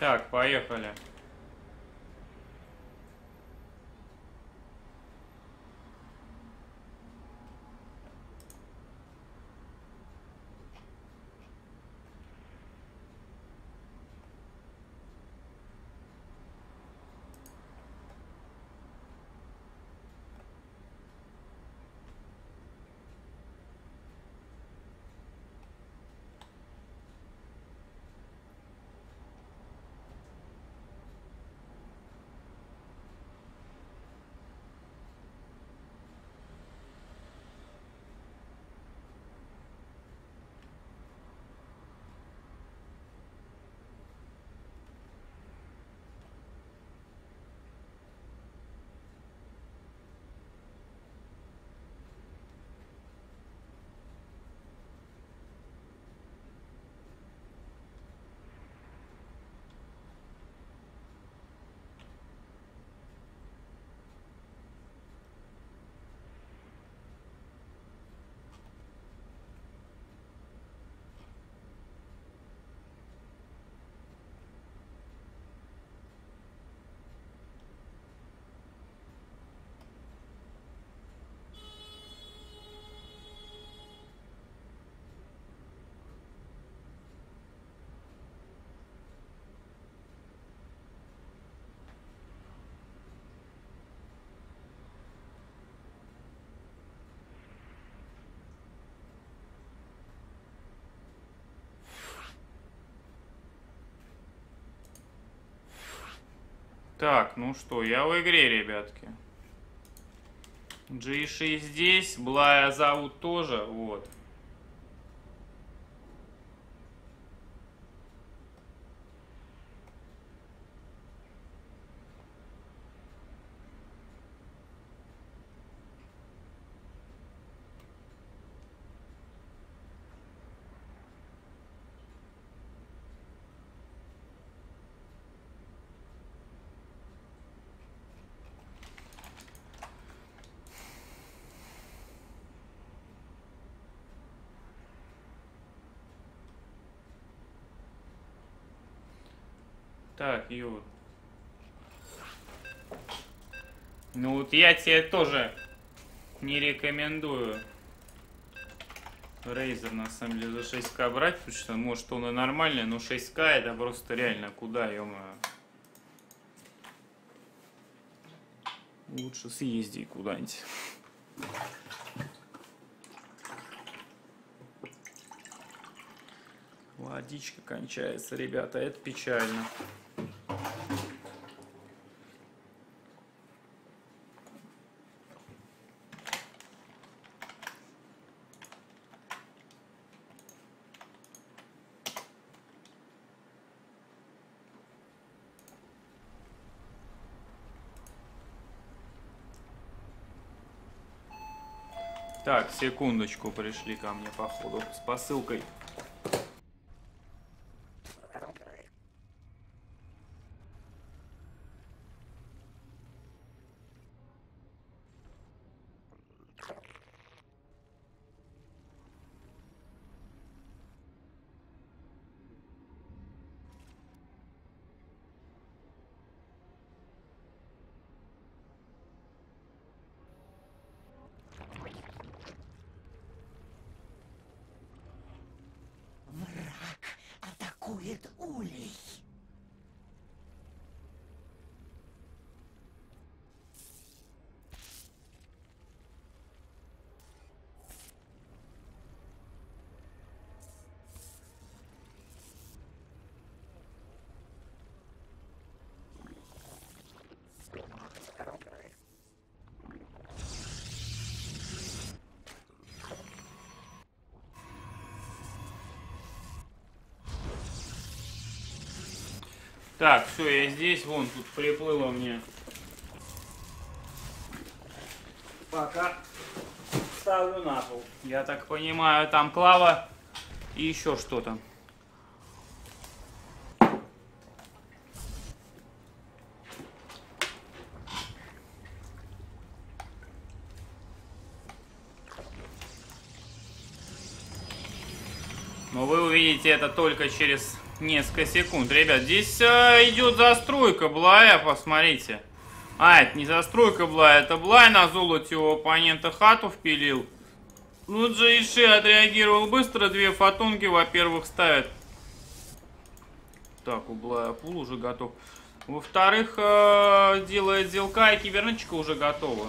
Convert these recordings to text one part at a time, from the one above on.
Так, поехали. Так, ну что, я в игре, ребятки. G6 здесь, Блая зовут тоже, вот. Так, Юр. Ну вот я тебе тоже не рекомендую Razer на самом деле за 6К брать, потому что может он и нормальный, но 6К это просто реально куда, ё-моё. Лучше съезди куда-нибудь. Водичка кончается, ребята, это печально. Так, секундочку, пришли ко мне, походу, с посылкой. Враг атакует улей. Так, все, я здесь, вон тут приплыло мне. Пока ставлю на пол. Я так понимаю, там клава и еще что-то. Но вы увидите это только через несколько секунд. Ребят, здесь идет застройка Блая, посмотрите. А, это не застройка Блая, это Блай на золоте у оппонента хату впилил. Ну, Джейши отреагировал быстро, 2 фотонки, во-первых, ставит. Так, у Блая пул уже готов. Во-вторых, делает зелка, и кибернетчика уже готова.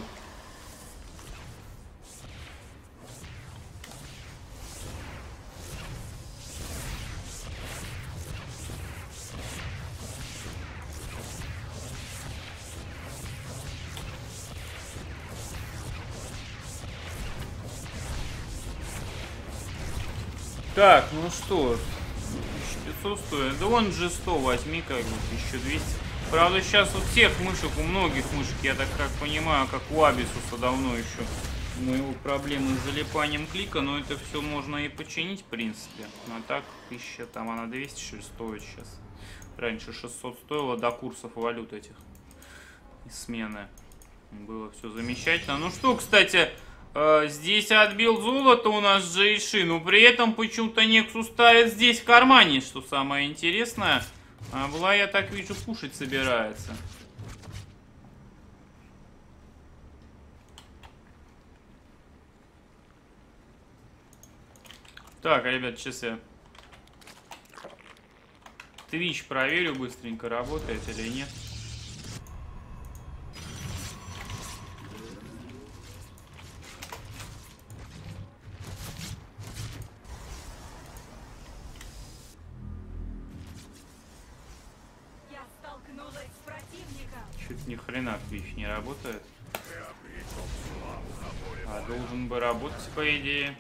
Так, ну что, 1500 стоит. Да вон же 100 возьми, как бы, 1200. Правда, сейчас у всех мышек, у многих мышек, я так как понимаю, как у Абисуса давно еще, у него проблемы с залипанием клика, но это все можно и починить, в принципе. А так, 1000, там она 200 что ли стоит сейчас. Раньше 600 стоило до курсов валют этих. И смены. Было все замечательно. Ну что, кстати... Здесь отбил золото у нас Джейши, но при этом почему-то Нексус ставит здесь в кармане, что самое интересное. А Блай, я так вижу, кушать собирается. Так, ребят, сейчас я Twitch проверю быстренько, работает или нет. Чуть ни хрена Twitch не работает. А должен бы работать, по идее.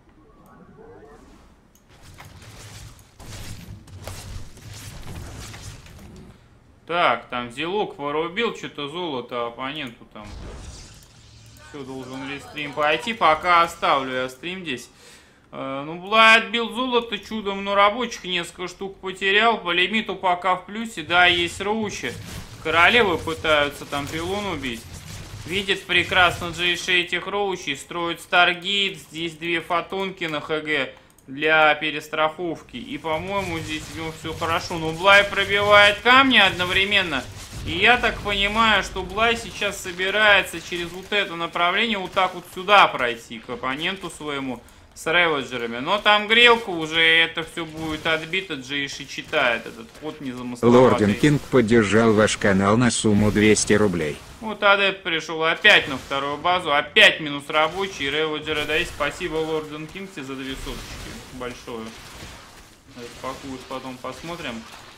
Так, там Зелок порубил что-то золото оппоненту там. Все, должен рестрим пойти. Пока оставлю я стрим здесь. Ну, Блай отбил золото чудом, но рабочих несколько штук потерял. По лимиту пока в плюсе. Да, есть роучи. Королевы пытаются там пилон убить. Видит прекрасно Джейши этих роучей. Строит Старгейт. Здесь 2 фотонки на ХГ для перестраховки. И, по-моему, здесь у него все хорошо. Но Блай пробивает камни одновременно. И я так понимаю, что Блай сейчас собирается через вот это направление вот так вот сюда пройти к оппоненту своему с реводжерами. Но там грелка уже, это все будет отбито. Джейши читает этот ход незамысловатый. Лорден Кинг поддержал ваш канал на сумму 200 рублей. Вот Адепт пришел опять на вторую базу. Опять минус рабочий. Реводжеры, да и спасибо Лорден Кинг тебе за 2 соточки. Большое. Распакуешь, потом посмотрим.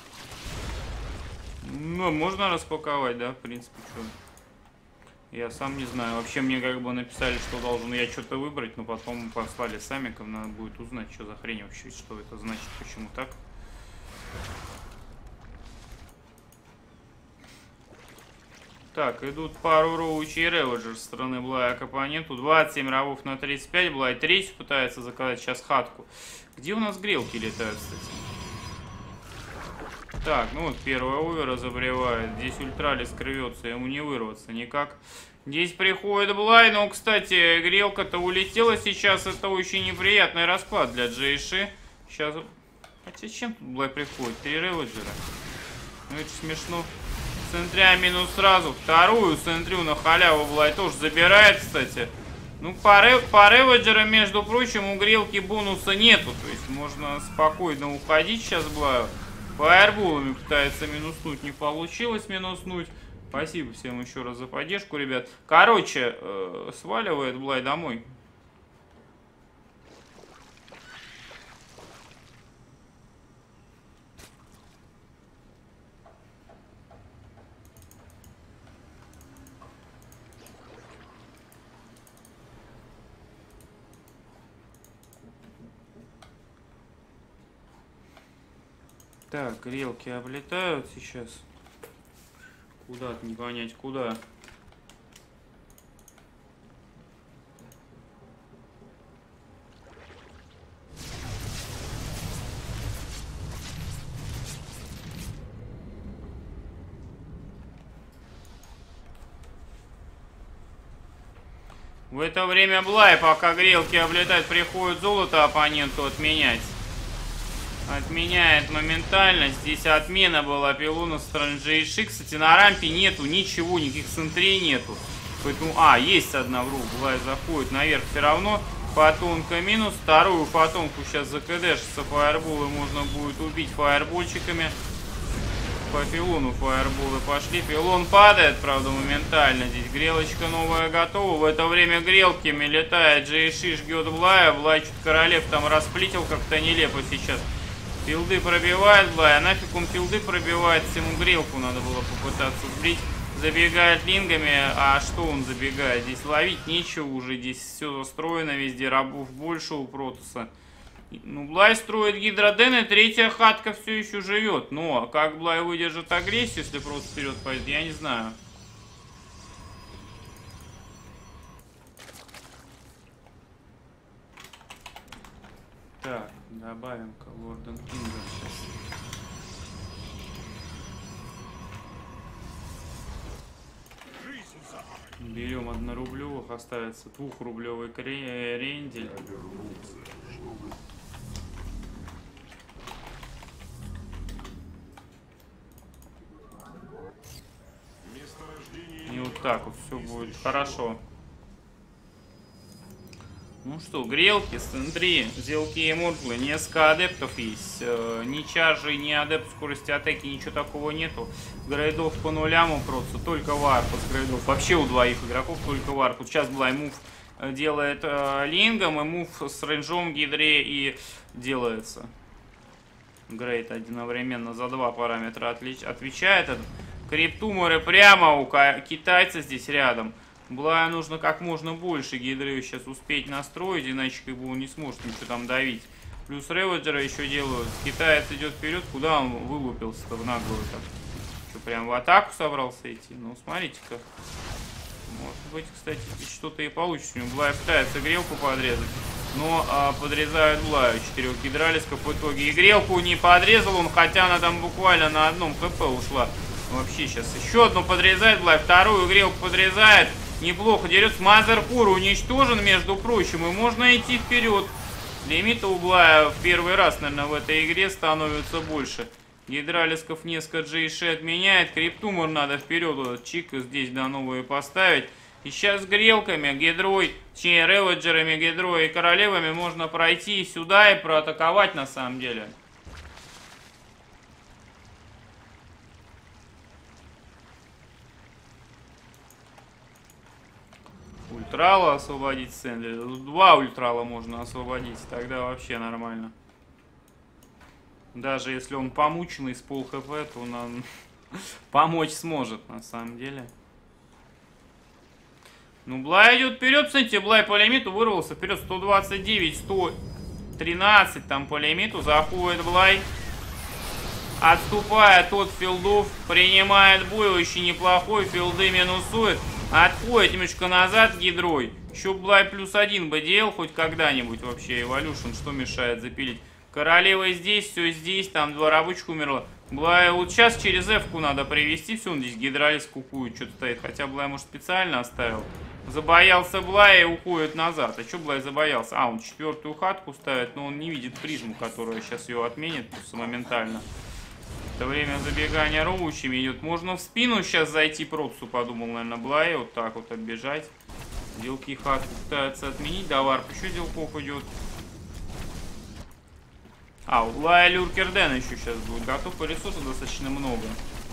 Ну, можно распаковать, да, в принципе, что. Я сам не знаю. Вообще мне как бы написали, что должен я что-то выбрать, но потом послали сами, надо будет узнать, что за хрень вообще, что это значит, почему так. Так, идут пару роучи и реводжер со стороны Блая к оппоненту. 27 рабов на 35. Блай третью пытается заказать сейчас хатку. Где у нас грелки летают, кстати? Так, ну вот первый овер разобревает. Здесь ультралис крывется, ему не вырваться никак. Здесь приходит Блай, но, кстати, грелка-то улетела сейчас. Это очень неприятный расклад для Джейши. Сейчас... Хотя чем тут Блай приходит? 3 реводжера. Ну это смешно. Центря минус сразу. Вторую центрю на халяву Блай тоже забирает, кстати. Ну, по реводжерам, между прочим, у грелки бонуса нету. То есть можно спокойно уходить сейчас Блаю. Фаерболами пытается минуснуть. Не получилось минуснуть. Спасибо всем еще раз за поддержку, ребят. Короче, сваливает Блай домой. Так, грелки облетают сейчас. Куда-то не понять, куда. В это время Блай, пока грелки облетают, приходит золото оппоненту отменять. Отменяет моментально. Здесь отмена была пилона Strange. Кстати, на рампе нету ничего, никаких центрей нету. Поэтому, есть одна в руку. Блай заходит наверх все равно. Фотонка минус. Вторую фотонку сейчас закдшится. Фаерболы можно будет убить фаербольчиками. По пилону фаерболы пошли. Пилон падает, правда, моментально. Здесь грелочка новая готова. В это время грелками летает Джейши, жгет Блая. Блай чуть королев там расплитил как-то нелепо сейчас. Филды пробивает Блай. А нафиг он филды пробивает? Ему грелку надо было попытаться сбрить. Забегает лингами. А что он забегает? Здесь ловить нечего уже. Здесь все застроено везде. Рабов больше у Протоса. Ну, Блай строит гидроден, и третья хатка все еще живет. Но как Блай выдержит агрессию, если просто вперед пойдет, я не знаю. Так, добавим-ка Лорден Кинга сейчас. Берем 1-рублевых, оставится 2-рублевый рендель. И вот так вот все будет хорошо. Ну что, грелки, сцентри, зелки и морглы. Несколько адептов есть. Ни чаржи, ни адепт скорости атаки, ничего такого нету. Грейдов по нулям у Протса, только варп с грейдов. Вообще у двоих игроков только варп. Вот сейчас Блай мув делает лингом, и мув с рейнджом, гидре и делается. Грейд одновременно за 2 параметра отвечает. Криптуморы прямо у китайца здесь рядом. Блаю нужно как можно больше гидры сейчас успеть настроить, иначе как бы он не сможет ничего там давить. Плюс реводжера еще делают. Китаец идет вперед, куда он вылупился-то в наглую-то? Что, прям в атаку собрался идти? Ну, смотрите-ка. Может быть, кстати, что-то и получится. У него Блай пытается грелку подрезать. Но подрезают Блаю 4 гидралисков в итоге. И грелку не подрезал он, хотя она там буквально на одном хп ушла. Вообще сейчас еще одну подрезает Блай, вторую грелку подрезает. Неплохо дерется. Мазерпур уничтожен, между прочим, и можно идти вперед. Лимита у Блая в первый раз, наверное, в этой игре становится больше. Гидралисков несколько Джейши отменяет. Криптумор надо вперед. Чика здесь до новые поставить. И сейчас с грелками, гидрой, точнее, реводжерами, гидрой и королевами можно пройти сюда и проатаковать на самом деле. Ультрала освободить в центре. 2 ультрала можно освободить, тогда вообще нормально. Даже если он помученный с пол хп, то он помочь сможет на самом деле. Ну, Блай идет вперед, смотрите, Блай по лимиту вырвался вперед. 129, 113 там по лимиту. Заходит Блай. Отступает от филдов. Принимает бой, очень неплохой. Филды минусует. Отходит немножко назад гидрой. Еще Блай +1 бы делал хоть когда-нибудь вообще. Эволюшн, что мешает запилить? Королева здесь, все здесь. Там 2 рабочих умерло. Блай вот сейчас через F-ку надо привести. Все, он здесь гидралис кукует, что-то стоит. Хотя Блай, может, специально оставил. Забоялся Блай и уходит назад. А что Блай забоялся? Он 4-ю хатку ставит, но он не видит призму, которая сейчас ее отменит просто моментально. В это время забегание роучами идет. Можно в спину сейчас зайти Протсу, подумал, наверное, Блай. Вот так вот оббежать. Делки хатку пытаются отменить. Да, варп еще делков идет. У Блая Люркерден еще сейчас будет готов. И ресурсов достаточно много.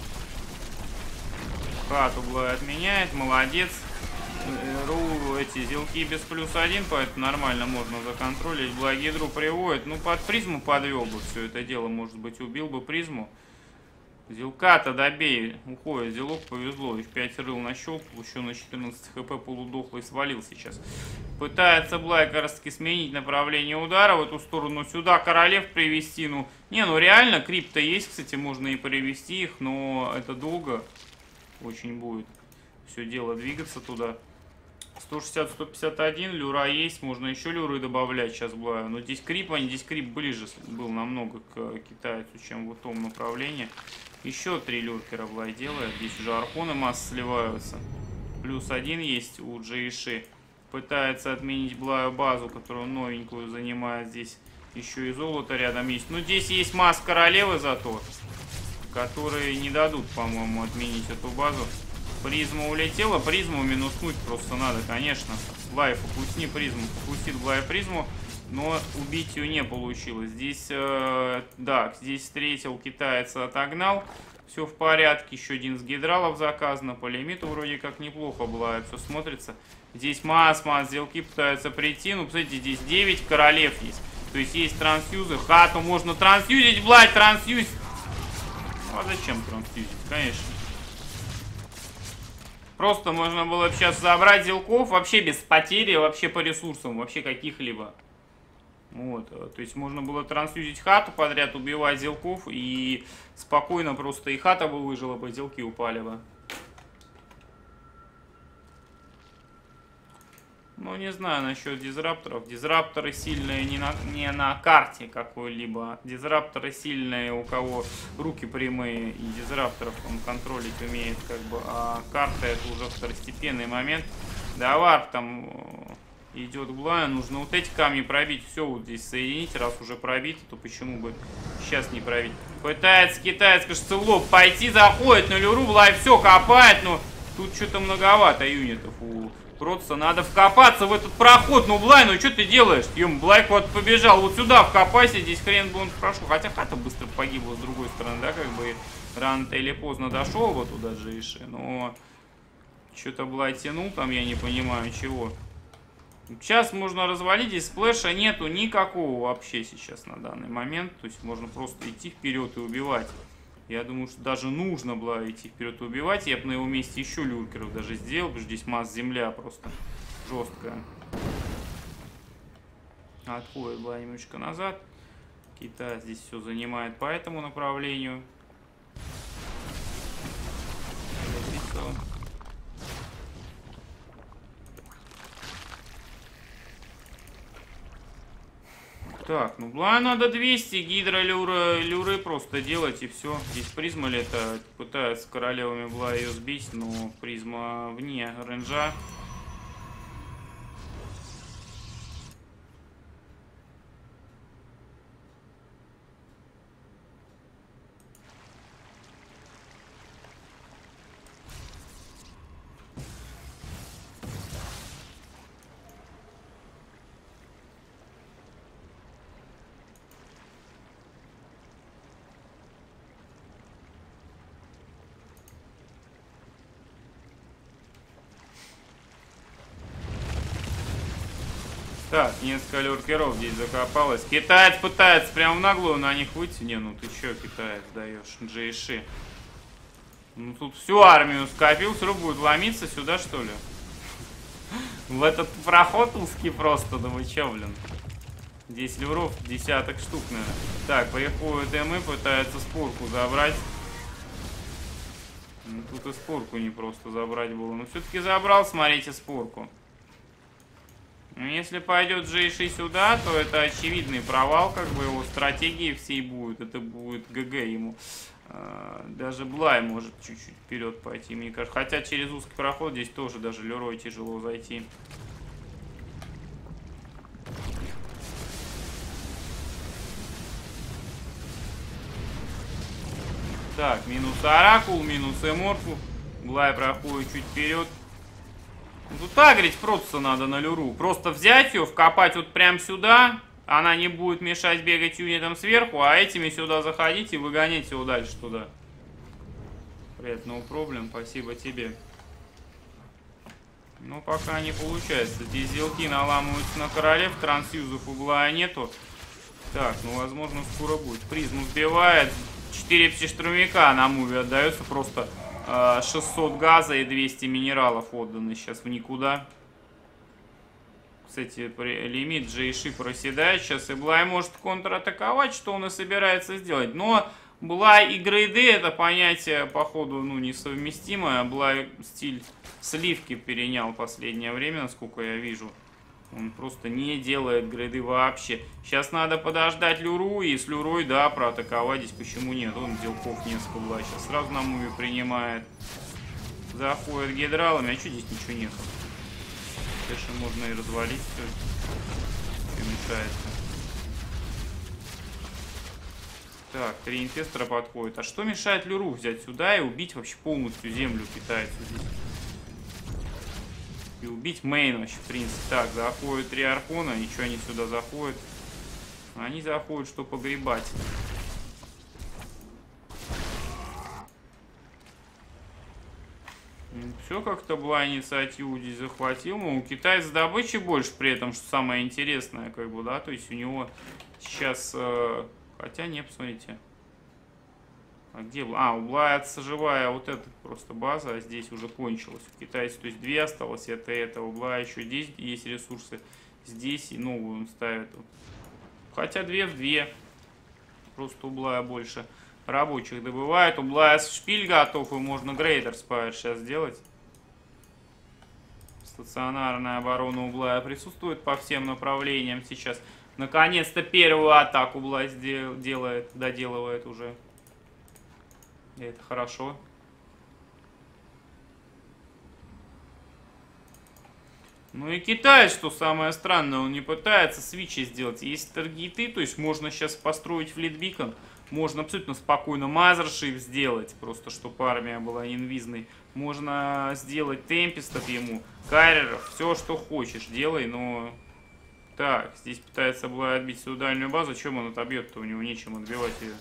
Хату Блай отменяет. Молодец. Эти зелки без +1, поэтому нормально можно законтролить. Благидру приводит. Ну, под призму подвел бы все это дело. Может быть, убил бы призму. Зелка-то добей. Уходит зелок, повезло. Еще 5 рыл нащелкал. Еще на 14 хп полудохлый свалил сейчас. Пытается Блай как раз таки сменить направление удара в эту сторону. Сюда королев привести. Ну реально, крипто есть, кстати, можно и привести их, но это долго очень будет. Все дело двигаться туда. 160-151, люра есть, можно еще люры добавлять сейчас Блаю. Но здесь крип ближе был намного к китайцу, чем в том направлении. Еще 3 люркера Блай делает. Здесь уже архоны масс сливаются. +1 есть у Джейши. Пытается отменить Блаю базу, которую новенькую занимает здесь Еще и золото рядом есть. Ну, здесь есть маск королевы зато, которые не дадут, по-моему, отменить эту базу. Призма улетела. Призму минуснуть просто надо, конечно. Блай, фокусни призму. Фокусит Блай призму. Но убить ее не получилось. Здесь, да, здесь встретил китайца, отогнал. Все в порядке. Еще один с гидралов заказано. По лимиту вроде как неплохо было. Все смотрится. Здесь масс сделки пытаются прийти. Ну, посмотрите, здесь 9 королев есть. То есть есть трансфьюзы. Хату можно трансфьюзить, блядь, трансфьюзить. Ну, а зачем трансфьюзить? Конечно. Просто можно было бы сейчас забрать зелков вообще без потери, вообще по ресурсам, вообще каких-либо. Вот, то есть можно было трансфьюзить хату подряд, убивать зелков и спокойно просто и хата бы выжила бы, зелки упали бы. Ну, не знаю насчет дизрапторов. Дизрапторы сильные не на карте какой-либо. Дизрапторы сильные, у кого руки прямые, и дизрапторов он контролить умеет, как бы. А карта это уже второстепенный момент. Да, варп там идет главное. Нужно вот эти камни пробить. Все вот здесь соединить. Раз уже пробито, то почему бы сейчас не пробить? Пытается китаец, кажется, в лоб пойти. Заходит на люру, лайв все копает. Но тут что-то многовато юнитов у Протаса. Надо вкопаться в этот проход. Ну, Блай, ну что ты делаешь? Ем, Блай куда-то побежал. Вот сюда вкопайся. Здесь хрен бы он прошел. Хотя хата быстро погибла с другой стороны, да, как бы рано-то или поздно дошел вот туда же Иши. Но что-то Блай тянул там, я не понимаю чего. Сейчас можно развалить. Здесь сплэша нету никакого вообще сейчас на данный момент. То есть можно просто идти вперед и убивать. Я думаю, что даже нужно было идти вперед и убивать. Я бы на его месте еще люркеров даже сделал, потому что здесь масс земля просто жесткая. Отходит была немножечко назад. Китай здесь все занимает по этому направлению. Так, ну Блай надо 200, гидро люры просто делать и все. Здесь призма летает, пытаются королевами Блай ее сбить, но призма вне рейнджа. Так, несколько люркеров здесь закопалось. Китаец пытается прям в наглую на них выйти. Не, ну ты чё, китаец, даешь? Джейши. Ну тут всю армию скопил, все будет ломиться сюда, что ли? В этот проход узкий просто, да вы чё, блин? Здесь люров десяток штук, наверное. Так, приходят МИ, пытаются спорку забрать. Ну, тут и спорку не просто забрать было. Но все-таки забрал, смотрите, спорку. Если пойдет G6 сюда, то это очевидный провал, как бы его стратегии всей будет. Это будет ГГ ему. Даже Блай может чуть-чуть вперед пойти, мне кажется. Хотя через узкий проход здесь тоже даже Лерой тяжело зайти. Так, минус Оракул, минус Эморфу. Блай проходит чуть вперед. Тут агрить просто надо на люру. Просто взять ее, вкопать вот прям сюда. Она не будет мешать бегать юнитом сверху, а этими сюда заходить и выгонять его дальше туда. Привет, no problem, спасибо тебе. Но пока не получается. Здесь зелки наламываются на королев, трансюзов угла нету. Так, ну возможно скоро будет. Призму сбивает. 4 пси-штурмовика на муве отдается просто. 600 газа и 200 минералов отданы сейчас в никуда. Кстати, лимит Джейши проседает сейчас, и Блай может контратаковать, что он и собирается сделать. Но Блай и грейды — это понятие, походу, ну, несовместимое. Блай стиль сливки перенял в последнее время, насколько я вижу. Он просто не делает грейды вообще. Сейчас надо подождать люру, и с люрой, да, проатаковать здесь почему нет. Он делков несколько Блай сейчас сразу на муве принимает. Заходит гидралами, а что здесь ничего нет? Конечно, можно и развалить все. Что мешается. Так, 3 инфестора подходят. А что мешает Люру взять сюда и убить вообще полностью землю китайцу здесь? И убить мейн вообще, в принципе. Так, заходят 3 архона. И что они сюда заходят? Они заходят, что погребать. Все как-то была инициативу здесь захватил. Ну, у китайца добычи больше при этом, что самое интересное, как бы, да. То есть у него сейчас... Хотя не, посмотрите. А где? А, у Блайца живая вот эта просто база, а здесь уже кончилась. У китайца, то есть 2 осталось, это. У Блая еще здесь есть ресурсы. Здесь и новую он ставит. Хотя 2 в 2. Просто у Блая больше рабочих добывает. У Блая шпиль готов, и можно грейдер спайр сейчас сделать. Стационарная оборона у Блая присутствует по всем направлениям сейчас. Наконец-то первую атаку Блай доделывает уже. И это хорошо. Ну и Китай, что самое странное, он не пытается свитчи сделать. Есть таргеты, то есть можно сейчас построить флит-бикон. Можно абсолютно спокойно мазершип сделать, просто чтобы армия была инвизной. Можно сделать темпестов ему, карьеров, все что хочешь, делай, но... Так, здесь пытается была отбить свою дальнюю базу. Чем он отобьет-то? У него нечем отбивать ее.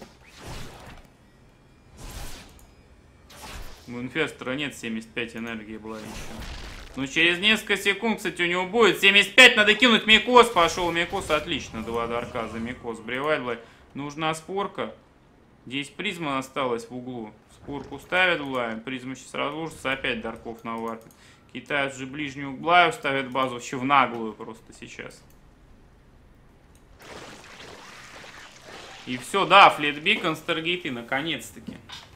У инфестора нет 75 энергии была еще. Ну, через несколько секунд, кстати, у него будет 75. Надо кинуть Микос. Пошел Микос. Отлично. 2 дарка за Микос. Бревать, блядь. Нужна спорка. Здесь призма осталась в углу. Спорку ставят, блядь. Призма сейчас разложится. Опять дарков наварпит. Китаец же ближнюю Блаю ставит базу. Вообще в наглую просто сейчас. И все, да, флетбикон с таргеты, наконец-таки.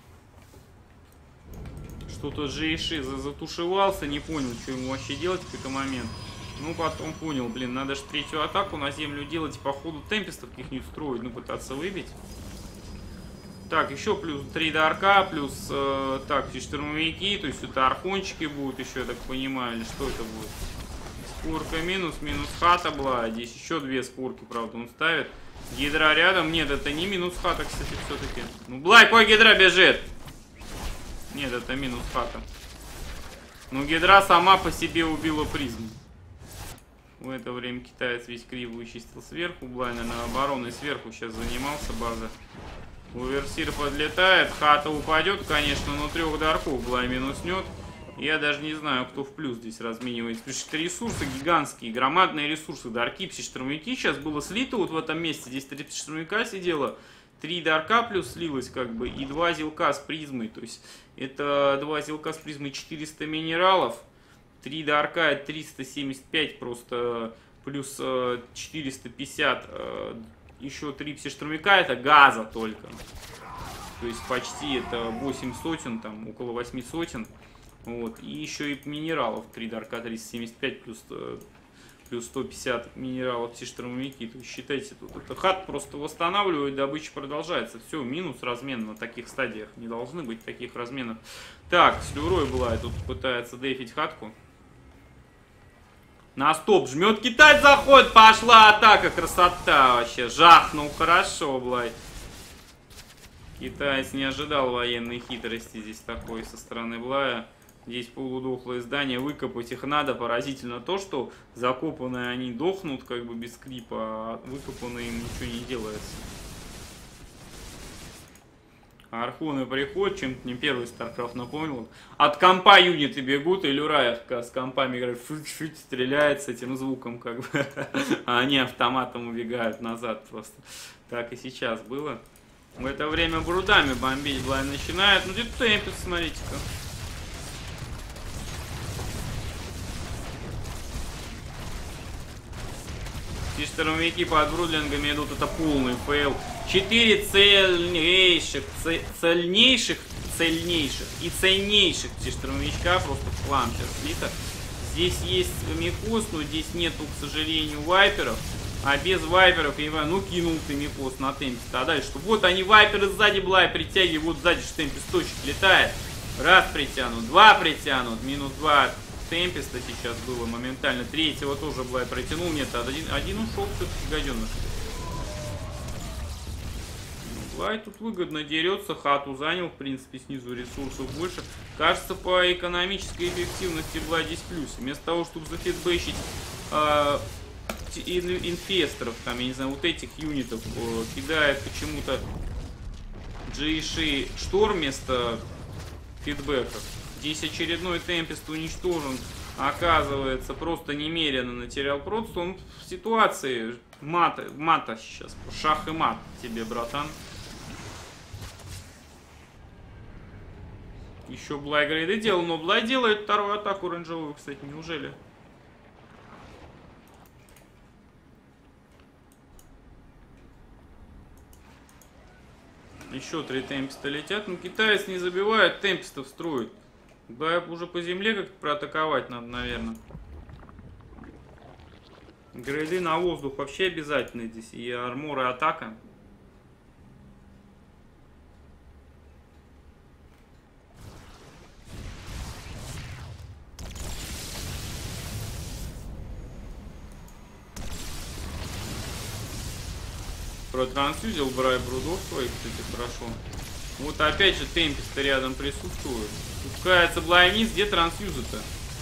Что-то Жейши затушевался, не понял, что ему вообще делать в какой-то момент. Ну, потом понял, блин, надо же 3-ю атаку на землю делать, по ходу темпестов каких-нибудь строить, ну, пытаться выбить. Так, еще плюс 3 дарка, плюс, так, все штурмовики, то есть это архончики будут еще, я так понимаю, или что это будет? Спорка минус хата была, здесь еще 2 спорки, правда, он ставит. Гидра рядом, нет, это не минус хата, кстати, все-таки. Ну, Блай, кой Гидра бежит? Нет, это минус хата. Ну, Гидра сама по себе убила призму. В это время китаец весь криво вычистил сверху. Блай, наверное, обороной сверху сейчас занимался, база. Уверсир подлетает, хата упадет, конечно, но 3 дарков Блай минуснет. Я даже не знаю, кто в плюс здесь разменивается. Потому что ресурсы гигантские, громадные ресурсы. Дарки, пси-штурмовики сейчас было слито вот в этом месте. Здесь 3 пси-штурмовика сидело. 3 дарка плюс слилось как бы. И 2 зелка с призмой. То есть это 2 зелка с призмой 400 минералов. 3 дарка это 375 просто. Плюс 450. Еще 3 пси-штурмовика это газа только. То есть почти это 8 сотен, там около 8 сотен. Вот. И еще и минералов 3 дарка 375 плюс 150 минералов все штурмовики. То есть считайте, тут это хат просто восстанавливает, добыча продолжается. Все, минус размен на таких стадиях. Не должны быть таких разменов. Так, с Люрой была, тут пытается дефить хатку. На стоп жмет, Китай заходит, пошла атака, красота вообще. Жахнул хорошо, блядь. Китаец не ожидал военной хитрости здесь такой со стороны Блая. Здесь полудохлое здание, выкопать их надо. Поразительно то, что закопанные они дохнут как бы без крипа, а выкопанные им ничего не делается. Архоны приходят, чем-то не первый StarCraft напомнил. От компа юниты бегут, и Люраевка с компами играет, футь-футь, стреляет с этим звуком, как бы. А они автоматом убегают назад просто. Так и сейчас было. В это время брудами бомбить Блай начинает. Ну, где темпит, смотрите-ка. Все штурмовики под брудлингами идут, это полный фейл. 4 цельнейших и ценнейших все штурмовичка просто в хлам сейчас слито. Здесь есть Микос, но здесь нету, к сожалению, вайперов. А без вайперов, я не знаю, ну кинул ты Микос на темпест. А дальше что? Вот они вайперы сзади Блай притягивают, вот сзади что темпесточек летает. Раз притянут, 2 притянут, минус 2 темпеста сейчас было моментально. 3-го тоже Блай протянул, нет, один ушел все-таки гаденыш. Блай тут выгодно дерется, хату занял, в принципе, снизу ресурсов больше. Кажется, по экономической эффективности Блай здесь плюс. Вместо того, чтобы зафидбэчить инфесторов, там, я не знаю, вот этих юнитов, кидает почему-то Джейши Шторм вместо фидбэков. Здесь очередной Темпест уничтожен. Оказывается, просто немерено натерял просто. Он в ситуации мата сейчас. Шах и мат тебе, братан. Еще Блай грейды делал, но Блай делает вторую атаку оранжевую, кстати, неужели? Еще 3 темпеста летят. Ну, китаец не забивает, темпестов строит. Да, уже по земле как-то проатаковать надо, наверное. Грейды на воздух вообще обязательно здесь. И армор, и атака. Протрансюзил Брай брудов своих, кстати, хорошо. Вот опять же темпесты рядом присутствуют. Пускается Блай вниз, где трансюзы-то?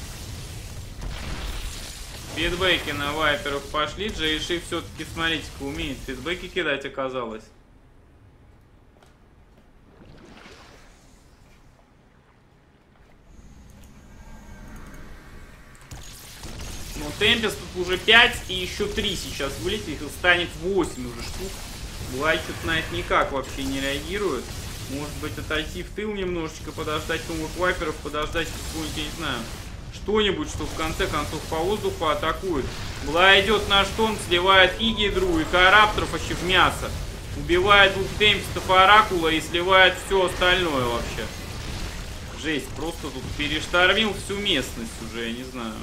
Фидбэки на вайперов пошли. Джейши все-таки, смотрите-ка, умеет фидбэки кидать, оказалось. Ну, темпест тут уже 5 и еще 3 сейчас вылетит. Их станет 8 уже штук. Блай что-то на это никак вообще не реагирует. Может быть, отойти в тыл немножечко, подождать новых вайперов, подождать какую-нибудь, я не знаю, что-нибудь, что в конце концов по воздуху атакует. Блай идет на шторм, сливает и гидру, и карапторов вообще в мясо. Убивает 2 темпестов оракула и сливает все остальное вообще. Жесть, просто тут перештормил всю местность уже, я не знаю.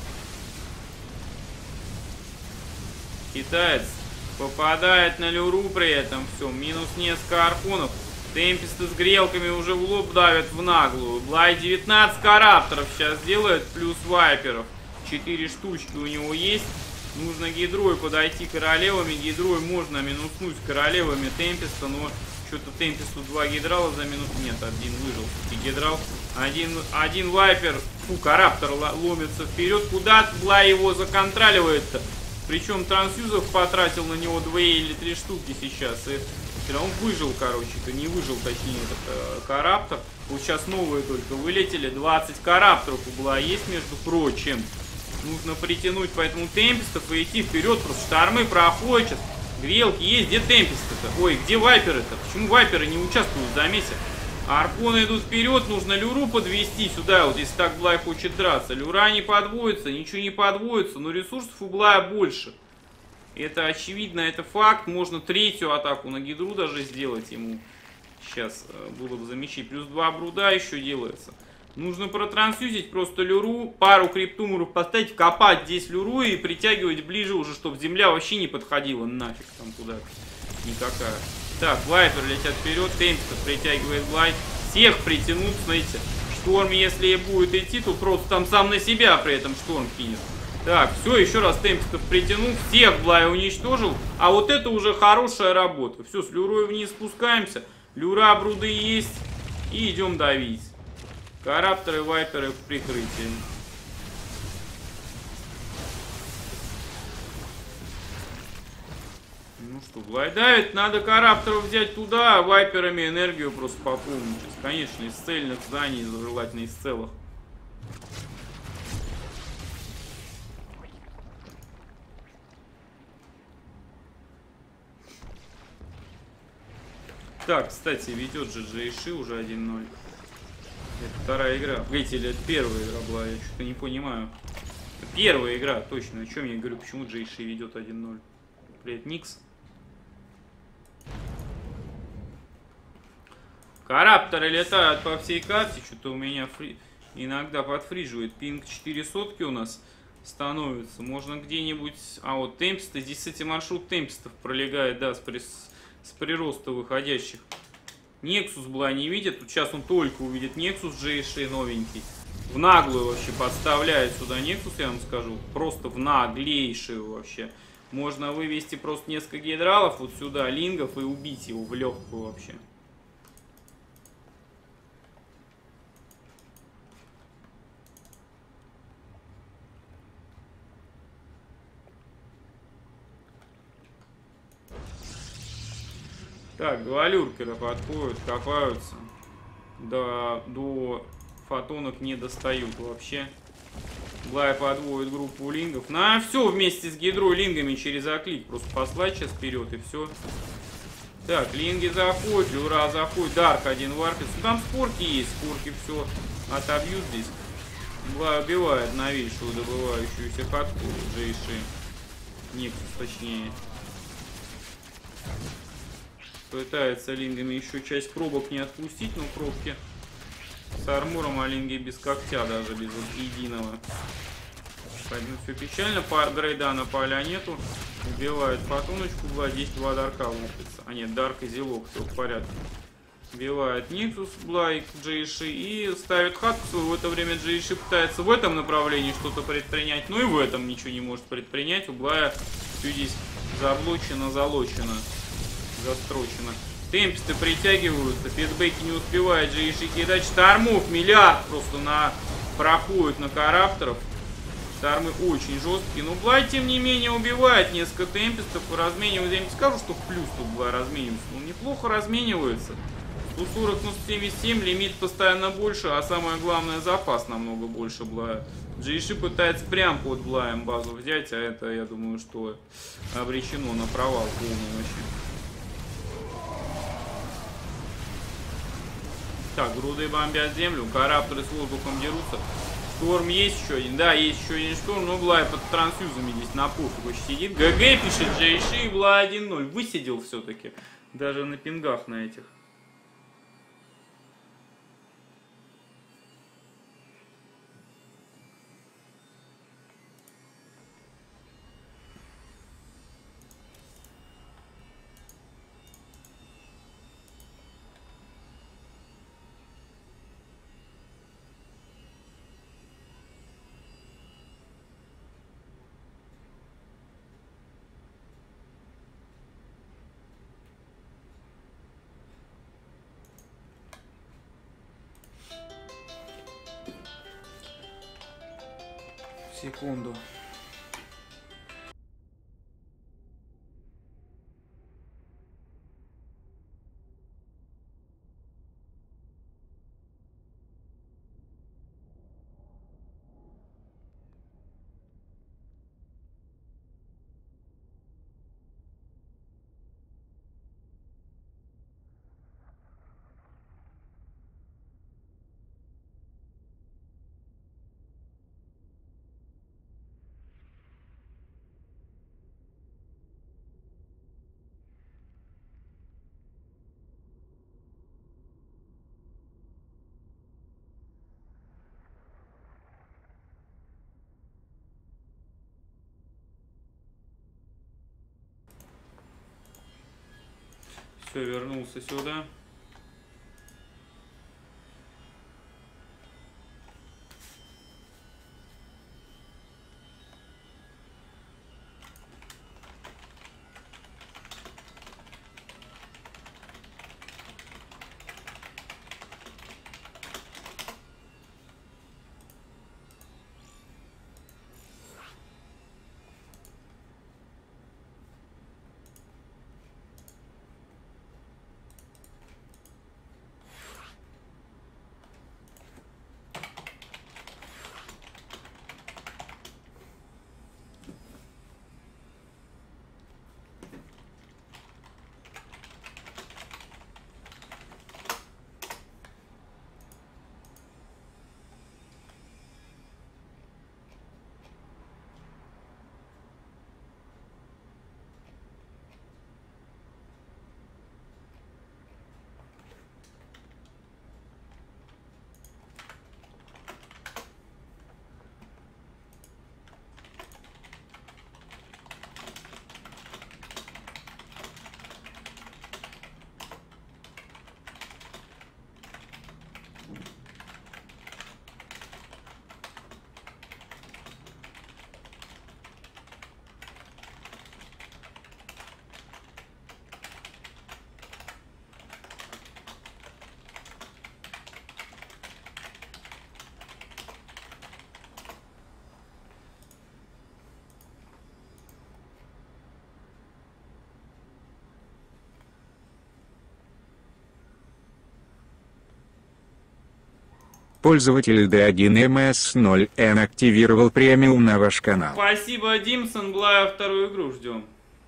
Китаец попадает на люру при этом, все, минус несколько архонов. Темпесты с грелками уже в лоб давят в наглую. Блай 19 карапторов сейчас делает, плюс вайперов. 4 штучки у него есть. Нужно гидрой подойти королевами. Гидрой можно минуснуть королевами Темпеста, но что-то Темпесту 2 гидрала за минус. Нет, один выжил. И гидрал. Один вайпер, караптор ломится вперед. Куда Блай его законтроливает-то? Причем трансюзов потратил на него 2 или 3 штуки сейчас. И он выжил, короче-то, не выжил, точнее, этот караптор. Вот сейчас новые только вылетели. 20 карапторов у Блая есть, между прочим. Нужно притянуть поэтому темпестов и идти вперед. Просто штормы проходят сейчас. Грелки есть. Где темпесты-то? Ой, где вайперы-то? Почему вайперы не участвуют в замесе? Арпоны идут вперед. Нужно люру подвести сюда. Вот если так Блай хочет драться. Люра не подводится, ничего не подводится. Но ресурсов у Блая больше. Это очевидно, это факт. Можно 3-ю атаку на гидру даже сделать ему. Сейчас было бы замечать. Плюс 2 бруда еще делается. Нужно протрансюзить просто люру. Пару криптумуров поставить. Копать здесь люру и притягивать ближе уже, чтобы земля вообще не подходила нафиг там куда-то. Никакая. Так, вайпер летят вперед. Темпестов притягивает Блай. Всех притянут, смотрите. Шторм, если и будет идти, то просто там сам на себя при этом шторм кинет. Так, все, еще раз темпестов притянул, всех Блай уничтожил, а вот это уже хорошая работа. Все, с люрой вниз спускаемся, люра, бруды есть, и идем давить. Карапторы, вайперы в прикрытии. Ну что, Блай давит, надо карапторов взять туда, а вайперами энергию просто пополнить. Конечно, из цельных зданий, желательно из целых. Так, кстати, ведет же Джейши уже 1-0. Это вторая игра. Видите, или это первая игра была? Я что-то не понимаю. Это первая игра, точно. О чем я говорю? Почему Джейши ведет 1-0? Привет, Никс. Карапторы летают по всей карте. Что-то у меня иногда подфриживает. Пинг 4 сотки у нас становится. Можно где-нибудь... А вот темпесты. Здесь, кстати, маршрут темпестов пролегает, да, с прироста выходящих. Нексус Блай не видит. Тут сейчас он только увидит Нексус Джейши новенький. В наглую вообще подставляет сюда Нексус, я вам скажу. Просто в наглейшую вообще. Можно вывести просто несколько гидралов вот сюда, лингов, и убить его в легкую вообще. Так, два люркера подходят, копаются. До фотонок не достают вообще. Блай подводит группу лингов. На все вместе с гидрой лингами через оклик. Просто послать сейчас вперед и все. Так, линги заходят, люра заходит. Дарк один варпит. Там спорки есть. Спорки все отобьют здесь. Блай убивает новейшую добывающуюся катку. Джейши. Никс, точнее. Пытается лингами еще часть пробок не отпустить, но пробки с армором, а линги без когтя даже, без вот единого. Поэтому все печально. Дрейда на поля нету. Убивает фотоночку. 2-10-2 дарка лопается. А нет, дарк и зелок, все в порядке. Убивает Никсус, Блайк, Джейши и ставит хатку. В это время Джейши пытается в этом направлении что-то предпринять, но и в этом ничего не может предпринять. У Блая все здесь заблочено, залочено. Застрочено. Темпесты притягиваются, фидбэки не успевает Джейши кидать. Штормов миллиард просто проходит на карапторов. Штормы очень жесткие. Но Блай, тем не менее, убивает несколько темпестов и разменивает. Я не скажу, что в плюс тут Блай разменивается. Но неплохо разменивается. 140 на 177, лимит постоянно больше, а самое главное, запас намного больше Блая. Джейши пытается прям под Блаем базу взять, а это, я думаю, что обречено на провал полный вообще. Так, груды бомбят землю, карапторы с воздухом дерутся. Шторм есть еще один, да, есть еще один шторм, но Блай под трансфьюзами здесь на пушку сидит. ГГ пишет Джейши, и Блай 1-0. Высидел все-таки, даже на пингах на этих. Секунду. Все, вернулся сюда. Пользователь D1MS0N активировал премиум на ваш канал. Спасибо, Димсон. Блая, вторую игру ждем.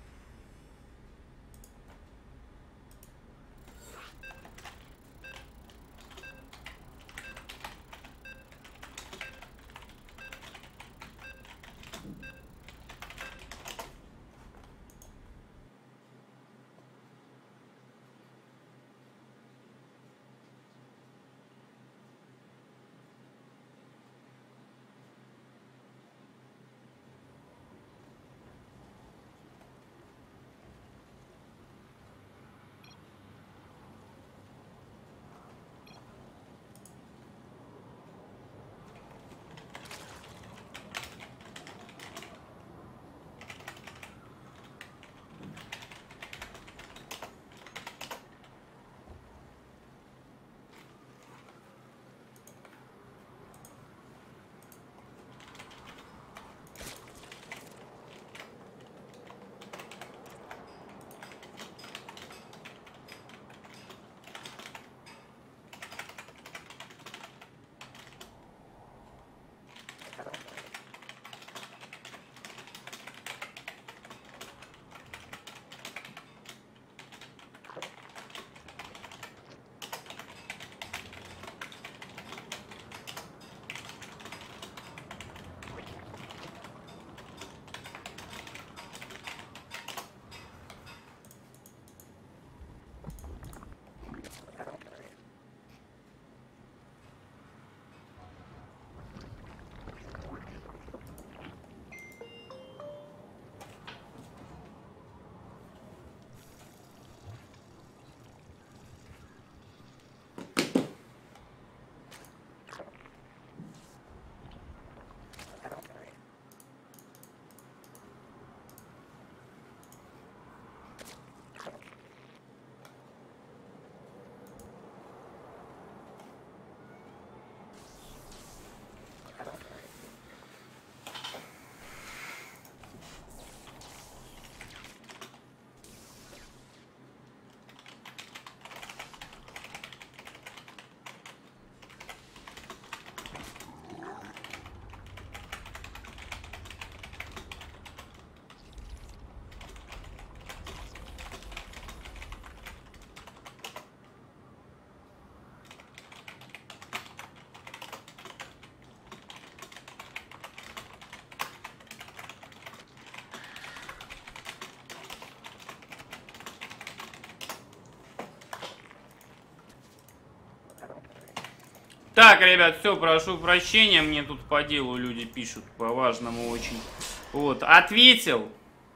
Так, ребят, все, прошу прощения, мне тут по делу люди пишут, по важному очень. Вот, ответил,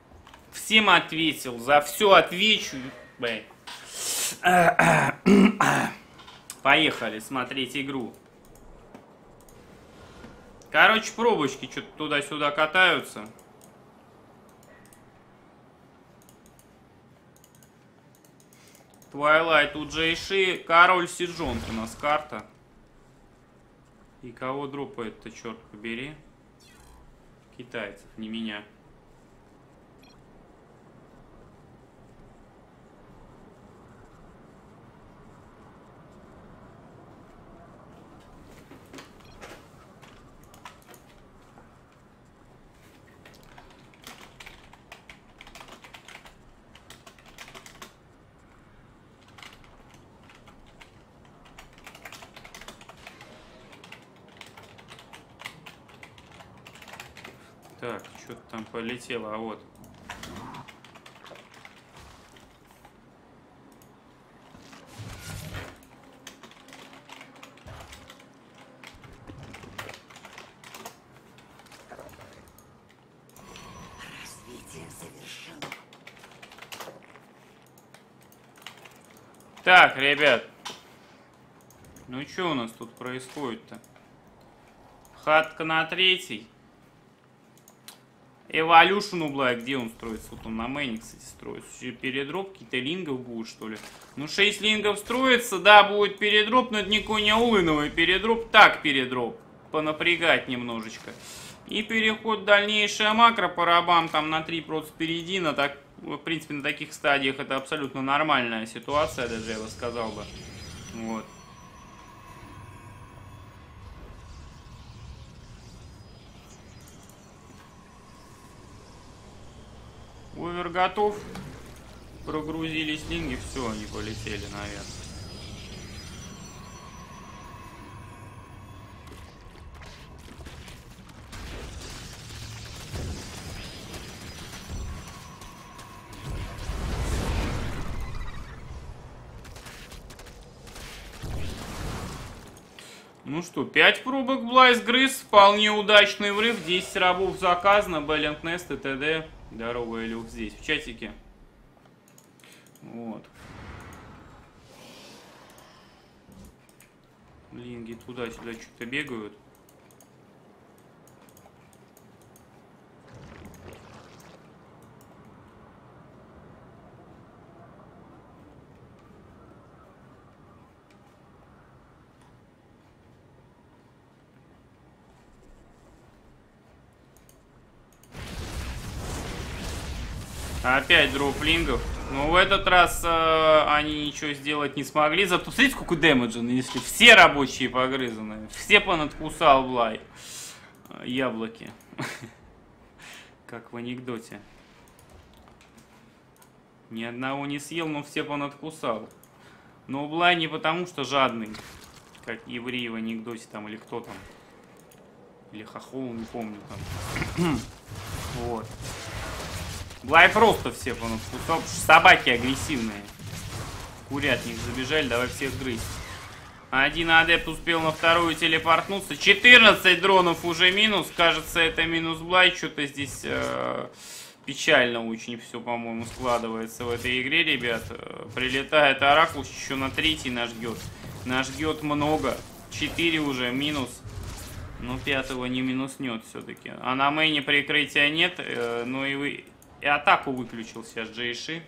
всем ответил, за все отвечу. Поехали смотреть игру. Короче, пробочки что-то туда-сюда катаются. Twilight у Джейши, король Сиджонг у нас карта. И кого дропает-то, черт побери? Китайцев, не меня. Так, что-то там полетело, а вот. Развитие завершено. Так, ребят. Ну что у нас тут происходит-то? Хатка на третий. Evolution у Блая, где он строится? Вот он на мэне, кстати, строится. Передроп, какие-то лингов будут, что ли? Ну, 6 лингов строится, да, будет передроп, но это никакой не улыновый передроп. Так, передроп. Понапрягать немножечко. И переход в дальнейшее макро по рабам, там на 3 просто впереди. На так, в принципе, на таких стадиях это абсолютно нормальная ситуация, даже я бы сказал бы. Вот. Овер готов. Прогрузились линги, все, они полетели наверх. Ну что, 5 пробок Блайз грыз, вполне удачный врыв, 10 рабов заказано, Беллинг Нест и т.д. Здорово, Илюх, здесь, в чатике. Вот. Линги туда-сюда что-то бегают. Опять дроп лингов. Но в этот раз они ничего сделать не смогли. Зато смотрите, сколько дэмэджа нанесли. Все рабочие погрызаны. Все понадкусал Блай. Яблоки. Как в анекдоте. Ни одного не съел, но все понадкусал. Но Блай не потому, что жадный. Как евреи в анекдоте там, или кто там. Или хохол, не помню там. Вот. Блай просто все понадкусал, потому что собаки агрессивные. Курятник забежали, давай всех грызть. Один адепт успел на вторую телепортнуться. 14 дронов уже минус. Кажется, это минус Блай. Что-то здесь печально очень все, по-моему, складывается в этой игре, ребят. Прилетает Оракул, еще на третий нас ждет. Нас ждет много. 4 уже минус. Но пятого не минуснет все-таки. А на мейне прикрытия нет. Но и атаку выключил сейчас Джейши.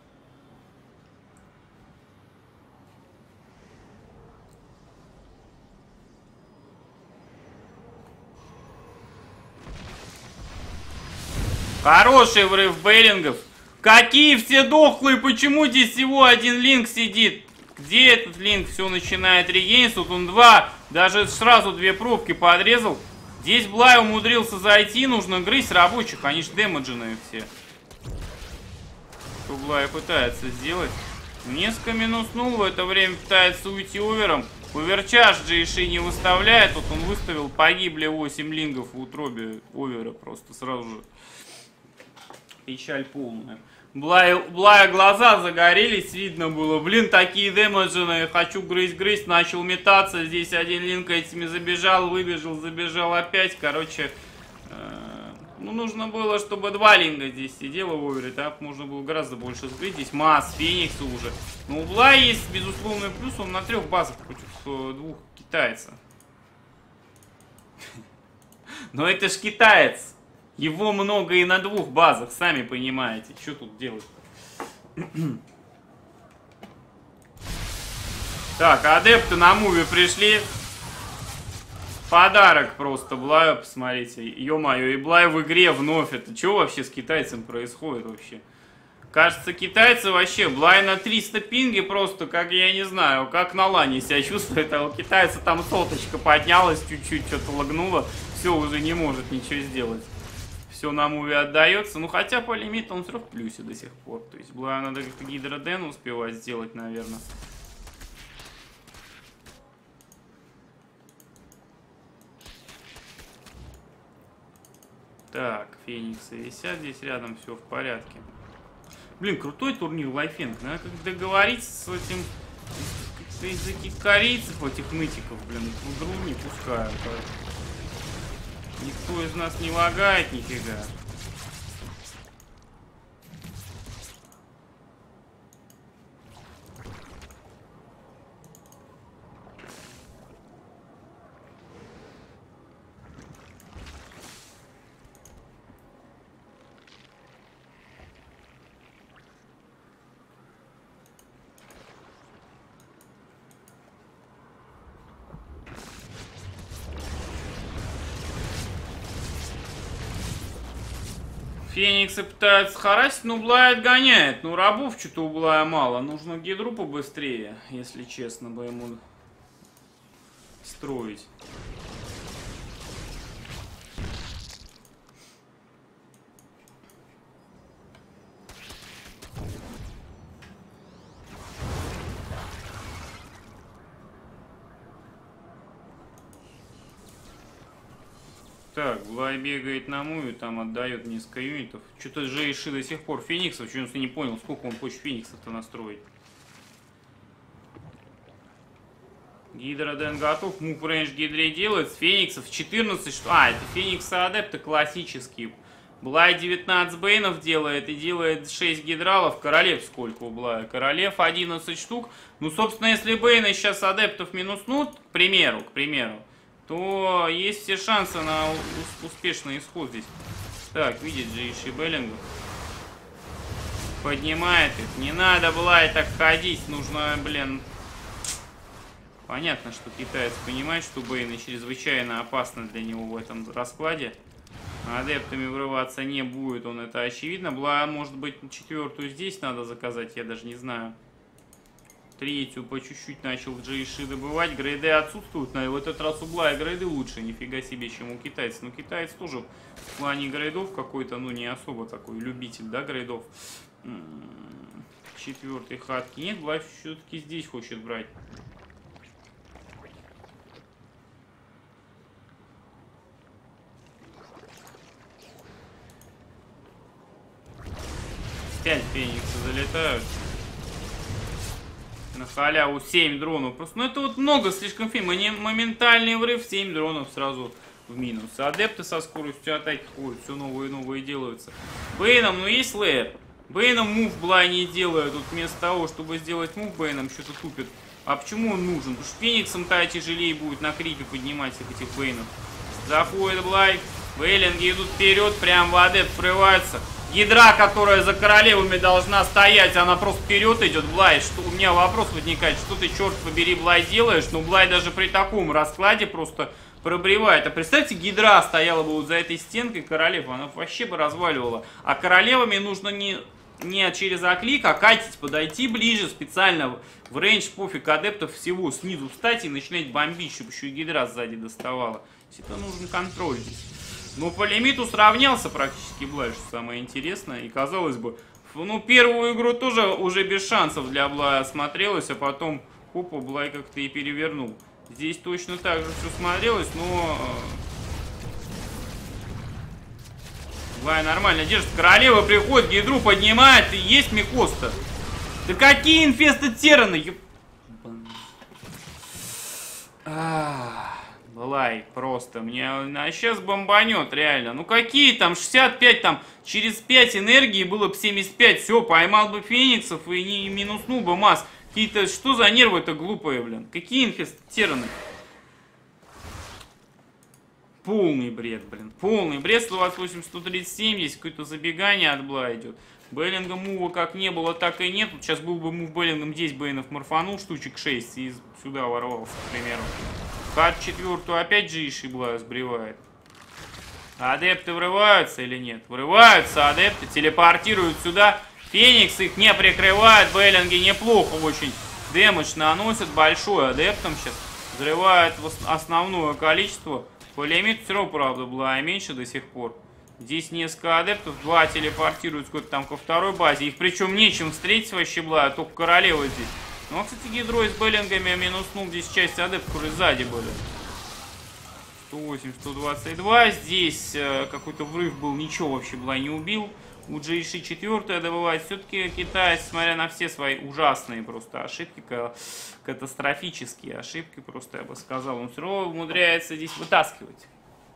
Хороший врыв Беллингов. Какие все дохлые, почему здесь всего один линк сидит? Где этот линк? Все начинает регениться. Тут он даже сразу 2 пробки подрезал. Здесь Блай умудрился зайти, нужно грызть рабочих, они ж дэмэдженые все. Что Блай пытается сделать? Несколько минуснул, в это время пытается уйти овером. Оверчаж Джейши не выставляет, вот он выставил, погибли 8 лингов в утробе овера просто сразу же. Печаль полная. Блая глаза загорелись, видно было. Блин, такие дэмэдженые, хочу грызть, начал метаться. Здесь один линк этими забежал, выбежал, забежал опять. Короче, ну нужно было, чтобы 2 линга здесь сидело в овере. Так можно было гораздо больше сгрызть. Здесь масс, Феникса уже. Но у Блая есть безусловный плюс, он на 3 базах против 2 китайцев. Но это ж китаец. Его много и на 2 базах, сами понимаете. Что тут делать? Так, адепты на муве пришли. Подарок просто Блаю, посмотрите. Ё-моё, и Блай в игре вновь. Это что вообще с китайцем происходит вообще? Кажется, китайцы вообще, Блай на 300 пинги просто, как я не знаю, как на лане себя чувствует. А у китайца там соточка поднялась, чуть-чуть что-то лагнуло. Все, уже не может ничего сделать. Все на муве отдается. Ну, хотя по лимиту он все равно в плюсе до сих пор. То есть, Блаю надо как-то гидроден успевать сделать, наверное. Так, фениксы висят здесь рядом, все в порядке. Блин, крутой турнир Лайфенг. Надо как договориться с этим... Из этих корейцев, этих нытиков, блин, в игру не пускают. Никто из нас не лагает нифига. Фениксы пытаются харасить, но Блай отгоняет. Ну, рабов что-то у Блая мало. Нужно гидру побыстрее, если честно, бы ему строить. Так, Блай бегает на мую, там отдает несколько юнитов. Что-то же Иши до сих пор фениксов, что я не понял, сколько он хочет фениксов-то настроить. Гидроден готов, мув рейндж гидре делает, с фениксов 14 штук. А, это фениксы адепты классические. Блай 19 бейнов делает и делает 6 гидралов. Королев сколько у Блая? Королев 11 штук. Ну, собственно, если бейны сейчас адептов минуснут, к примеру, то есть все шансы на успешный исход здесь. Так, видит же Иши Беллингов. Поднимает их. Не надо, Блай, так ходить. Нужно, блин... Понятно, что китаец понимает, что бейны чрезвычайно опасны для него в этом раскладе. Адептами врываться не будет, он это очевидно. Может быть, четвертую здесь надо заказать, я даже не знаю. Третью по чуть-чуть начал Джейши добывать. Грейды отсутствуют, но в этот раз у Блая грейды лучше, нифига себе, чем у китайца. Но китаец тоже в плане грейдов какой-то, ну, не особо такой любитель, да, грейдов. Четвертой хатки нет, Блай все-таки здесь хочет брать. Опять фениксы залетают. На халяву 7 дронов. Просто, ну это вот много слишком моментальный врыв, 7 дронов сразу в минус. Адепты со скоростью атаки ходят, все новые и новые делаются. Бейном, ну есть лейер. Бейном мув Блай не делает. Тут вместо того, чтобы сделать мув, Бейном что-то тупит. А почему он нужен? Потому что фениксом-то тяжелее будет на крипе поднимать всех этих бейнов. Заходит Блай. Бейлинги идут вперед, прям в адепт врываются. Ядра, которая за королевами должна стоять, она просто вперед идет. Блай, что у меня вопрос возникает, что ты, черт побери, Блай, делаешь? Ну, Блай даже при таком раскладе просто пробревает. А представьте, Гидра стояла бы вот за этой стенкой королев, она вообще бы разваливала. А королевами нужно не через оклик, а катить, подойти ближе специально в рейндж, пофиг, адептов всего снизу встать и начинать бомбить, чтобы еще и Гидра сзади доставала. Это нужен контроль здесь. Ну, по лимиту сравнялся практически Блай, что самое интересное. И казалось бы, ну, первую игру тоже уже без шансов для Блая смотрелось, а потом, хопа, Блай как-то и перевернул. Здесь точно так же все смотрелось, но... Блай нормально держит. Королева приходит, Гидру поднимает, и есть Микоста. Да какие инфесты тераны? Блай, просто. А сейчас бомбанет, реально. Ну какие там? 65 там. Через 5 энергии было бы 75. Все, поймал бы фениксов и не минуснул бы масс. Какие-то... Что за нервы-то глупые, блин? Какие инфестераны? Полный бред, блин. Полный бред. 128, 137. Здесь какое-то забегание от Блая идет. Беллинга мува как не было, так и нет. Сейчас был бы мув Беллингом, здесь Бейнов морфанул штучек 6 и сюда ворвался, к примеру. Хат четвертую опять же Иши Блая сбривает. Адепты врываются или нет? Врываются адепты, телепортируют сюда. Феникс их не прикрывает. Беллинги неплохо очень дэмэдж наносят. Большой адептом сейчас. Взрывают основное количество. По лимиту все равно, правда, Блая меньше до сих пор. Здесь несколько адептов. 2 телепортируют сколько-то там ко второй базе. Их причем нечем встретить вообще Блая. Только королева здесь. Ну, кстати, Гидрой с Беллингами минуснул здесь часть адептов, которые сзади были. 108, 122. Здесь какой-то врыв был, ничего вообще Блай не убил. У Джейши 4 добывает. Все-таки китаец, несмотря на все свои ужасные просто ошибки, катастрофические ошибки, просто я бы сказал, он все равно умудряется здесь вытаскивать.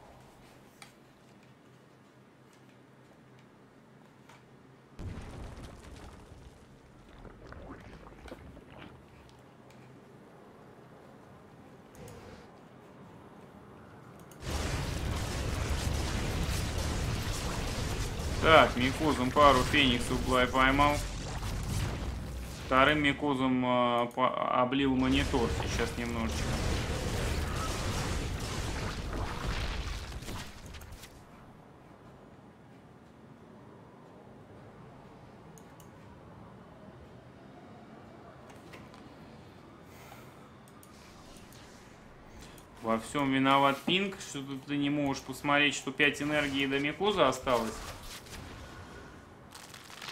Так, микозом пару фениксов Блай поймал. Вторым микозом облил монитор сейчас немножечко. Во всем виноват пинг, что ты не можешь посмотреть, что 5 энергии до микоза осталось.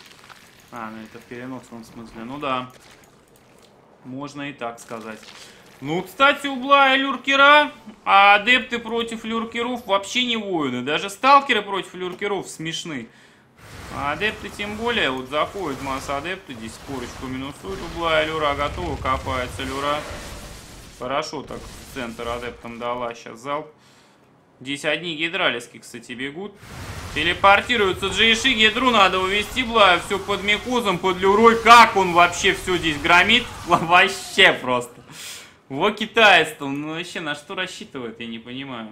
Ну это в переносном смысле. Ну да, можно и так сказать. Ну, кстати, у Блая люркера, а адепты против люркеров вообще не воины. Даже сталкеры против люркеров смешны. А адепты тем более, вот заходит масса адепты, здесь спорочку минусует у Блая, люра готова, копается люра. Хорошо так в центр адептам дала, сейчас залп. Здесь одни гидралиски, кстати, бегут. Телепортируются джейши, гидру надо увести, Блая, все под микозом, под люрой. Как он вообще все здесь громит? Вообще просто. Во китаец-то, ну вообще на что рассчитывает, я не понимаю.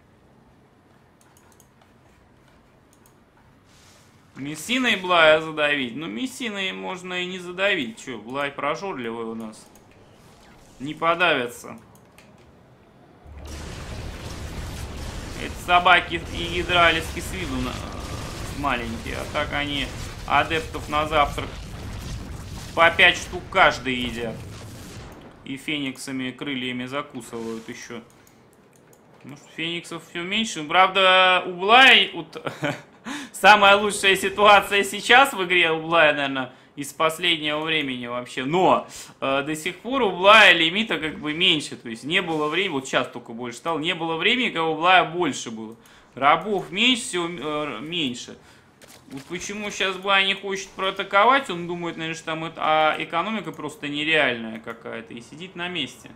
Мессиной Блая задавить? Ну, Мессиной можно и не задавить. Че, Блай прожорливый у нас. Не подавятся. Это собаки и гидралиски с виду маленькие. А так они адептов на завтрак по 5 штук каждый едят. И фениксами, крыльями закусывают еще. Ну, фениксов все меньше. Правда, у Блая... Самая лучшая ситуация сейчас в игре у Блая, наверное, из последнего времени вообще. Но до сих пор у Блая лимита как бы меньше. То есть не было времени, вот сейчас только больше стало, не было времени, когда у Блая больше было. Рабов меньше, всего меньше. Вот почему сейчас Блай не хочет проатаковать, он думает, наверное, что там экономика просто нереальная какая-то и сидит на месте.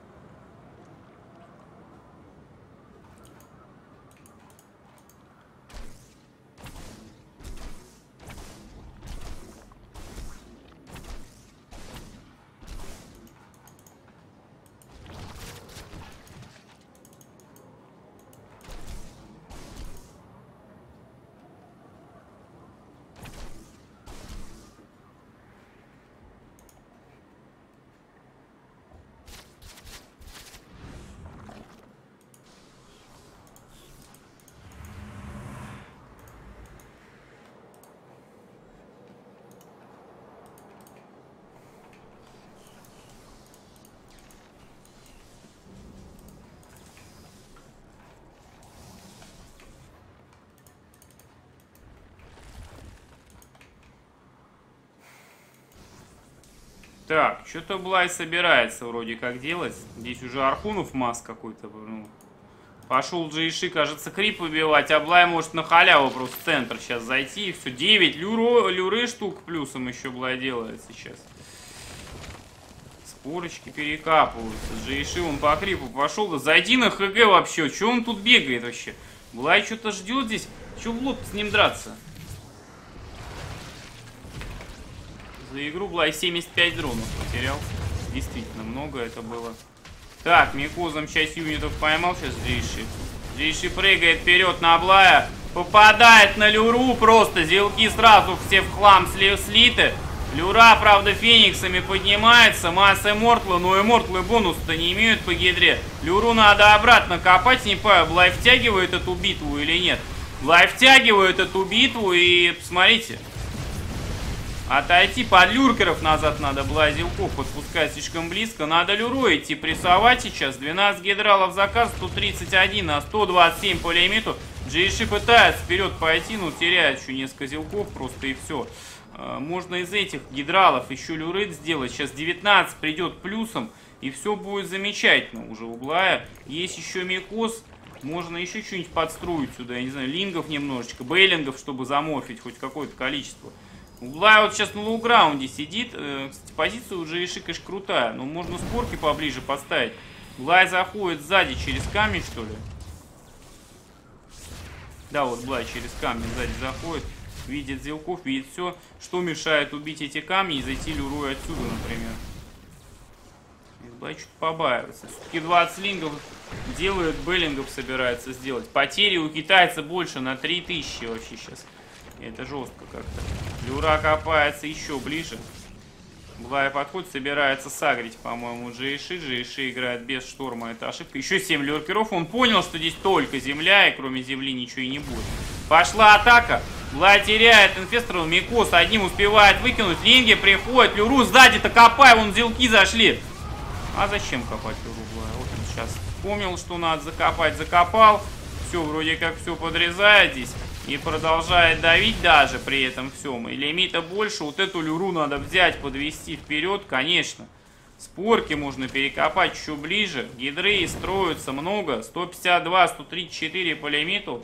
Так, что-то Блай собирается вроде как делать. Здесь уже Архунов масс какой-то. Ну, пошел Джейши, кажется, крип выбивать, а Блай может на халяву просто в центр сейчас зайти. И все, 9 люры штук плюсом еще Блай делает сейчас. Спорочки перекапываются. Джейши он по крипу пошел. Да зайди на ХГ вообще. Че он тут бегает вообще? Блай что-то ждет здесь. Че в лоб с ним драться? За игру Блай 75 дронов потерял. Действительно, много это было. Так, Микозом часть юнитов поймал сейчас Джейши. Джейши прыгает вперед на Блая. Попадает на люру просто. Зелки сразу все в хлам слиты. Люра, правда, фениксами поднимается. Масса Мортла, но и Мортлы бонус-то не имеют по гидре. Люру надо обратно копать. Не понимаю, Блай втягивает эту битву или нет. Блай втягивает эту битву и, посмотрите. Отойти под люркеров назад надо, Блай Зелков подпускать слишком близко. Надо люру идти прессовать сейчас. 12 гидралов заказ, 131 на 127 по лимиту. Джейши пытается вперед пойти, но теряет еще несколько зелков просто и все. Можно из этих гидралов еще люры сделать. Сейчас 19 придет плюсом и все будет замечательно уже у Блая. Есть еще Микоз. Можно еще что-нибудь подстроить сюда, я не знаю, лингов немножечко, бейлингов, чтобы заморфить хоть какое-то количество. Блай вот сейчас на лоу-граунде сидит. Кстати, позиция у Джейши, конечно, крутая. Но можно спорки поближе поставить. Блай заходит сзади через камень, что ли? Да, вот Блай через камень сзади заходит. Видит зелков, видит все. Что мешает убить эти камни и зайти люрой отсюда, например? Блай что-то побаивается. Все-таки 20 лингов делает, беллингов собирается сделать. Потери у китайца больше на 3000 вообще сейчас. Это жестко как-то. Люра копается еще ближе. Блай подходит, собирается сагрить, по-моему, Джейши. Джейши играет без шторма, это ошибка. Еще 7 люркеров. Он понял, что здесь только земля, и кроме земли ничего и не будет. Пошла атака. Блай теряет инфесторов. Микоз одним успевает выкинуть. Линги приходит. Люру сзади-то копай, вон зелки зашли. А зачем копать люру, Блай? Вот он сейчас вспомнил, что надо закопать. Закопал. Все, вроде как все подрезает здесь. И продолжает давить даже при этом всем. И лимита больше. Вот эту люру надо взять, подвести вперед, конечно. Спорки можно перекопать еще ближе. Гидры строятся много. 152, 134 по лимиту.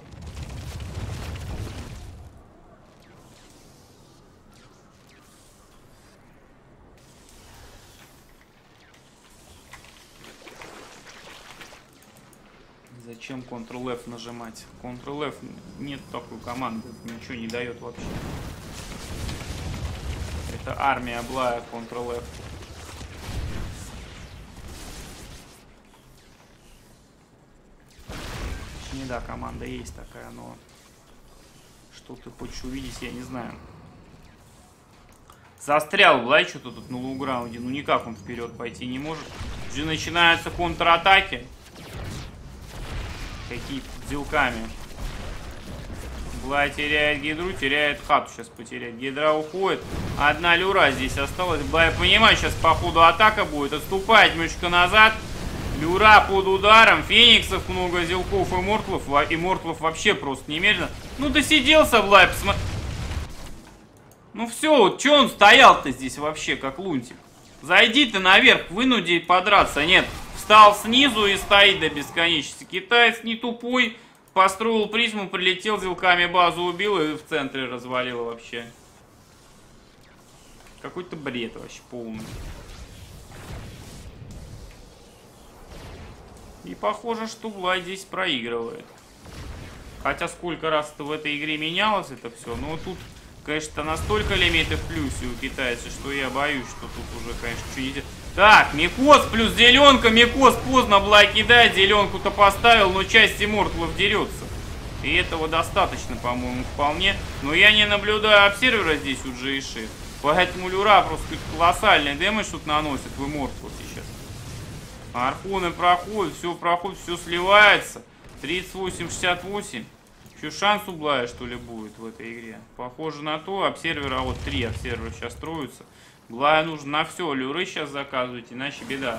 Зачем Ctrl-F нажимать? Ctrl-F нет такой команды. Ничего не дает вообще. Это армия Блая Ctrl-F. Не да, команда есть такая, но что ты хочешь увидеть, я не знаю. Застрял Блай что-то тут на лоу-граунде. Ну никак он вперед пойти не может. Уже начинаются контратаки. Какие-то зилками. Блай теряет гидру, теряет хату. Сейчас потеряет. Гидра уходит. Одна люра здесь осталась. Блай, понимаю, сейчас по ходу атака будет. Отступает немножечко назад. Люра под ударом. Фениксов много, зилков и мортлов. И мортлов вообще просто немедленно. Ну досиделся Блай, посмотри. Ну все, вот что он стоял-то здесь вообще, как лунтик? Зайди ты наверх, вынуди подраться. Нет. Встал снизу и стоит до бесконечности. Китаец не тупой. Построил призму, прилетел, зилками базу убил и в центре развалил вообще. Какой-то бред вообще полный. И похоже, что Блай здесь проигрывает. Хотя сколько раз это в этой игре менялось это все. Но тут, конечно, настолько лимиты в плюсе у китайцев, что я боюсь, что тут уже, конечно, что-нибудь... Так, Микос плюс зеленка. Микос поздно Блай кидает. Зеленку-то поставил, но часть иммортлов дерется. И этого достаточно, по-моему, вполне. Но я не наблюдаю обсервера здесь у Джейши. Поэтому Люра просто колоссальный дэмэдж тут наносит в иммортлов сейчас. Архоны проходят, все сливается. 38-68. Еще шанс у Блая, что ли, будет в этой игре? Похоже на то. Обсервера, вот 3 обсервера сейчас строятся. Блаю нужно на все. Люры сейчас заказывать, иначе беда.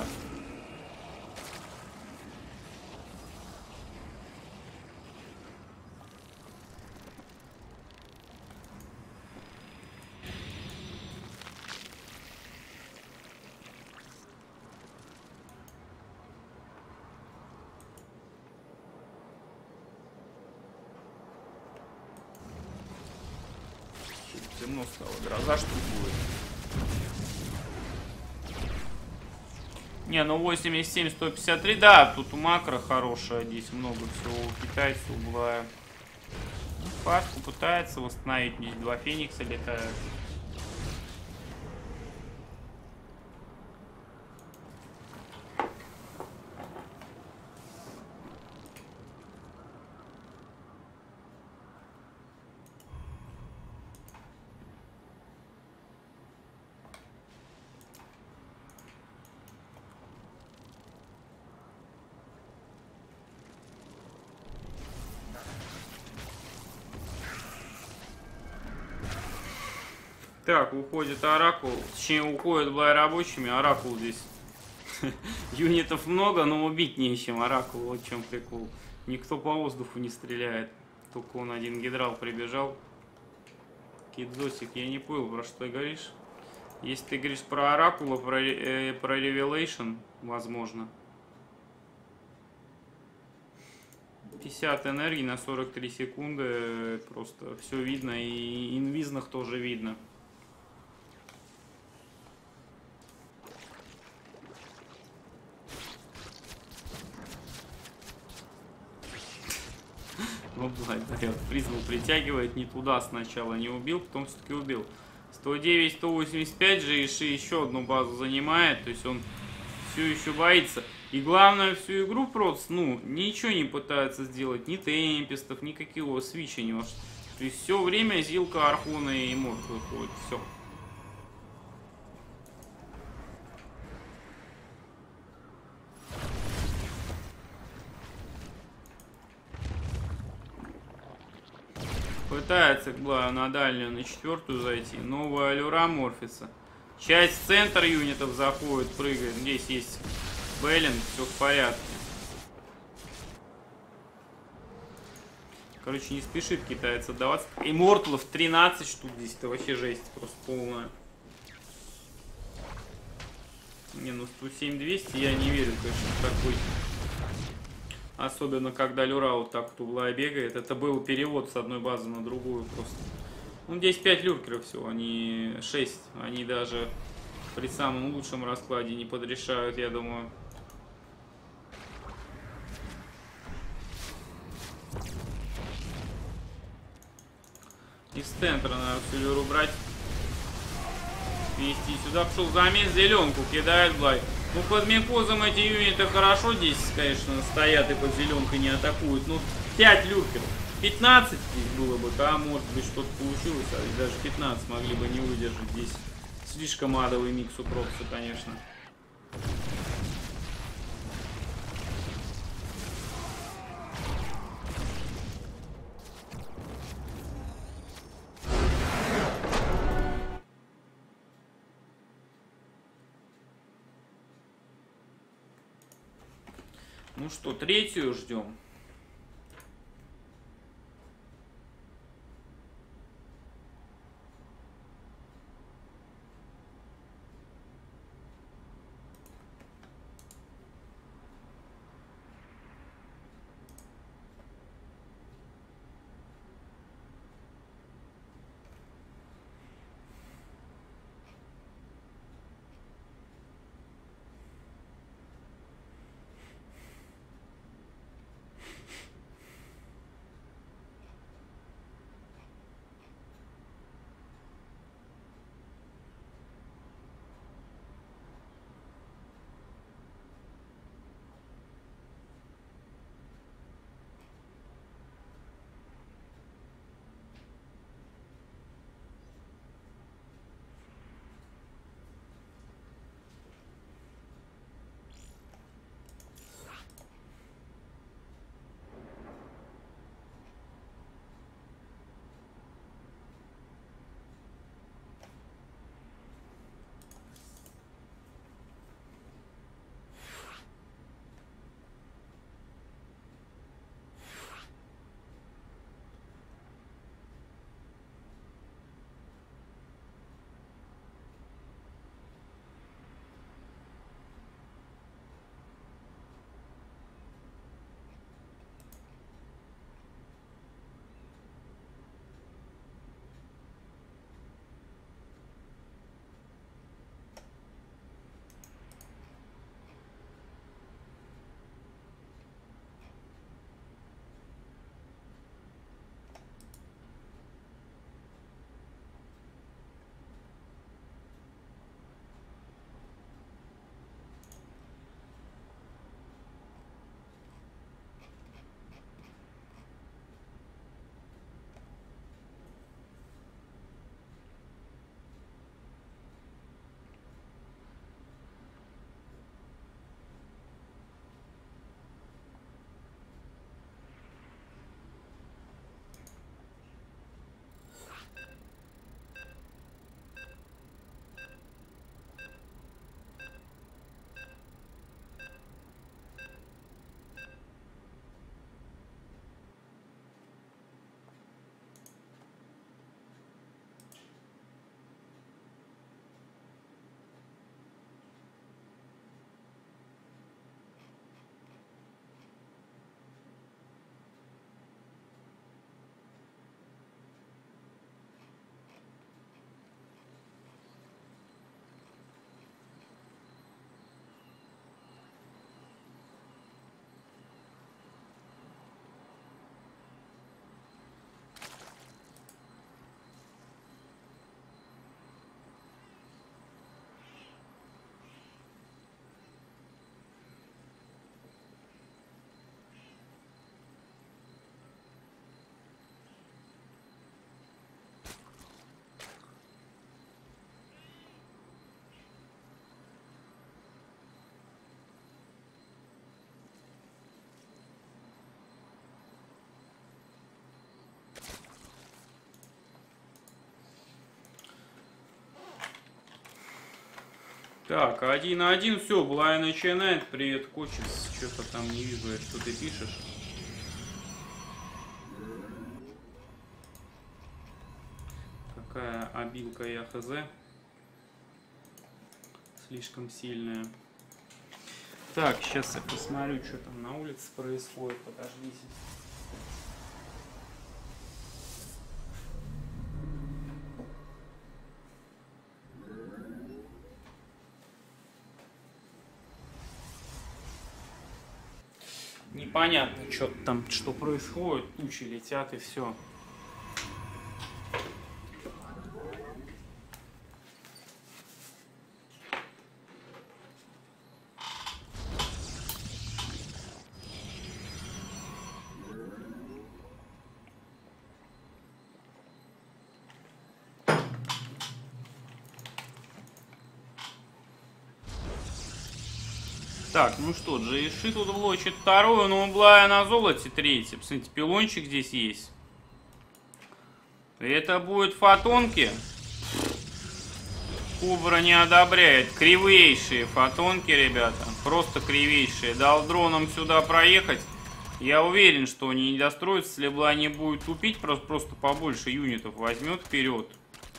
Темно стало. Гроза что будет? Не, ну 87, 153, да, тут у макро хорошая, здесь много всего у китайцев, у Блая. Пашку пытается восстановить, здесь 2 феникса летают. Так, уходит Оракул. Точнее, уходит Блай рабочими. Оракул здесь. Юнитов много, но убить нечем. Оракул, вот в чем прикол. Никто по воздуху не стреляет. Только он один гидрал прибежал. Кидзосик, я не понял, про что ты говоришь. Если ты говоришь про Оракула, про Revelation, возможно. 50 энергии на 43 секунды. Просто все видно. И инвизных тоже видно. Ну, призму притягивает не туда сначала, не убил, потом все-таки убил. 109, 185 же еще одну базу занимает, то есть он все еще боится. И главное, всю игру просто, ну, ничего не пытается сделать, ни темпестов, никакого свича не может. То есть все время Зилка, Архона и Морт выходит, все. Пытается Блаю на дальнюю, на 4-ю зайти. Новая Люра морфится. Часть центр юнитов заходит, прыгает. Здесь есть Беллинг, все в порядке. Короче, не спешит китаец отдаваться. Иммортлов 13 штук здесь. Это вообще жесть просто полная. Не, ну 107-200 я не верю, конечно, в такой. Особенно, когда Люра вот так вот угла бегает. Это был перевод с одной базы на другую просто. Ну, здесь 5 люркеров всего, они 6. Они даже при самом лучшем раскладе не подрешают, я думаю. Из центра надо всю люру брать. Вести сюда. Пошел замес, зеленку кидает Блай. Ну, под микозом эти юниты хорошо здесь, конечно, стоят и под зеленкой не атакуют. Ну, 5 люркеров. 15 здесь было бы, да, может быть, что-то получилось, а даже 15 могли бы не выдержать здесь. Слишком адовый микс у Прокса, конечно. Ну что, третью ждем. Так, 1-1, все, Блай начинает. Привет, Кочес. Что-то там не вижу, что ты пишешь. Какая обилка, я хз. слишком сильная. Так, сейчас я посмотрю, что там на улице происходит. Подождите. Непонятно, что там, что происходит. Тучи летят и все. Так, ну что, Джейши тут влочит вторую, но Блая на золоте третье. Посмотрите, пилончик здесь есть. Это будет фотонки. Кубра не одобряет. Кривейшие фотонки, ребята. Просто кривейшие. Дал дроном сюда проехать. Я уверен, что они не достроятся, если Блай не будет тупить. Просто побольше юнитов возьмет вперед.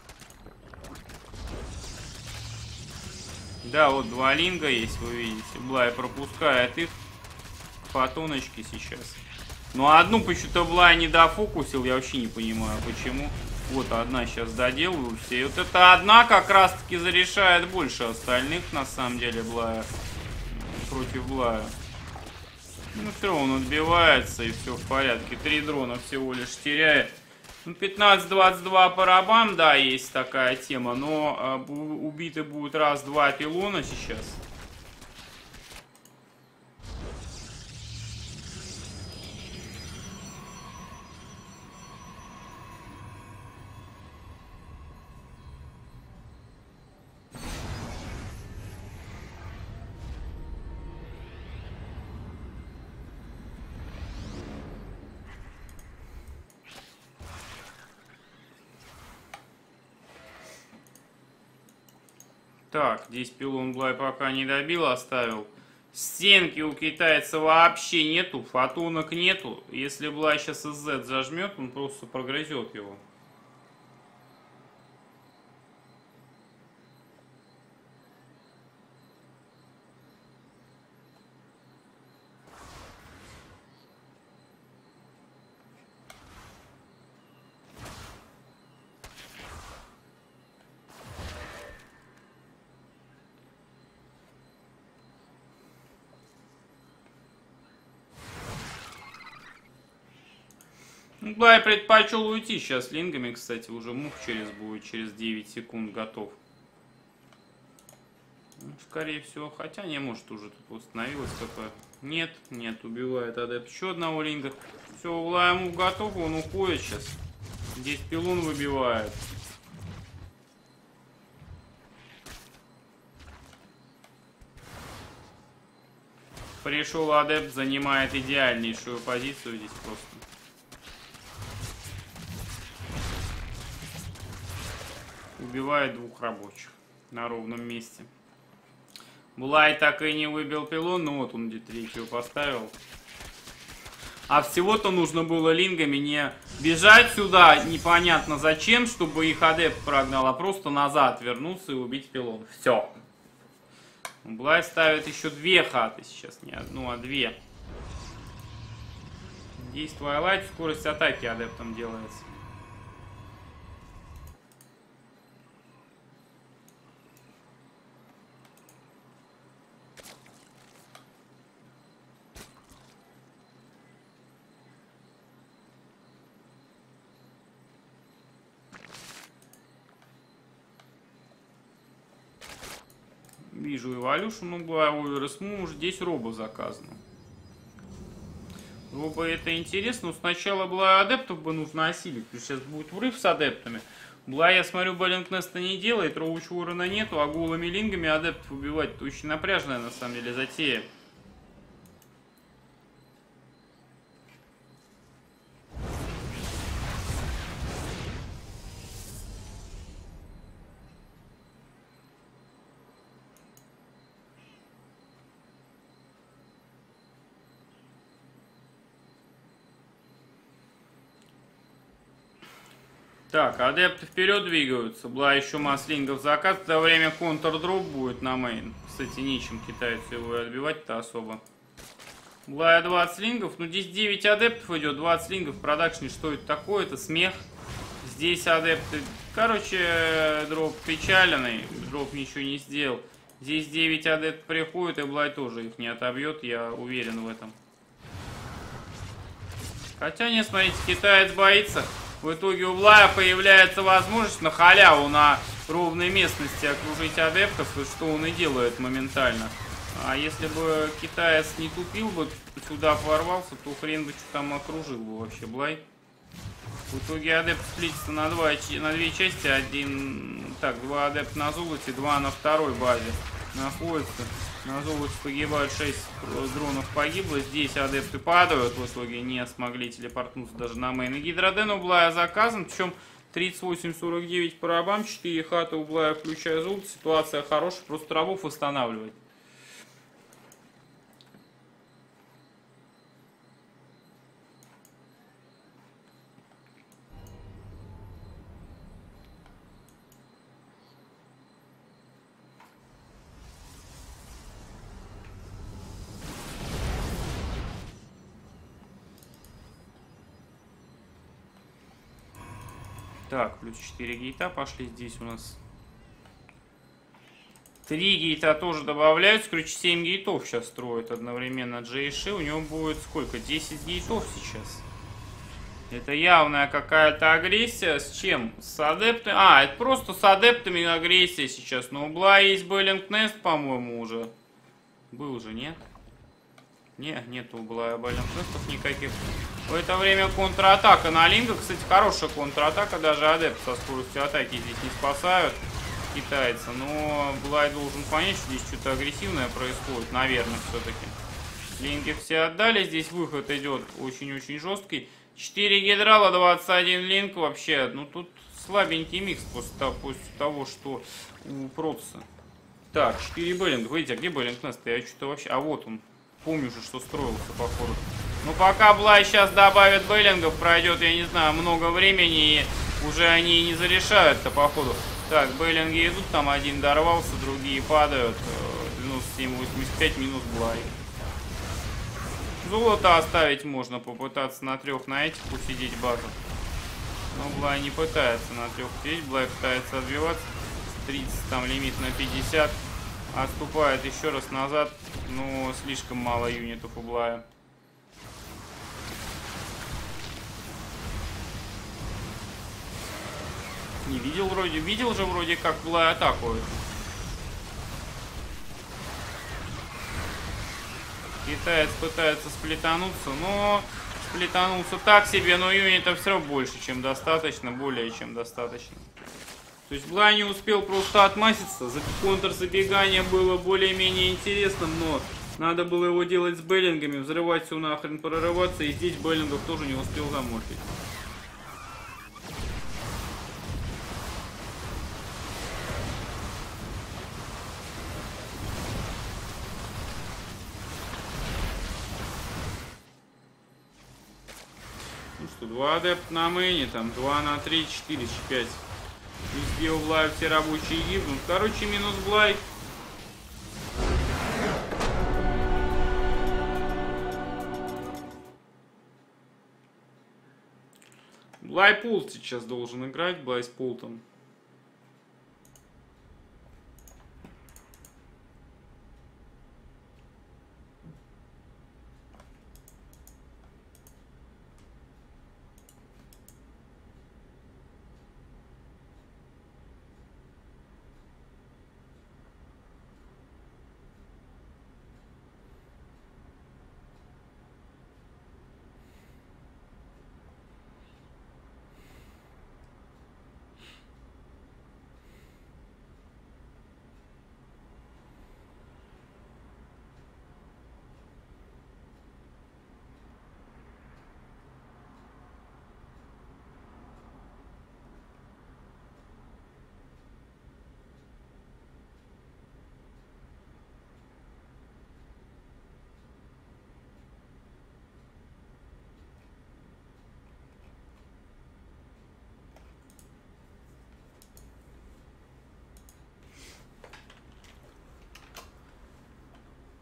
Да, вот два линга есть, вы видите. Блай пропускает их. Фотоночки сейчас. Ну, одну почему-то Блай не дофокусил. Я вообще не понимаю, почему. Вот одна сейчас доделаю все. И вот эта одна как раз-таки зарешает больше остальных, на самом деле, Блая. Против Блая. Ну, все, он отбивается, и все в порядке. 3 дрона всего лишь теряет. 15-22 по рабам, да, есть такая тема, но убиты будут раз-два пилона сейчас. Так, здесь пилон Блай пока не добил, оставил. Стенки у китайца вообще нету, фотонок нету. Если Блай сейчас Z зажмет, он просто прогрызет его. Блай предпочел уйти сейчас лингами, кстати, уже мух будет через 9 секунд готов. Ну, скорее всего, хотя не, может уже тут восстановилось какое. Нет, убивает адепт еще одного линга. Все, у Блая мух готов, он уходит сейчас. Здесь пилон выбивает. Пришел адепт, занимает идеальнейшую позицию здесь просто. Убивает 2 рабочих на ровном месте. Блай так и не выбил пилон, ну вот он где третью поставил. А всего-то нужно было лингами не бежать сюда, непонятно зачем, чтобы их адепт прогнал, а просто назад вернуться и убить пилон. Все. Блай ставит еще 2 хаты сейчас, не одну, а 2. Здесь Твайлайт, скорость атаки адептом делается. Вижу Evolution, ну, Oversmove, здесь робо заказано. Робо это интересно, но сначала Блай адептов бы нужно осилить, потому что сейчас будет врыв с адептами. Блай, я смотрю, Баллинг-Неста не делает, Роуч Уоррена нету, а голыми лингами адептов убивать это очень напряжная на самом деле затея. Так, адепты вперед двигаются. Бла еще маслингов заказ. В это время контрдроп будет на мейн. Кстати, нечем китайцу его отбивать-то особо. Блая 20 лингов. Ну, здесь 9 адептов идет. 20 лингов в продакшне. Что это такое? Это смех. Здесь адепты... Короче, дроп печаленный. Дроп ничего не сделал. Здесь 9 адептов приходит, и Блай тоже их не отобьет. Я уверен в этом. Хотя, не, смотрите, китаец боится. В итоге у Блая появляется возможность на халяву на ровной местности окружить адептов, и что он и делает моментально. А если бы китаец не тупил бы, сюда ворвался, то хрен бы что там окружил бы вообще Блай. В итоге адепт сплитится на две части. Два адепта на золоте, 2 на второй базе находятся. На золоте погибают 6 дронов погибло. Здесь адепты падают. В итоге не смогли телепортнуться даже на мейн. И гидроден у Блая заказан. Причем 38-49 по рабам. 4 хаты у Блая, включая золото. Ситуация хорошая. Просто рабов восстанавливать. Так, плюс 4 гейта пошли. Здесь у нас 3 гейта тоже добавляются. Короче, 7 гейтов сейчас строят одновременно Джейши. У него будет сколько? 10 гейтов сейчас. Это явная какая-то агрессия. С чем? С адептами? А, это просто с адептами агрессия сейчас. Но у Бла есть Беллинг Нест, по-моему, уже. Был же, нет? Нету у Блая Беллинг Нестов никаких. В это время контратака на Линга. Кстати, хорошая контратака. Даже адепт со скоростью атаки здесь не спасают китайца. Но Блай должен понять, что здесь что-то агрессивное происходит. Наверное, все-таки. Линги все отдали. Здесь выход идет очень-очень жесткий. 4 гидрала, 21 линк. Вообще, ну тут слабенький микс после того, что у Протса. Так, 4 Беллинга. Видите, а где Беллинг Нест? Я что-то вообще... А вот он. Помню же, что строился, походу. Ну, пока Блай сейчас добавит Беллингов, пройдет, я не знаю, много времени, и уже они не зарешают-то, походу. Так, Беллинги идут, там один дорвался, другие падают. 97-85 минус Блай. Золото оставить можно, попытаться на 3 на этих усидеть базу. Но Блай не пытается на 3 сидеть, Блай пытается отбиваться. 30, там лимит на 50. Отступает еще раз назад, но слишком мало юнитов у Блая. Не видел вроде, видел же вроде как Блай атакует. Китаец пытается сплетануться, но сплетанулся так себе, но юнитов все равно больше, чем достаточно, более чем достаточно. То есть Блай не успел просто отмаситься, контрзабегание было более-менее интересным, но надо было его делать с Беллингами, взрывать все нахрен, прорываться, и здесь Беллингов тоже не успел заморфить. Ну что, 2 адепта на мейне, там 2 на 3, 4, 5. Везде у Блая все рабочие гибнут. Короче, минус Блай. Блай Пулт сейчас должен играть. Блай с Пултом.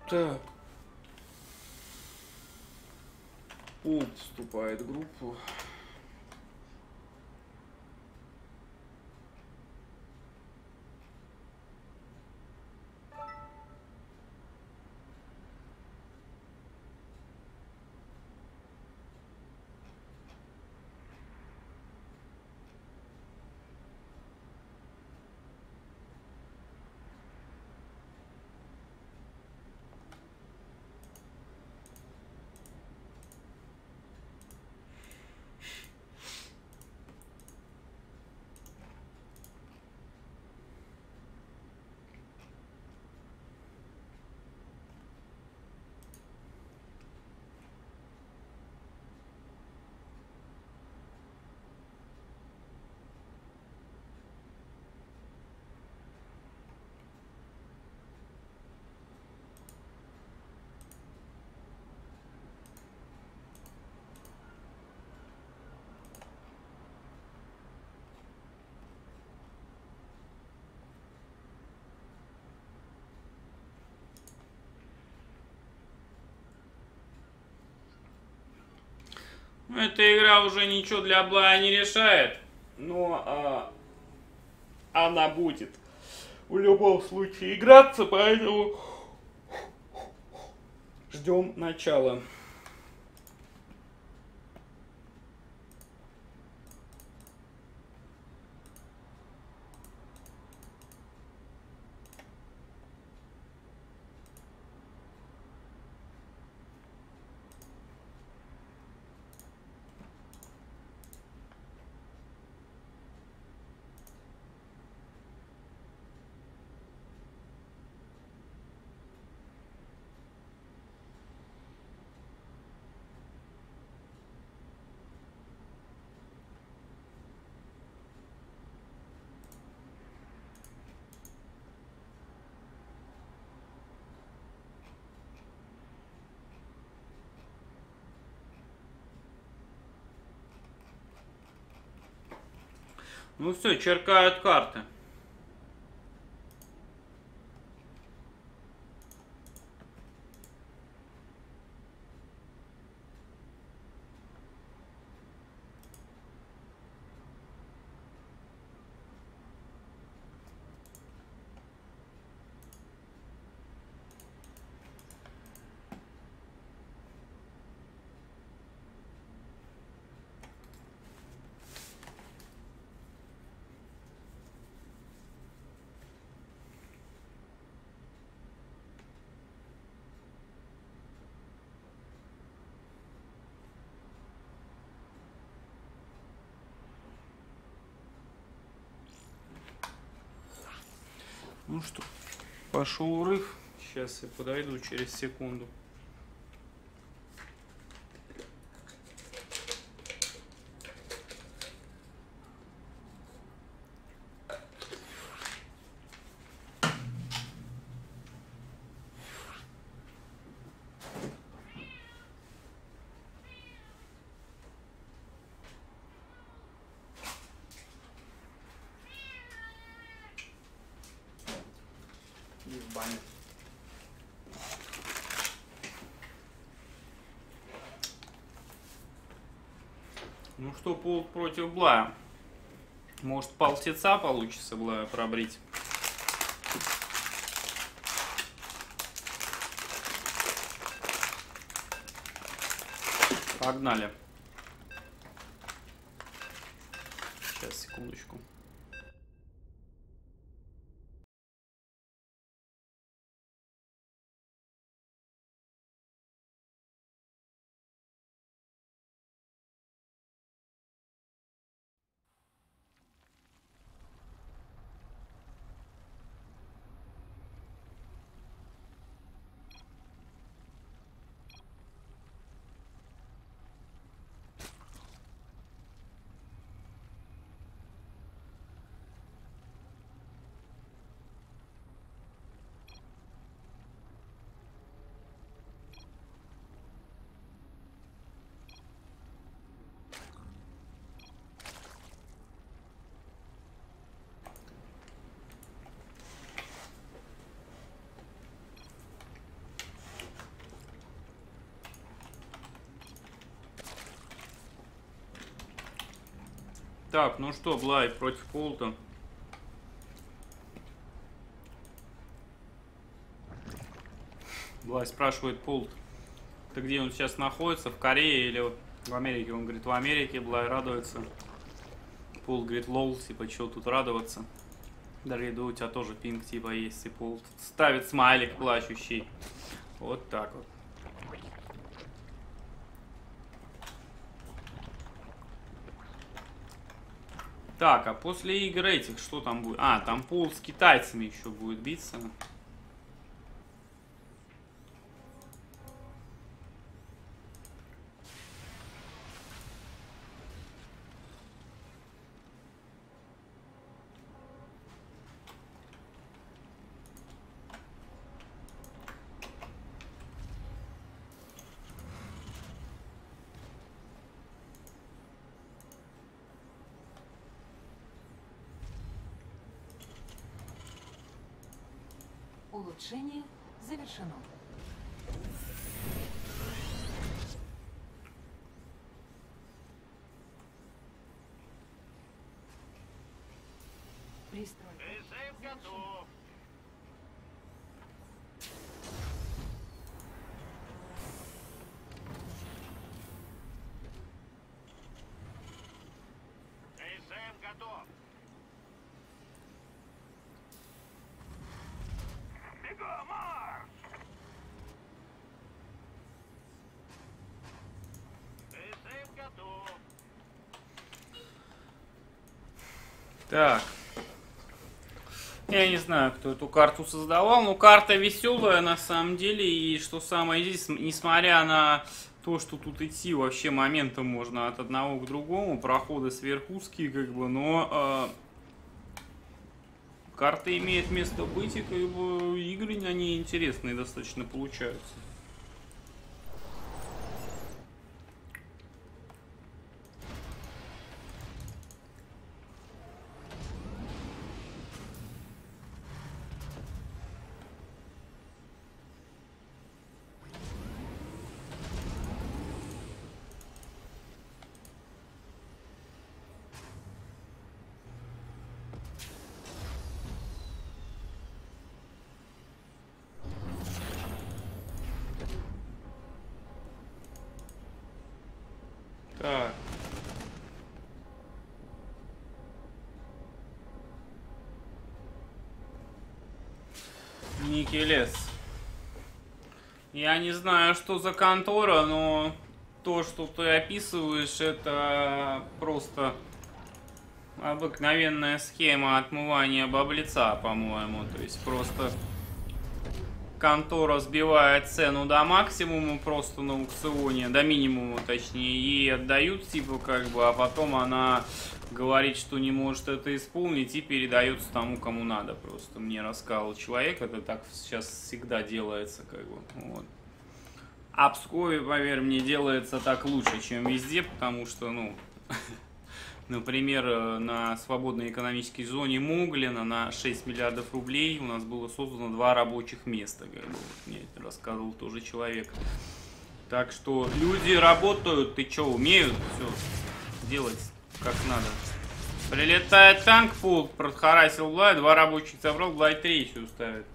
Так. Пулт вступает в группу. Эта игра уже ничего для Блая не решает, но она будет в любом случае играться, поэтому ждем начала. Ну все, черкают карты. Ну что, пошел урыв. Сейчас я подойду через секунду. И в баню. Ну что, Пулт против Блая. Может, полтеца получится Блая пробрить. Погнали. Сейчас, секундочку. Так, ну что, Блай против Полта. Блай спрашивает Полт, ты где он сейчас находится, в Корее или в Америке? Он говорит, в Америке. Блай радуется. Полт говорит, лол, типа, чего тут радоваться? Даже у тебя тоже пинг типа есть, и Полт ставит смайлик плачущий. Вот так вот. Так, а после игр этих что там будет? А, там Полт с китайцами еще будет биться. Улучшение завершено. Пристрой. Призыв готов. Призыв готов. Бегом, марш! Призыв готов. Так. Я не знаю, кто эту карту создавал, но карта веселая на самом деле. И что самое здесь, несмотря на то, что тут идти вообще моментом можно от одного к другому, проходы сверхузкие, как бы, но карта имеет место быть, и как бы игры они интересные достаточно получаются. Так. Никелес. Я не знаю, что за контора, но то, что ты описываешь, это просто обыкновенная схема отмывания баблица, по-моему. То есть просто контора сбивает цену до максимума просто на аукционе, до минимума точнее, и отдают типа как бы, а потом она говорит, что не может это исполнить и передается тому, кому надо. Просто мне рассказал человек, это так сейчас всегда делается как бы, вот. А в Пскове, поверь мне, делается так лучше, чем везде, потому что, ну, например, на свободной экономической зоне Моглина на 6 миллиардов рублей у нас было создано 2 рабочих места, как бы, вот мне это рассказывал тоже человек. Так что люди работают, ты что, умеют все делать как надо. Прилетает танк, Полт протхарасил Блай, 2 рабочих забрал, Блай 3 ставит.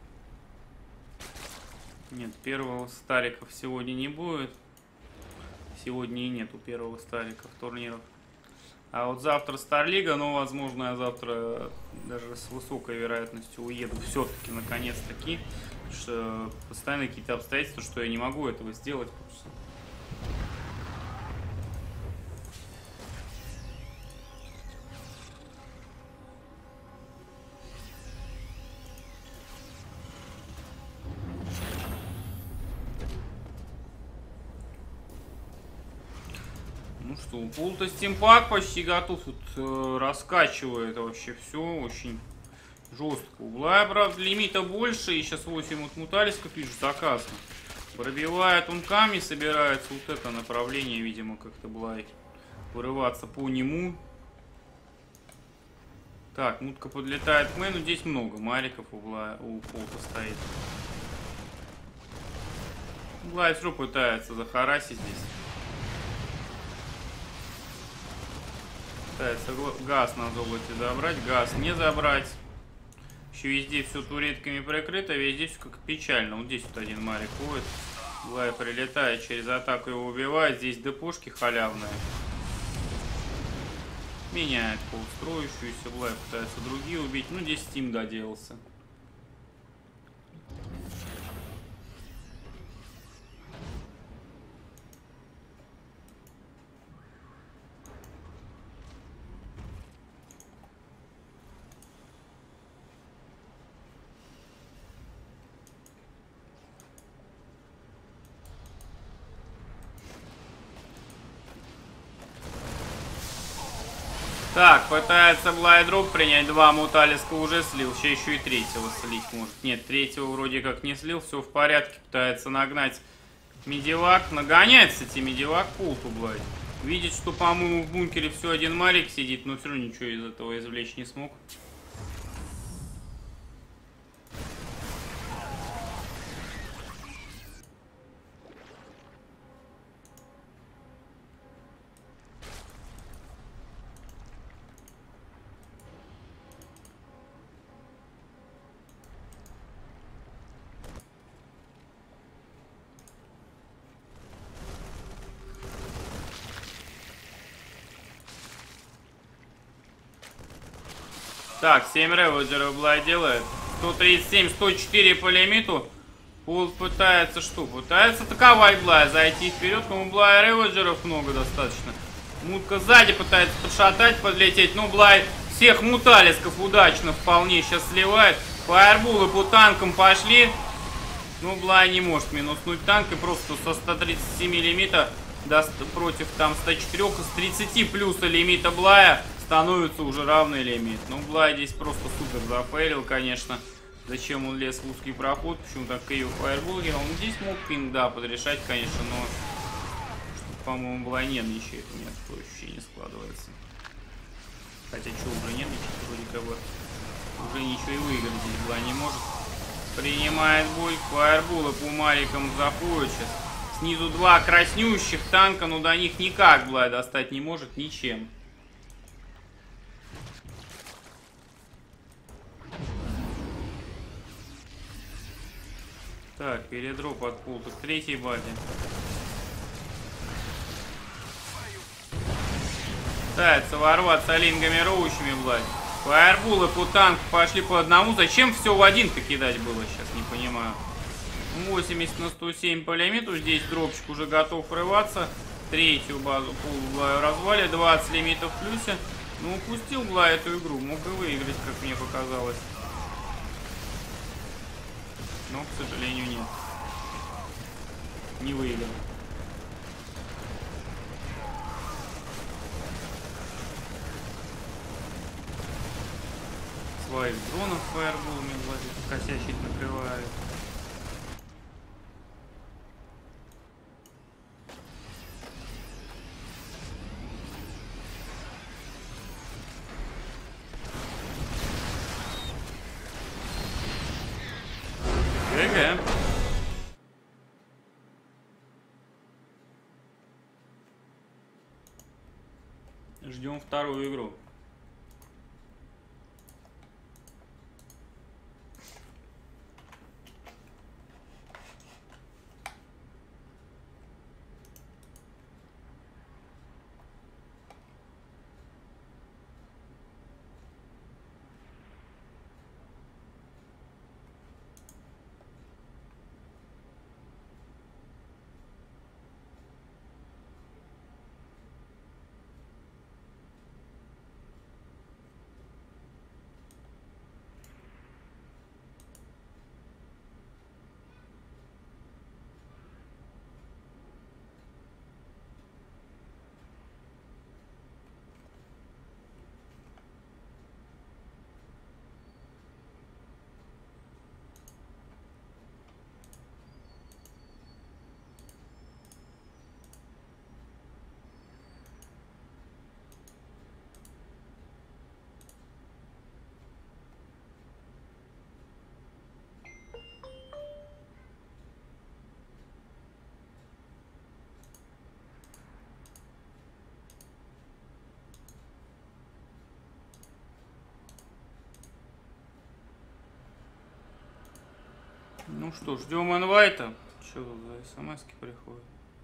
Нет, первого стариков сегодня не будет. Сегодня и нету первого стариков турниров. А вот завтра Старлига, но, возможно, я завтра даже с высокой вероятностью уеду все-таки, наконец-таки. Потому что постоянно какие-то обстоятельства, что я не могу этого сделать. Просто. Ну что, у Полта стимпак почти готов, тут раскачивает вообще все очень жестко. У Блая, правда, лимита больше, и сейчас 8 вот муталисков, вижу, заказано. Пробивает он камни, собирается вот это направление, видимо, как-то Блай вырываться по нему. Так, мутка подлетает к мэну, здесь много мариков у Полта стоит. Блай все пытается захарасить здесь. Пытается газ на золоте забрать, газ не забрать. Еще везде все туретками прикрыто, везде все как печально. Вот здесь вот один Марик ходит. Блай прилетает, через атаку его убивает. Здесь депушки халявные. Меняет полустроящуюся. Блай пытается другие убить. Ну, здесь Steam доделался. Так, пытается Блайдроп принять, 2 муталиска уже слил, сейчас еще и третьего слить может. Нет, третьего вроде как не слил, все в порядке, пытается нагнать медивак. Нагоняет, кстати, медивак пулту, Блайд. Видит, что, по-моему, в бункере все один Марик сидит, но все равно ничего из этого извлечь не смог. Так, 7 реводжеров Блай делает. 137, 104 по лимиту. Пул пытается что? Пытается атаковать Блая, зайти вперед. Но у Блая реводжеров много достаточно. Мутка сзади пытается подшатать, подлететь. Ну, Блай всех муталисков удачно вполне сейчас сливает. Фаербулы по танкам пошли. Ну, Блай не может минуснуть танк. И просто со 137 лимита против там 104 с 30 плюса лимита Блая становится уже равный лимит. Ну, Блай здесь просто супер зафейлил, конечно. Зачем он лез в узкий проход? Почему так Кейв Фаербулги? Он здесь мог пинг, да, подрешать, конечно, но... По-моему, Блай нервничает. У меня такое ощущение складывается. Хотя, что, уже нервничает? Вроде как бы уже ничего и выиграть здесь Блай не может. Принимает бой. Фаербулы по Марикам заходят сейчас. Снизу 2 краснющих танка, но до них никак Блай достать не может ничем. Так, передроп от пулта к третьей базе. Пытается ворваться лингами роучами, Блай. Фаербулы по танку пошли по одному. Зачем все в один-то кидать было, сейчас не понимаю. 80 на 107 по лимиту. Здесь дропчик уже готов врываться. Третью базу пул Блаю развали. 20 лимитов в плюсе. Ну, упустил Блай эту игру. Мог и выиграть, как мне показалось. Но, к сожалению, нет. Не выиграл. Своих дронов фаерболами косячить накрывает. ГГ. Ждем вторую игру. Ну что, ждем инвайта. Что тут за смс-ки приходят?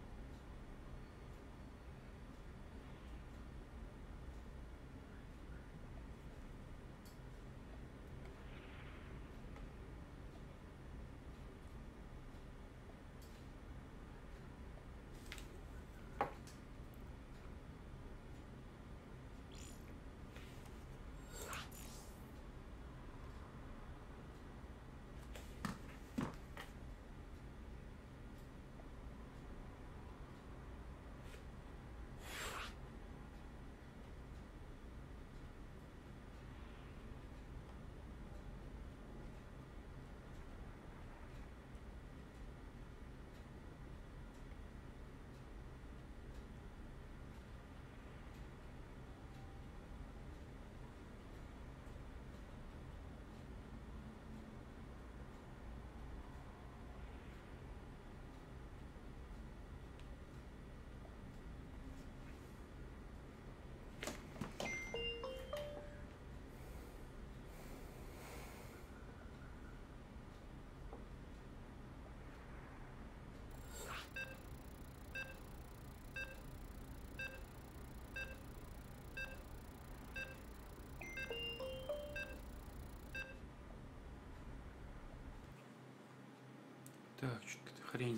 Так, что какая-то хрень.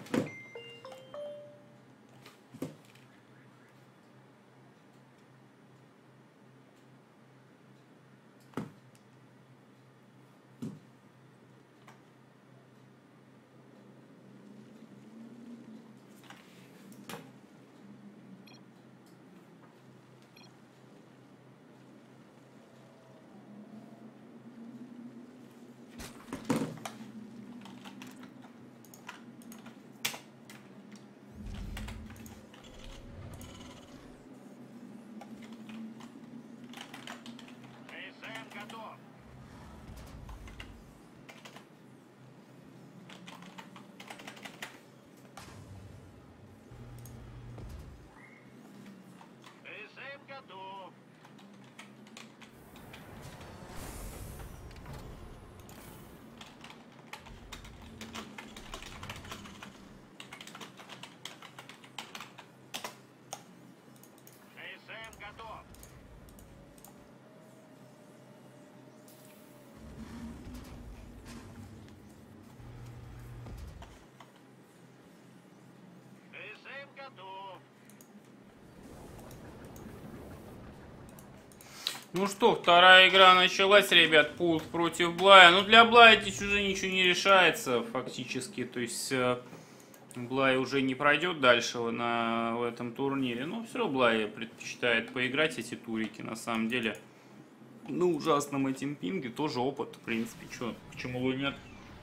КСМ готов. КСМ готов. КСМ готов. КСМ готов. Ну что, вторая игра началась, ребят. Пулт против Блая. Ну, для Блая здесь уже ничего не решается, фактически. То есть, Блай уже не пройдет дальше в этом турнире. Но все равно Блай предпочитает поиграть эти турики, на самом деле. Ну, ужасном этим пинге тоже опыт, в принципе. Чё, почему бы нет?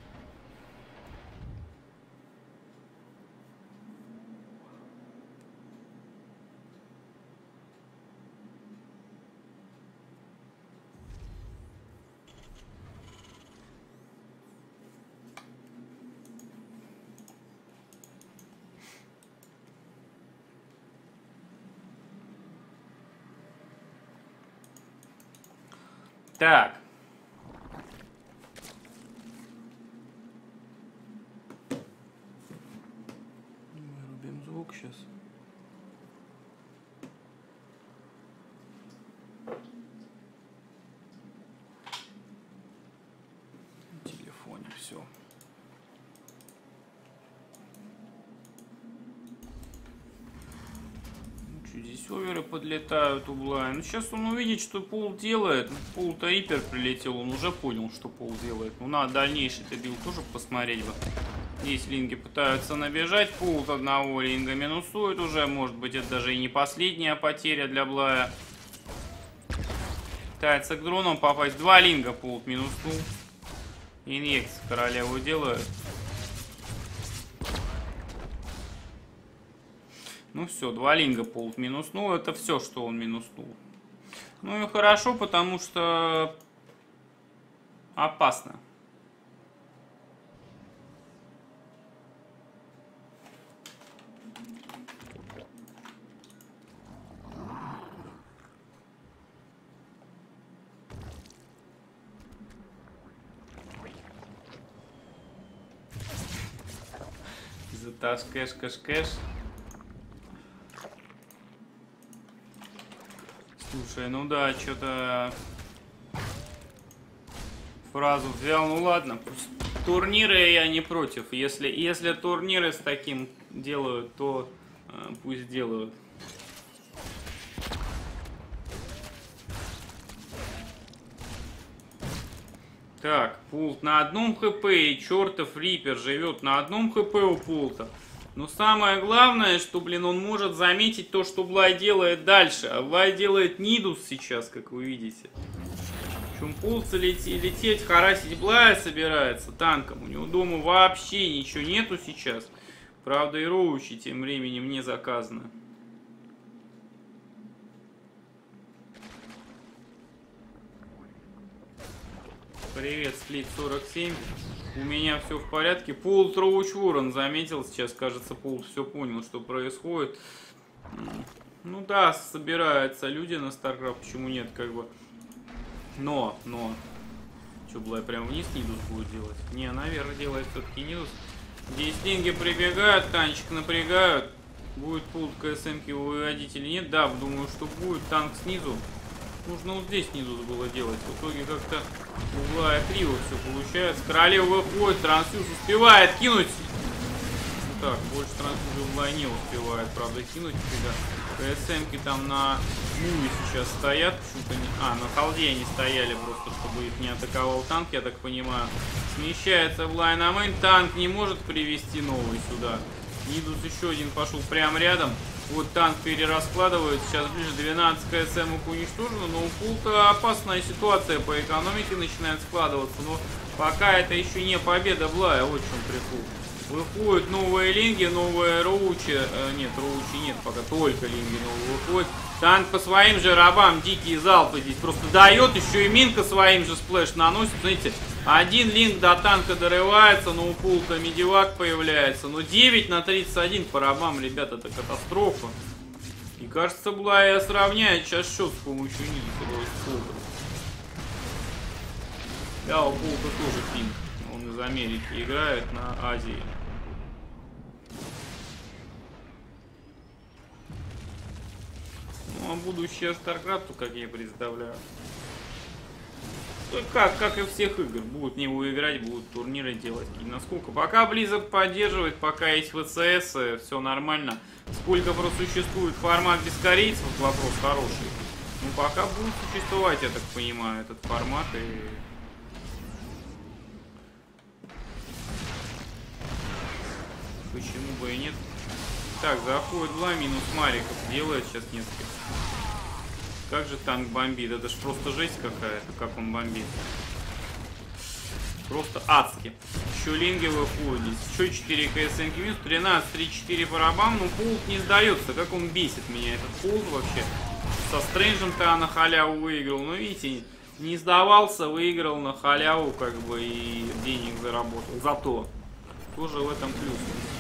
Так. Вырубим звук сейчас. На телефоне все. Здесь оверы подлетают у Блая. Ну, сейчас он увидит, что Пул делает. Пул-то Риппер прилетел, он уже понял, что Пул делает. Ну, надо дальнейший-то билд тоже посмотреть бы. Здесь линги пытаются набежать. Пул одного линга минусует уже. Может быть, это даже и не последняя потеря для Блая. Пытается к дронам попасть. Два линга Пул минуснул. Инъекции королеву делают. Ну все, два линга Пул минуснул. Это все, что он минуснул. Ну и хорошо, потому что опасно. Ташкэш, кэш-кэш. Слушай, ну да, что-то фразу взял, ну ладно. Турниры я не против. Если турниры с таким делают, то пусть делают. Так, пулт на одном хп, и чертов Риппер живет на одном хп у пулта. Но самое главное, что, блин, он может заметить то, что Блай делает дальше. А Блай делает Нидус сейчас, как вы видите. Причем пулт лететь, харасить Блая собирается танком. У него дома вообще ничего нету сейчас. Правда, и роучи тем временем не заказаны. Привет, Сплит 47. У меня все в порядке. Пулт Роуч Ворон заметил сейчас. Кажется, Пулт все понял, что происходит. Ну да, собираются люди на StarCraft. Почему нет, как бы. Но. Что, Блай прям вниз Нидус будет делать? Не, наверх делает все-таки Нидус. Здесь деньги прибегают, танчик напрягают. Будет Пулт КСМ-ки выводить или нет? Да, думаю, что будет. Танк снизу. Нужно вот здесь Нидус было делать. В итоге как-то угла и криво все получается. Королева выходит, трансфьюз успевает кинуть. Ну так, больше трансфьюз угла не успевает, правда, кинуть. КСМ-ки там на муве сейчас стоят. Почему-то не... на халде они стояли просто, чтобы их не атаковал танк, я так понимаю. Смещается в лайн мейн. Танк не может привести новый сюда. Нидус еще один пошел прямо рядом. Вот танк перераскладывает, сейчас ближе 12 КСМ уничтожено, но у пулта опасная ситуация по экономике начинает складываться, но пока это еще не победа Блая, вот в чем прикол. Выходят новые линги, новые роучи, нет, роучи нет, пока только линги новые выходят. Танк по своим же рабам, дикие залпы здесь просто дает, еще и минка своим же сплэш наносит, знаете. Один линк до танка дорывается, но у пулта медивак появляется. Но 9 на 31 по рабам, ребята, это катастрофа. И кажется, Блая сравняет сейчас счет с помощью Нидуса. Да, у пулта тоже пинг. Он из Америки играет на Азии. Ну, а будущее StarCraft, как я представляю. Как и всех игр. Будут не играть, будут турниры делать. И насколько? Пока Blizzard поддерживает, пока есть ВЦС, все нормально. Сколько просуществует формат без корейцев, вопрос хороший. Ну, пока будет существовать, я так понимаю, этот формат. И... почему бы и нет. Так, заходит 2 минус Мариков. Делает сейчас несколько. Как же танк бомбит? Это ж просто жесть какая-то, как он бомбит. Просто адски. Еще линги выходят здесь. Еще 4 КСМ минус. 13, 3-4 по рабам. Ну, пулт не сдается. Как он бесит меня, этот пулт вообще. Со Стрэнджем-то на халяву выиграл. Ну, видите, не сдавался, выиграл на халяву, как бы, и денег заработал. Зато тоже в этом плюс.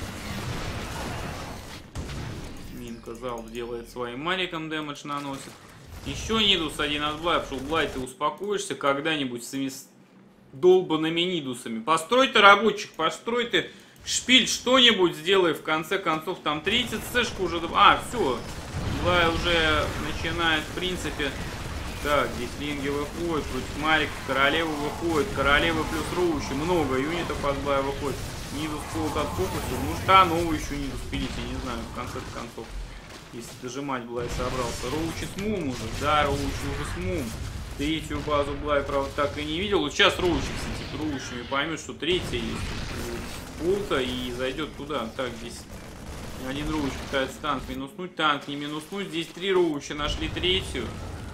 Минка залп делает своим мариком, дэмэдж наносит. Еще Нидус один от Блая пошел. Блай, ты успокоишься когда-нибудь с этими долбанными Нидусами? Построй ты, рабочих, построй ты шпиль, что-нибудь сделай. В конце концов, там 30 сэшку уже... все. Блай уже начинает, в принципе... Так, здесь линги выходят против Марика. Королева выходит. Королева плюс роучи. Много юнитов от Блая выходит. Нидус полк от фокуса. Ну что, новый еще Нидус пилить, я не знаю, в конце концов. Если дожимать Блай собрался. Роучи с мум уже. Да, Роучи уже с мум. Третью базу Блай, правда, так и не видел. Вот сейчас Роучи, кстати, Роучами поймет, что третья есть у пулта и зайдет туда. Так, здесь один Роуч пытается танк минуснуть. Танк не минуснуть. Здесь 3 Роучи нашли третью.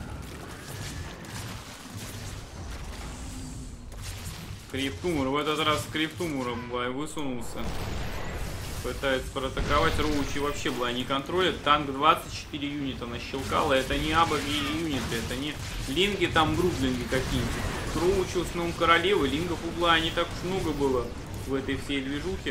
Криптумор. В этот раз с Криптумором Блай высунулся. Пытается проатаковать. Роучи вообще Блай не контролит. Танк 24 юнита нащелкало. Это не абы юниты. Это не линги там, грудлинги какие-нибудь. Роучи в основном королевы. Лингов у Блая не так уж много было в этой всей движухе.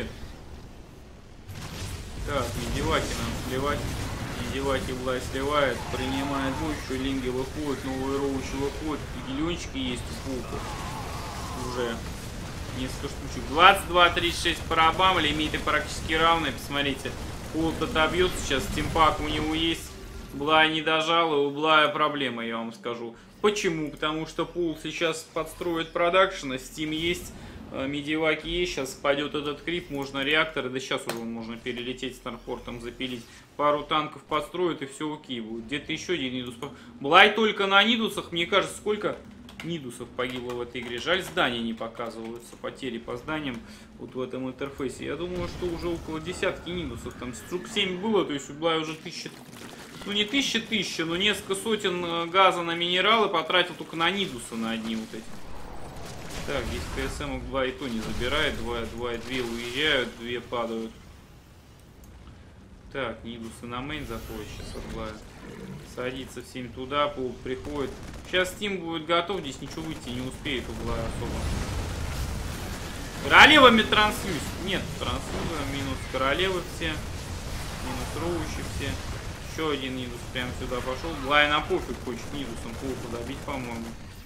Так, медиваки нам сливать. Медиваки Блай сливает. Принимает бой. Еще линги выходят. Новые Роучи выходят. И гелиончики есть у пулка. Уже. несколько штучек. 22-36 парабам, лимиты практически равные. Посмотрите, Пулт отобьет сейчас, стимпак у него есть. Блай не дожал, и у Блая проблема, я вам скажу. Почему? Потому что Пул сейчас подстроит продакшн, Steam есть, медиваки есть, сейчас пойдет этот крип, можно реакторы, да сейчас уже можно перелететь Старпортом, запилить. Пару танков подстроят, и все окей будет. Где-то еще один Нидус. Блай только на Нидусах, мне кажется, сколько Нидусов погибло в этой игре. Жаль, здания не показываются, потери по зданиям вот в этом интерфейсе. Я думаю, что уже около десятки Нидусов. Там штук 7 было, то есть у Блая уже 1000... Ну не 1000, но несколько сотен газа на минералы потратил только на Нидуса, на одни вот эти. Так, здесь КСМ 2 и то не забирает, 2 уезжают, 2 падают. Так, Нидусы на мейн заходят сейчас от Блая. Садится всем туда, Пул приходит. Сейчас Steam будет готов, здесь ничего выйти не успеет у Блая особо. Королевами трансфьюз. Нет, трансфьюза, минус королевы все. Минус роучи все. Еще один Нидус прямо сюда пошел. Блай на пофиг хочет Нидусом Пулку добить, по-моему.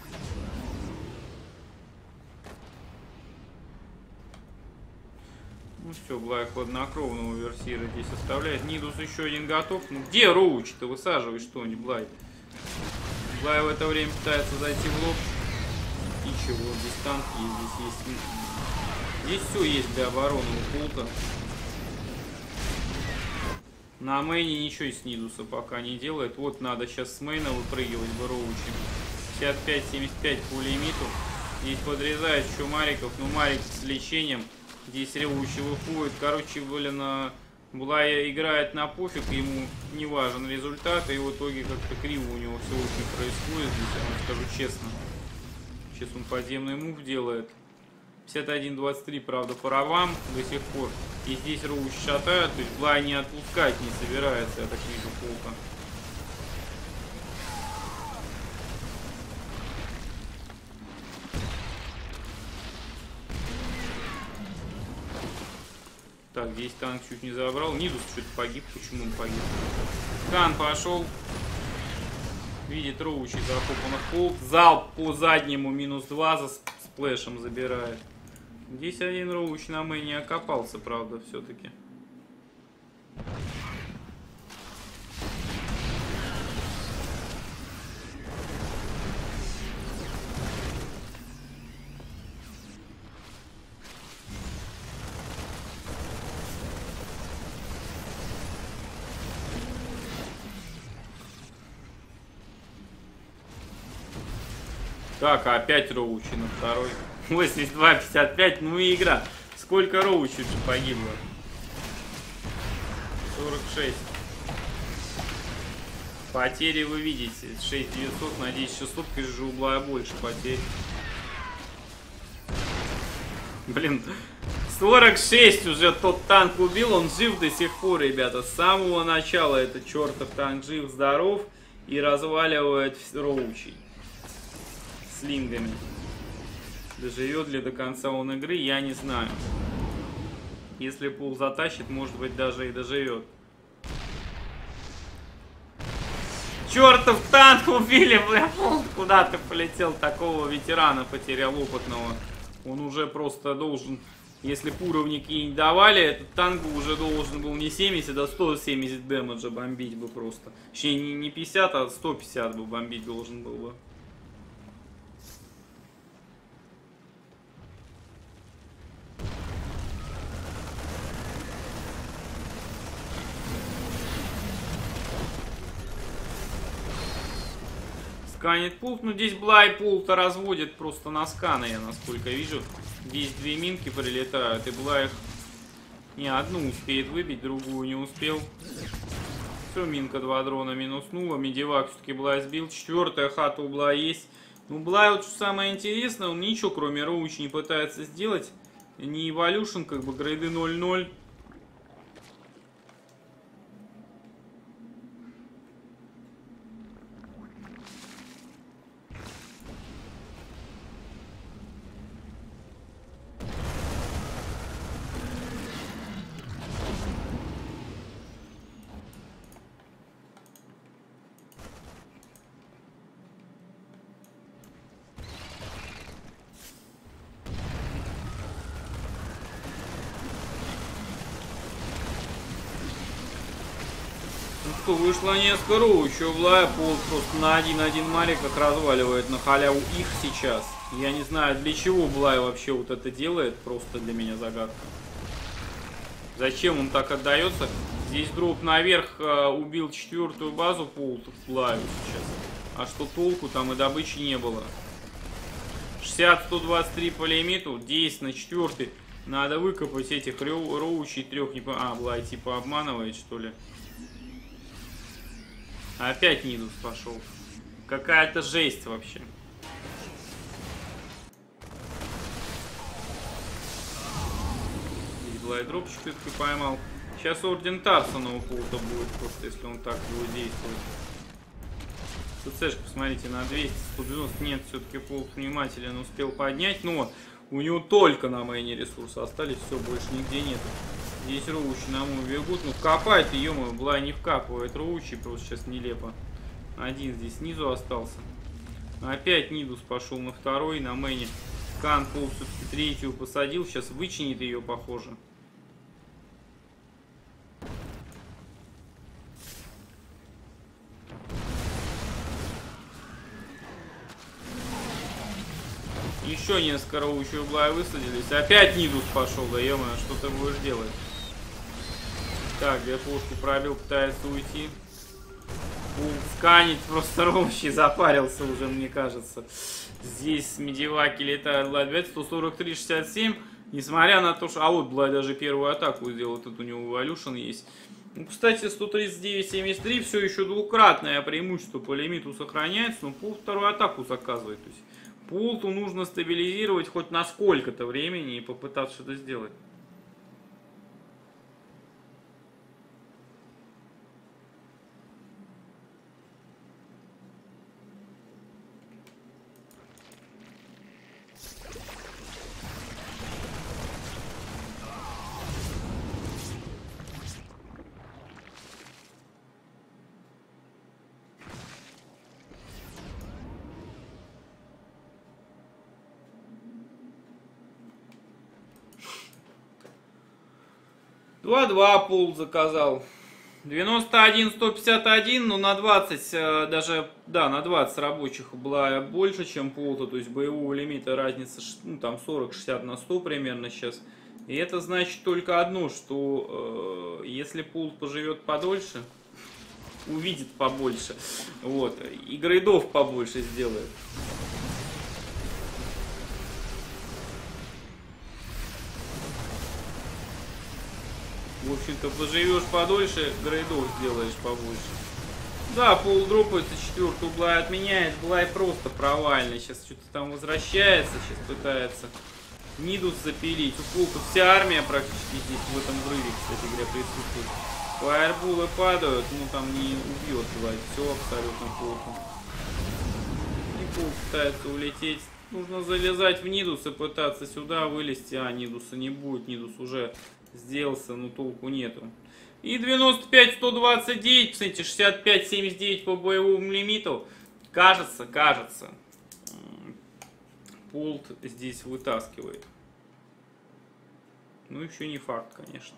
Ну все, Блай хладнокровного версира здесь оставляет. Нидус еще один готов. Ну где роучи-то? Высаживай что-нибудь, Блай. Блай в это время пытается зайти в лоб. Ничего, здесь танк есть, здесь есть. Здесь все есть для обороны у Пулта. На мейне ничего из Нидуса пока не делает. Вот надо сейчас с мейна выпрыгивать бы роучи. 55-75 по лимиту. Здесь подрезает еще Мариков. Ну Марик с лечением. Здесь ревущий выходит. Короче, блин, Блая играет на пофиг. Ему не важен результат. И в итоге как-то криво у него все очень происходит. Здесь я вам скажу честно. Сейчас он подземный мув делает. 51-23, правда, по ровам до сих пор. И здесь Роуч шатают, то есть Блай не отпускать не собирается, я так вижу, Пулка. Так, здесь танк чуть не забрал. Нидус что-то погиб. Почему он погиб? Кан пошел. Видит Роучи закопанных Пулк. Залп по заднему минус 2 за сплэшем забирает. Здесь один Роуч на мэне окопался, правда, все-таки. Так, опять Роучи на второй. 82-55, ну и игра. Сколько Роучи уже погибло? 46. Потери вы видите. 6900 на 10600, конечно, у Блая больше потерь. Блин, 46 уже тот танк убил, он жив до сих пор, ребята. С самого начала этот чертов танк жив-здоров и разваливает Роучи. С лингами. Доживет ли до конца он игры, я не знаю. Если Пул затащит, может быть, даже и доживет. Чертов танк убили, бля, Пул, куда ты полетел? Такого ветерана потерял опытного. Он уже просто должен, если бы уровни какие-нибудь давали, этот танк бы уже должен был не 70, а 170 дэмэджа бомбить бы просто. Точнее, не 50, а 150 бы бомбить должен был бы. Сканет Пулт, ну здесь Блай Пулта разводит просто на сканы, я насколько вижу. Здесь две минки прилетают, и Блай их не одну успеет выбить, другую не успел. Все, минка 2 дрона минуснула, медивак все-таки Блай сбил. 4-я хата у Блая есть. Ну Блай, вот что самое интересное, он ничего кроме Роучи не пытается сделать. Не эволюшн, как бы грейды 0-0. пулту вышло несколько роучей. Блая пулт просто на 1-1 Марик как разваливает на халяву их сейчас. Я не знаю, для чего Блай вообще вот это делает. Просто для меня загадка. Зачем он так отдается? Здесь дроп наверх убил 4-ю базу пулт Блаю сейчас. А что толку, там и добычи не было. 60-123 по лимиту, 10 на 4-й. Надо выкопать этих роучей 3 не по... А, Блай типа обманывает, что ли? Опять Нидус пошел. Какая-то жесть вообще. Здесь Блай дропчик все-таки поймал. Сейчас орден Тарсона у пулта будет, просто если он так будет действовать. ЦЦшка, посмотрите, на 200, 190. Нет, все-таки пулт внимателен, успел поднять, но у него только на мейне ресурсы остались, все, больше нигде нет. Здесь роучи на мой бегут, ну вкопает, ё-моё, Блай не вкапывает роучи, просто сейчас нелепо. Один здесь снизу остался. Опять Нидус пошел на второй, на мейне. Кан пул все-таки 3-ю посадил, сейчас вычинит ее, похоже. Еще несколько роучей у Блая высадились. Опять Нидус пошел, да ё-моё, что ты будешь делать? Так, ГПшку пробил, пытается уйти. Сканить просто роучи, запарился уже, мне кажется. Здесь медиваки летают, Блай 143-67. Несмотря на то, что... А вот Блай даже первую атаку сделал, тут у него эволюшн есть. Ну, кстати, 139-73 все еще двукратное преимущество по лимиту сохраняется, но пул вторую атаку заказывает. То есть пулту нужно стабилизировать хоть на сколько-то времени и попытаться что-то сделать. Два пул заказал. 91-151, но на 20, даже, да, на 20 рабочих была больше, чем пулта, то есть боевого лимита разница, ну, там 40-60 на 100 примерно сейчас. И это значит только одно, что если пулт поживет подольше, увидит побольше, вот, и грейдов побольше сделает. В общем-то, поживешь подольше, грейдов сделаешь побольше. Да, пол дропается, 4-ю Блай отменяет. Блай просто провальный. Сейчас что-то там возвращается, сейчас пытается Нидус запилить. У Пулта вся армия практически здесь в этом взрыве, кстати говоря, присутствует. Фаербулы падают, ну там не убьет Блай. Все абсолютно Пулту. И Пулт пытается улететь. Нужно залезать в Нидус и пытаться сюда вылезти. А, Нидуса не будет, Нидус уже сделался, но толку нету. И 95-129, кстати, 65-79 по боевому лимиту. Кажется, пулт здесь вытаскивает. Ну, еще не факт, конечно.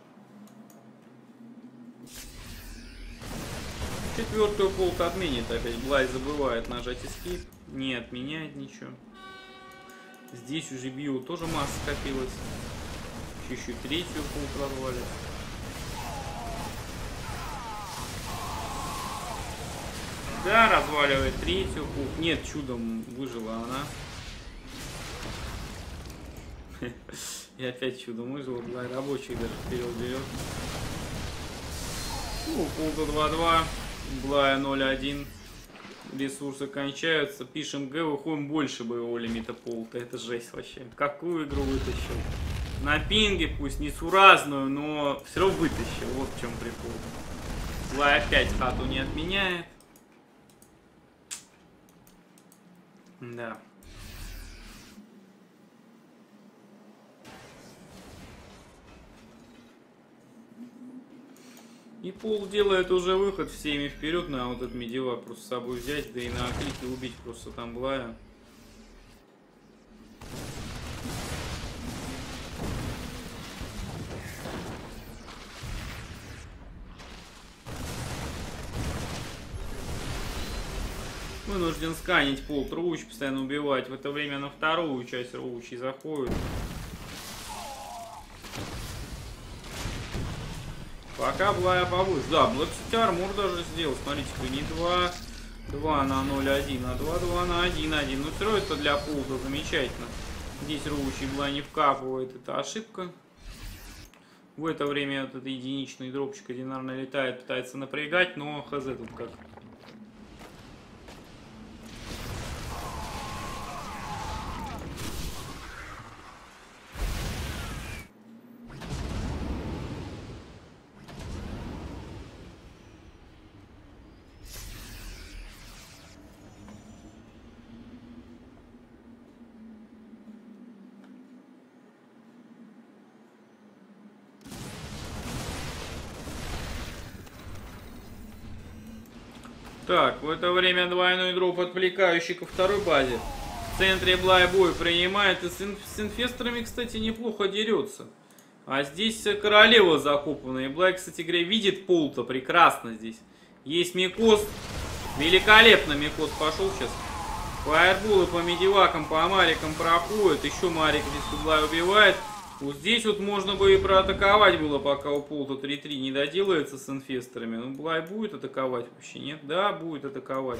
4-ю пулт отменит опять. Блай забывает нажать Escape. Не отменяет ничего. Здесь уже био тоже масса скопилась. Еще 3-ю пулт развалит. Да, разваливает 3-ю пулт. Нет, чудом выжила она. И опять чудом выжила. Блай рабочий даже вперед берет. Ну, пулта 2-2. Блая 0-1. Ресурсы кончаются. Пишем Г, выходим больше боевого лимита пулта. Это жесть вообще. Какую игру вытащил? На пинге, пусть несуразную, но все равно вытащил. Вот в чем прикол. Блай опять хату не отменяет. Да. И пул делает уже выход всеми вперед на вот этот медивак просто с собой взять, да и на клике убить просто там Блая. вынужден сканить пол. Роуч постоянно убивать. В это время на вторую часть Роучи заходит. Пока Блая повыше. Да, Блэк, кстати, армор даже сделал. Смотрите-ка, не 2 на 0-1, а 2 на 1-1. Ну, все равно это для пулта замечательно. Здесь Роучи Блай не вкапывает. Это ошибка. В это время этот единичный дропчик одинарно летает, пытается напрягать, но хз тут как. Так, в это время двойной дроп отвлекающий ко второй базе. В центре Блай бой принимает и с инфесторами, кстати, неплохо дерется. А здесь королева закопана. И Блай, кстати говоря, видит пол-то прекрасно здесь. Есть Микос. Великолепно Микос пошел сейчас. Фаерболы по медивакам, по марикам проходят. Еще марик здесь Блай убивает. Вот здесь вот можно бы и проатаковать было, пока у Полта 3-3 не доделается с инфесторами. Ну, Блай будет атаковать вообще, нет? Да, будет атаковать.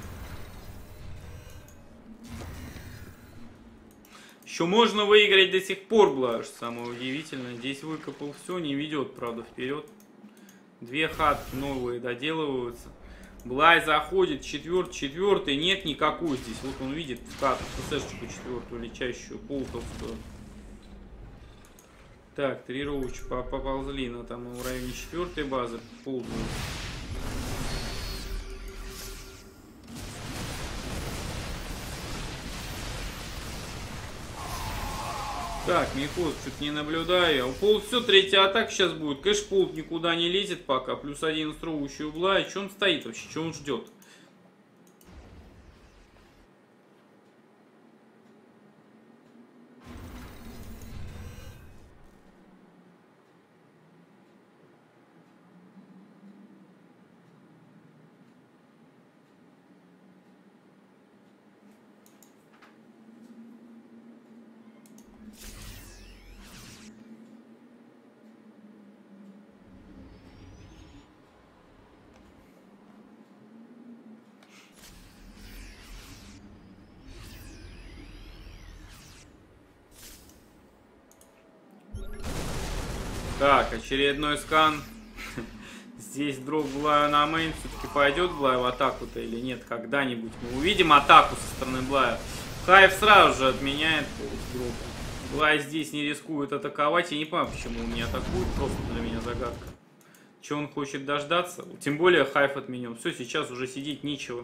Еще можно выиграть до сих пор, Блай, что самое удивительное. Здесь выкопал все, не ведет, правда, вперед. 2 хатки новые доделываются. Блай заходит, четвертый, нет никакой здесь. Вот он видит хатку, СС-шку четвертую, летящую, полтовскую. Так, 3 роуча поползли на там в районе 4-й базы. Ползают. Так, Микос, что-то не наблюдаю. У Полт все, 3-я атака сейчас будет. Конечно, Полт никуда не лезет пока. Плюс 1 роуча угла. И что он стоит вообще? Что он ждет? Так, очередной скан. Здесь дроп Блая на мейн. Все-таки пойдет Блай в атаку-то или нет? Когда-нибудь мы увидим атаку со стороны Блая. Хайв сразу же отменяет дроп. Блай здесь не рискует атаковать. Я не понимаю, почему он не атакует. Просто для меня загадка. Че он хочет дождаться? Тем более Хайв отменен. Все, сейчас уже сидеть нечего.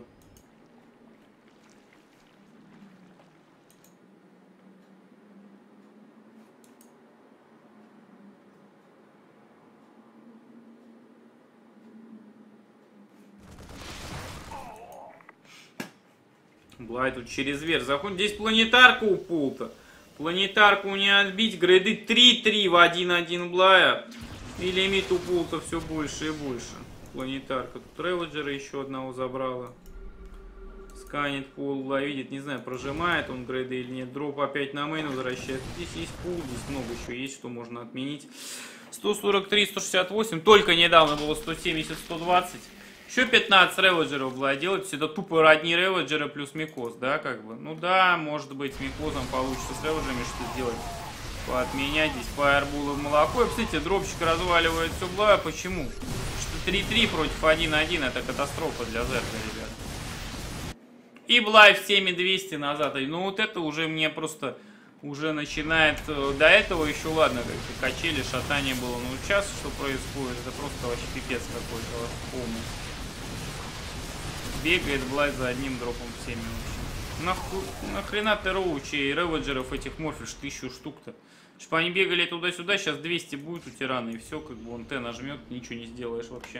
Блай тут через верх заходит. Здесь планетарка у Пулта. Планетарку не отбить. Грейды 3-3 в 1-1 Блая. И лимит у Пулта все больше и больше. Планетарка. Тут Реводжера еще одного забрала. Сканит пул. Блай видит. Не знаю, прожимает он грейды или нет. Дроп опять на мейн возвращается. Здесь есть пул. Здесь много еще есть, что можно отменить. 143, 168. Только недавно было 170, 120. Еще 15 реводжеров Блай делать. Всегда тупо родни реводжера плюс Микос, да, как бы. Ну да, может быть, с Микосом получится с реводжерами что сделать. Поотменять здесь фаербулы в молоко. И, кстати, дропчик разваливает все Блая. Почему? Что 3-3 против 1-1 это катастрофа для Зерка, ребят. И Блай в 7200 назад. Ну вот это уже мне просто уже начинает. До этого еще ладно, как качели, шатание было. Но сейчас что происходит? Это просто вообще пипец какой-то полный. Бегает Блай за одним дропом всеми вообще. Нахрена ты роучи и реводжеров этих морфишь 1000 штук-то? Чтобы они бегали туда-сюда, сейчас 200 будет у тирана, и все, как бы он Т нажмет, ничего не сделаешь вообще.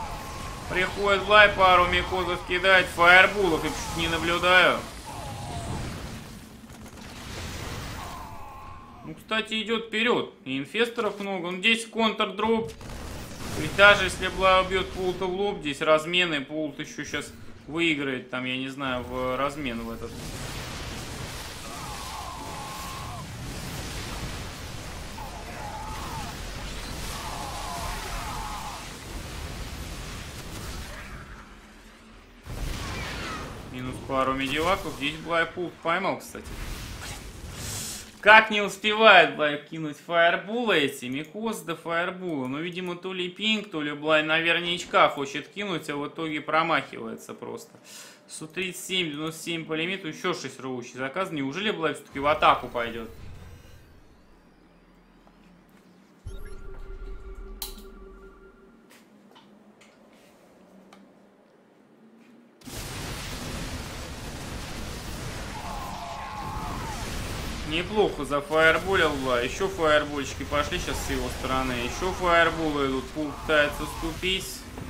Приходит Блай, пару микозов кидает, фаербулов, я чуть не наблюдаю. Ну, кстати, идет вперед. И инфесторов много. Ну, здесь контрдроп. Ведь даже если Блай убьет Пулта в лоб, здесь размены, Пулт еще сейчас выиграет, там, я не знаю, в размен в этот. Минус пару медиваков. Здесь Блай Пулт поймал, кстати. Как не успевает Блай кинуть фаербулы эти, Микос до фаербула. Ну, видимо, то ли пинг, то ли Блай наверняка хочет кинуть, а в итоге промахивается просто. 137, 97 по лимиту, еще 6 рвущий заказ. Неужели Блай все-таки в атаку пойдет? Неплохо зафаерболил Блай. Еще фаербольчики пошли сейчас с его стороны. Еще фаерболы идут. Пул пытается ступить.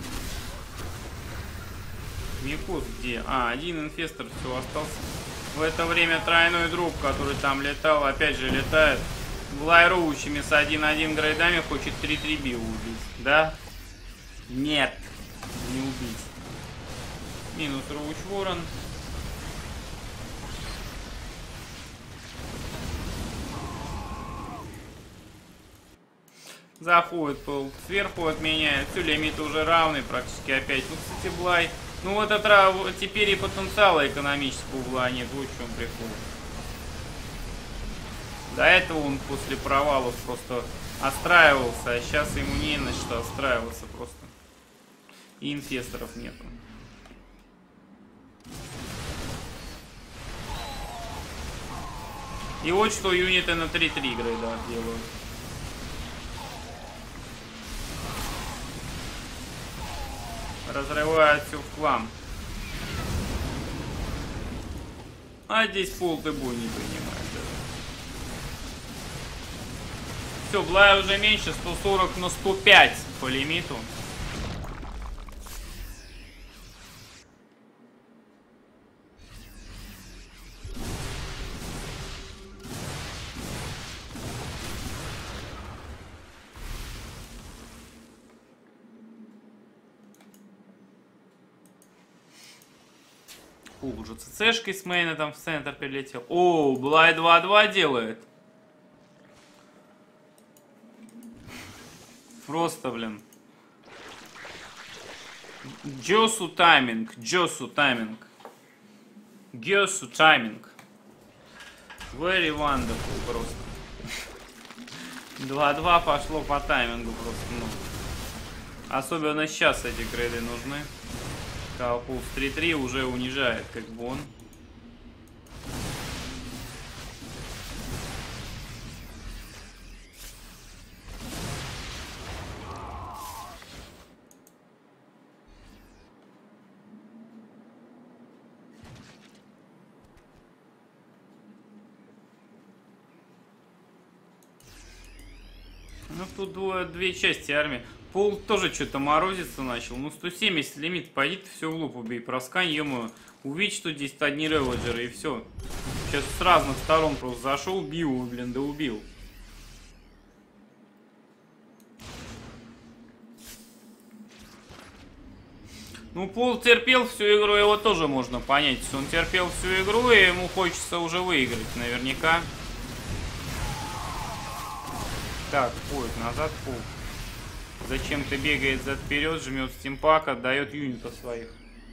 Микос где? А, один инфестор все остался. В это время тройной дроп, который там летал, опять же летает. Блай роучами с 1-1 грейдами хочет 3-3 би убить. Да? Нет. Не убить. Минус роуч ворон. Заходит пол сверху, отменяет. Все, лимиты уже равны практически опять. Ну, кстати, Блай. Ну, вот это теперь и потенциала экономического Блая нет. Вот в чем прикол. До этого он после провалов просто отстраивался, а сейчас ему не на что отстраиваться просто. И инфесторов нету. И вот что юниты на 3-3 грейда делают. Разрывает все в хлам. А здесь Пулт и бой не принимает даже. Все, Блай уже меньше, 140 на 105 по лимиту. Уже ЦЦшкой с мейна там в центр прилетел. О, Блай 2-2 делает. Просто, блин. Джосу тайминг. Джосу тайминг. Гёсу тайминг. Very wonderful просто. 2-2 пошло по таймингу просто. Ну. Особенно сейчас эти грейды нужны. Каупул в 3-3 уже унижает, как бы он. Ну тут две части армии. Пол тоже что-то морозиться начал. Ну, 170 лимит. Пойди ты все в лоб убей. Проскань, ё-моё. Увидь, что здесь одни реводжеры, и все. Сейчас с разных сторон просто зашел, бил, блин, да убил. Ну, Пол терпел всю игру, его тоже можно понять. Он терпел всю игру, и ему хочется уже выиграть, наверняка. Так, ходит назад, Пол. Зачем-то бегает зад вперед, жмет стимпак, отдает юнитов своих.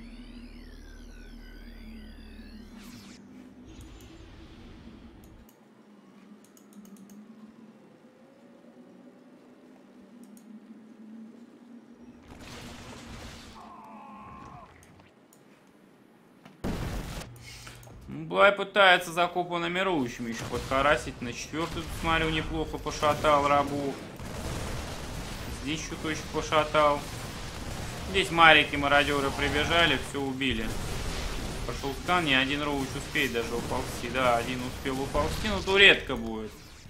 Блай пытается закопанными роучами еще подкарасить. На 4-ю, смотрю, неплохо пошатал рабу. Здесь чуточку пошатал. Здесь марики, мародеры прибежали, все убили. Пошел скан, ни один роуч успеет даже уползти. Да, один успел уползти, но то редко будет.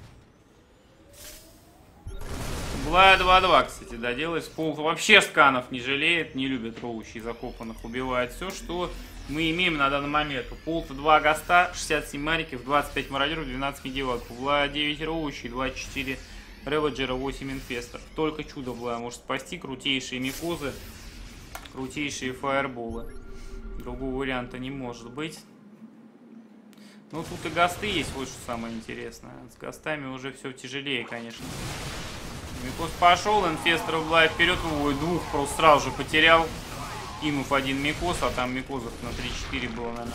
Блая 2-2, кстати, доделает. Пол вообще сканов не жалеет, не любит роучей закопанных. Убивает все, что мы имеем на данный момент у Пулта 2 гаста, 67 мариков, 25 мародеров, 12 медиваков, Бла 9 роучей, 24 реведжера, 8 инфесторов. Только чудо Бла может спасти, крутейшие микозы, крутейшие фаерболы. Другого варианта не может быть. Ну тут и гасты есть, вот что самое интересное. С гастами уже все тяжелее, конечно. Микоз пошел, инфесторов Бла вперед выводит, двух просто сразу же потерял. Кинув один микоз, а там микозов на 3-4 было, наверное.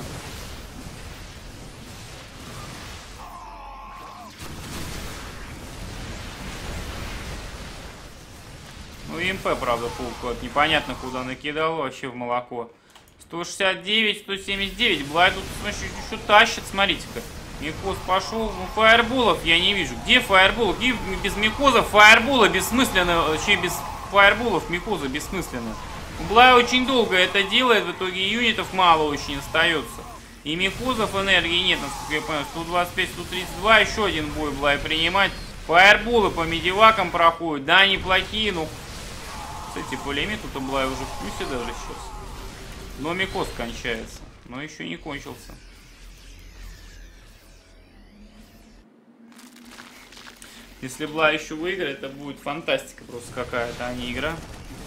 Ну и МП, правда, паук непонятно куда накидал, вообще в молоко. 169, 179, Блай тут, значит, еще тащит, смотрите-ка. Микоз пошел, ну фаерболов я не вижу. Где фаербол? Где без микозов фаербола бессмысленно, вообще без фаерболов микоза бессмысленно. Блай очень долго это делает, в итоге юнитов мало очень остается. И микозов энергии нет, насколько я понял. 125, 132, еще один бой Блай принимать. Фаерболы по медивакам проходят, да, неплохие, но... Кстати, по лимиту-то Блай уже в плюсе даже сейчас. Но микоз кончается, но еще не кончился. Если Блай еще выиграет, это будет фантастика просто какая-то, а не игра.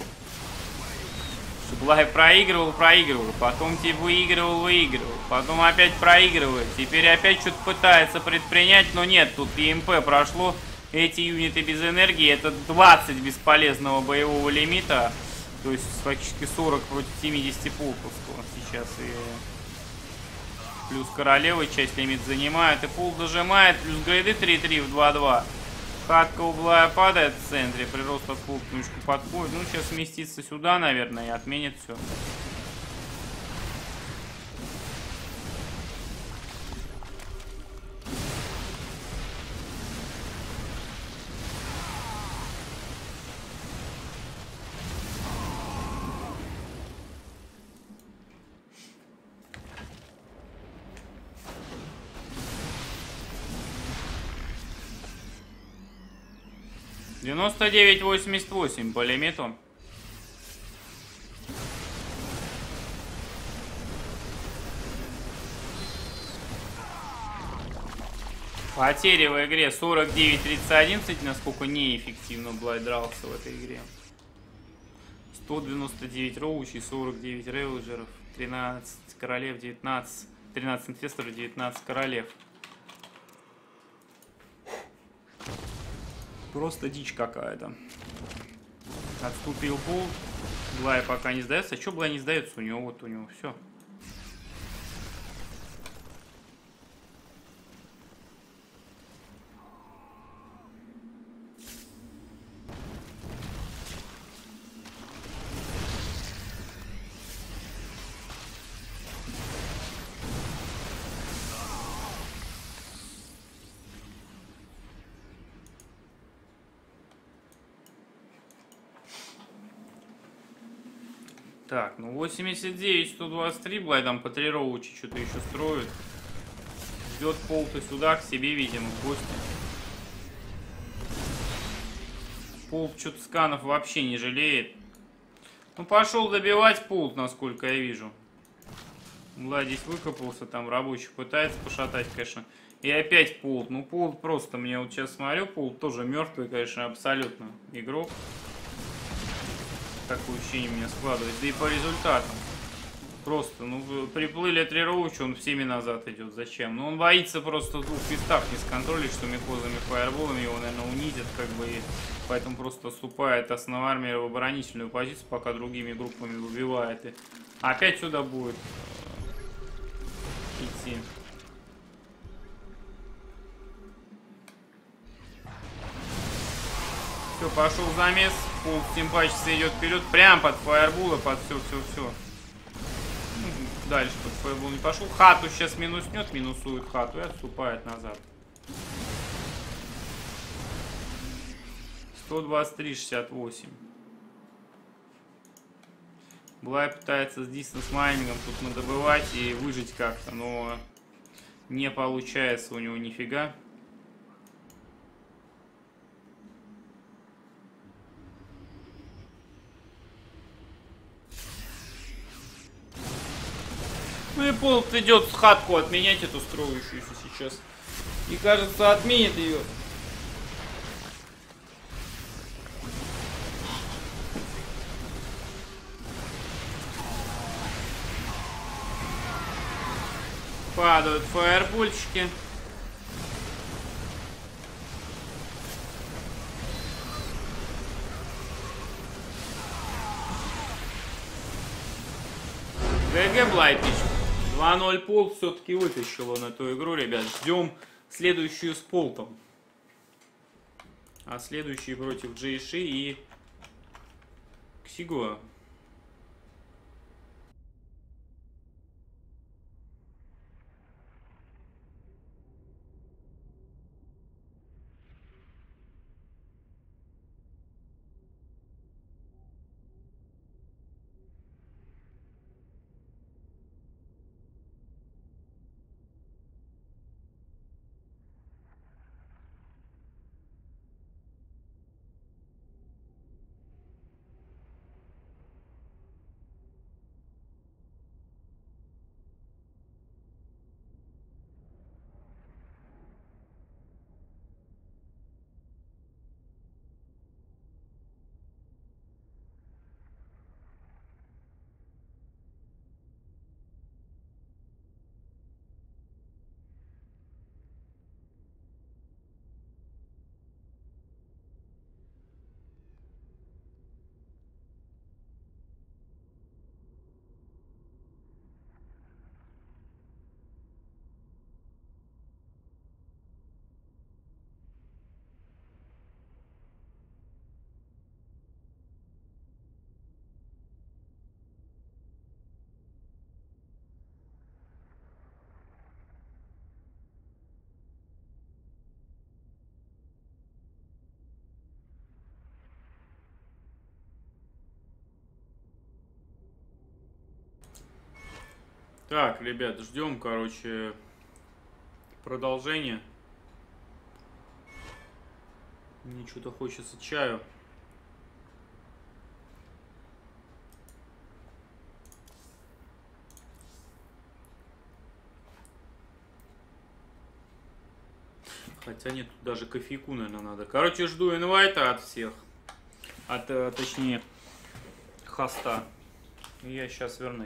Блай проигрывал, потом выигрывал, потом опять проигрывает, теперь опять что-то пытается предпринять, но нет, тут ЕМП прошло, эти юниты без энергии, это 20 бесполезного боевого лимита, то есть фактически 40 против 70 полковского сейчас, и плюс королевы часть лимит занимает, и пул дожимает, плюс грейды 3-3 в 2-2. Хатка у Блая падает в центре, прирост от пулк немножко подходит. Ну, сейчас сместится сюда, наверное, и отменит все. $99.88 по лимиту. Потери в игре 49-31, насколько неэффективно Блай дрался в этой игре. 199 роучей, 49 реведжеров, 13 королев, 19, 13 инфесторов, 19 королев. Просто дичь какая-то. Отступил пул. Блай пока не сдается. А что Блай не сдается? У него вот у него все. Так, ну 89, 123, Блай там по 3 роучи что-то еще строит. Ждет Полта сюда, к себе, видимо, в гости. Полт что-то сканов вообще не жалеет. Ну, пошел добивать Полт, насколько я вижу. Блай здесь выкопался, там рабочий пытается пошатать, конечно. И опять Полт. Ну, Полт просто, мне вот сейчас смотрю, Полт тоже мертвый, конечно, абсолютно игрок. Такое ощущение у меня складывается. Да и по результатам. Просто, ну, приплыли 3 роуча, он всеми назад идет. Зачем? Ну, он боится просто в двух местах не сконтролить, что микозами, фаерболами его, наверное, унизят, как бы, и поэтому просто отступает основная армия в оборонительную позицию, пока другими группами выбивает. И опять сюда будет идти. Все, пошел замес. Пул симпатично идет вперед, прям под фаербула, под все. Ну, дальше под фаербул не пошел. Хату сейчас минуснет, минусует хату и отступает назад. 123-68. Блай пытается с дистанс майнингом тут надобывать и выжить как-то, но не получается у него нифига. и полк идет хатку отменять эту строящуюся сейчас. И кажется, отменит ее. Падают фаербольчики. ГГ Блайт пишет. 2-0 пол все-таки вытащил он эту игру, ребят. Ждем следующую с полтом. А следующий против Джейши и Ксигуа. Так, ребят, ждем, короче, продолжение. Мне что-то хочется чаю. Хотя нет, тут даже кофейку, наверное, надо. Короче, жду инвайта от всех. Точнее, хоста. И я сейчас вернусь.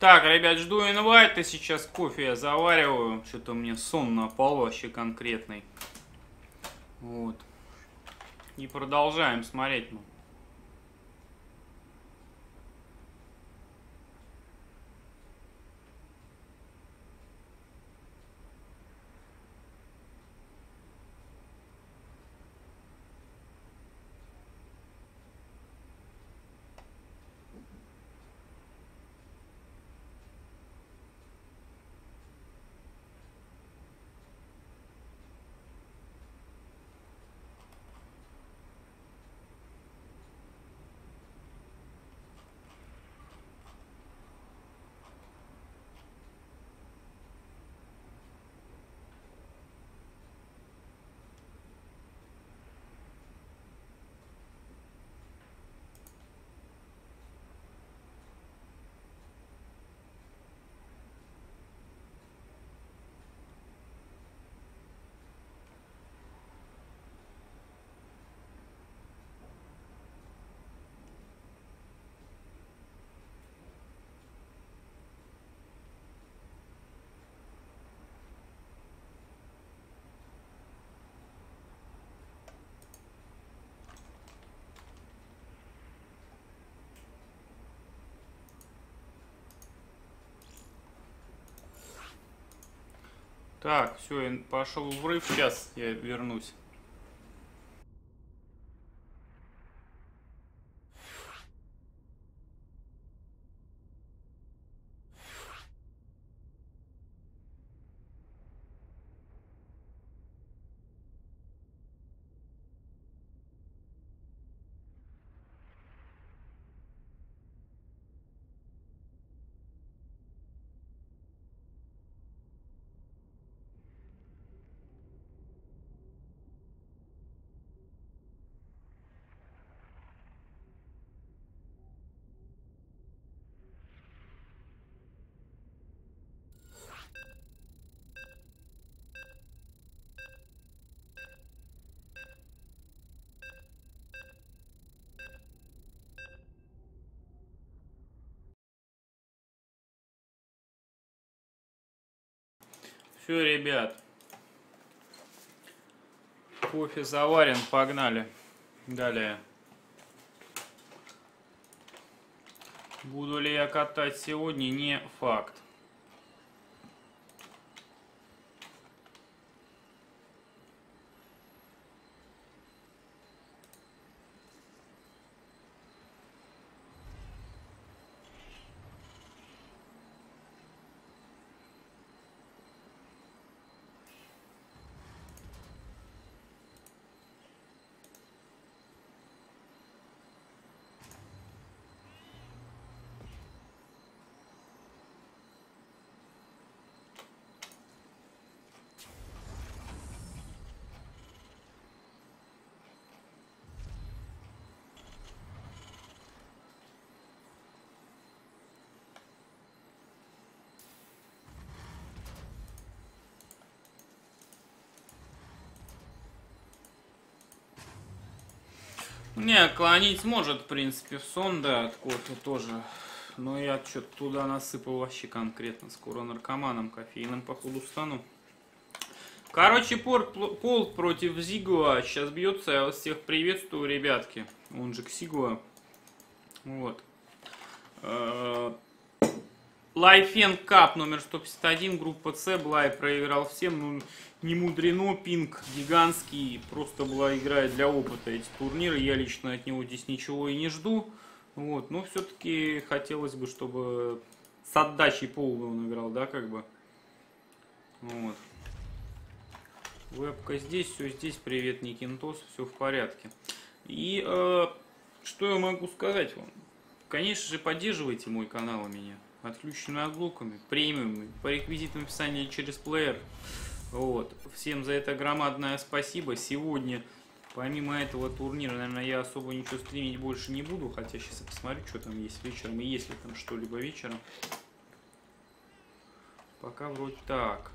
Так, ребят, жду инвайта, сейчас кофе я завариваю. Что-то мне сон напал вообще конкретный. Вот. И продолжаем смотреть. Так, все, пошел врыв, сейчас я вернусь. Все, ребят. Кофе заварен, погнали. Далее. Буду ли я катать сегодня, не факт. Не, клонить может, в принципе, в сон, да, от кофе тоже. Но я что-то туда насыпал вообще конкретно. Скоро наркоманом кофейным, походу, стану. Короче, Полк против Зигуа сейчас бьется. Я вас всех приветствую, ребятки. Он же Ксигуа. Вот. Лайфен Кап номер 151, группа С. Блай проиграл всем. Ну, не мудрено, пинг гигантский. Просто была игра для опыта эти турниры. Я лично от него здесь ничего и не жду. Вот. Но все-таки хотелось бы, чтобы с отдачей полной он играл, да, как бы. Вот. Вебка здесь, все здесь. Привет, Никинтос, все в порядке. И что я могу сказать вам? Конечно же, поддерживайте мой канал у меня. Отключенными отблоками, премиум, по реквизитам описания через плеер. Вот. Всем за это громадное спасибо. Сегодня, помимо этого турнира, наверное, я особо ничего стримить больше не буду. Хотя сейчас я посмотрю, что там есть вечером. И есть ли там что-либо вечером. Пока вроде так.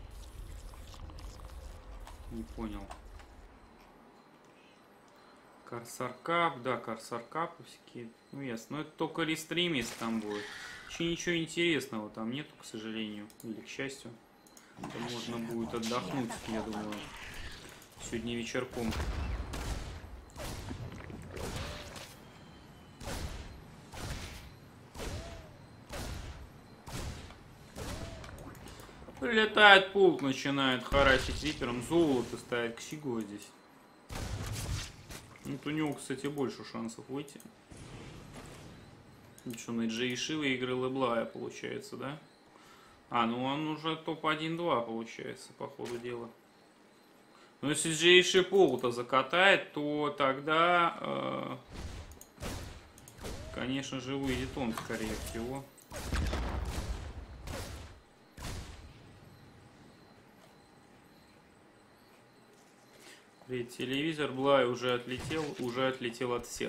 Не понял. Корсар Кап, да, Корсар Кап всякие. Ну ясно. Но это только рестрим, если там будет. Ничего интересного там нету, к сожалению, или к счастью. Это можно будет отдохнуть, я думаю, сегодня вечерком. Прилетает пулк, начинает харасить рипером, золото ставит Ксигу здесь. Вот у него, кстати, больше шансов выйти. Что, на Джейши выиграл Эблая, получается, да? А, ну он уже топ-1-2, получается, по ходу дела. Но если Джейши Пол-то закатает, то тогда, конечно же, выйдет он, скорее всего. Ведь телевизор Блай уже отлетел от всех.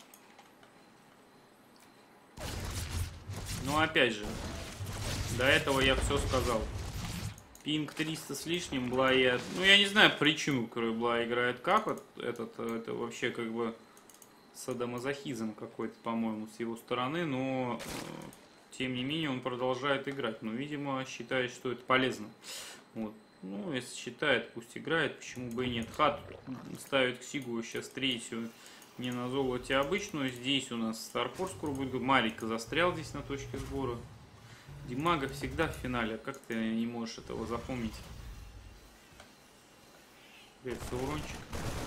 Но опять же, до этого я все сказал. Пинг 300 с лишним, Блай... Ну, я не знаю причину, которую Блай играет как. Вот это вообще как бы садомазохизм какой-то, по-моему, с его стороны. Но, тем не менее, он продолжает играть. Но, видимо, считает, что это полезно. Вот. Ну, если считает, пусть играет, почему бы и нет. Хат ставит Ксигу сейчас третью, не на золоте обычную. Здесь у нас Старфорс будет. Марика застрял здесь на точке сбора. Димага всегда в финале. Как ты не можешь этого запомнить? Привет, Саурончик.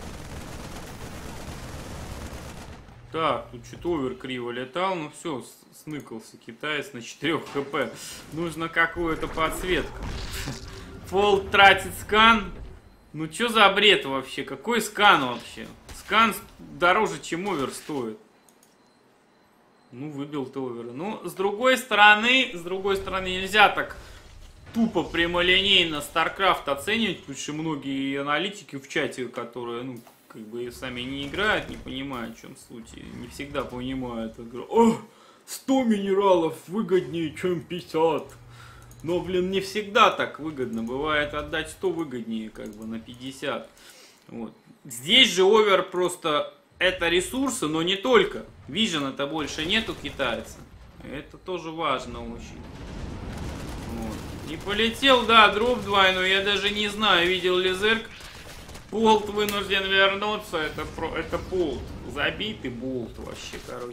Так, тут что-то овер криво летал. Ну все, сныкался китаец на 4 хп. Нужно какую-то подсветку. Пол тратит скан. Ну что за бред вообще? Какой скан вообще? Скан дороже, чем овер стоит. Ну, выбил ты овера. Ну, с другой стороны, нельзя так тупо прямолинейно StarCraft оценивать, потому что многие аналитики в чате, которые, ну, как бы сами не играют, не понимают, в чем суть, не всегда понимают. О, 100 минералов выгоднее, чем 50. Но, блин, не всегда так выгодно. Бывает отдать 100 выгоднее, как бы, на 50. Вот. Здесь же овер просто... Это ресурсы, но не только. Вижена-то больше нету китайца. Это тоже важно очень. Вот. И полетел, да, дроп двойной. Я даже не знаю, видел ли Зерк. Болт вынужден вернуться. Это болт. Забитый болт вообще, короче.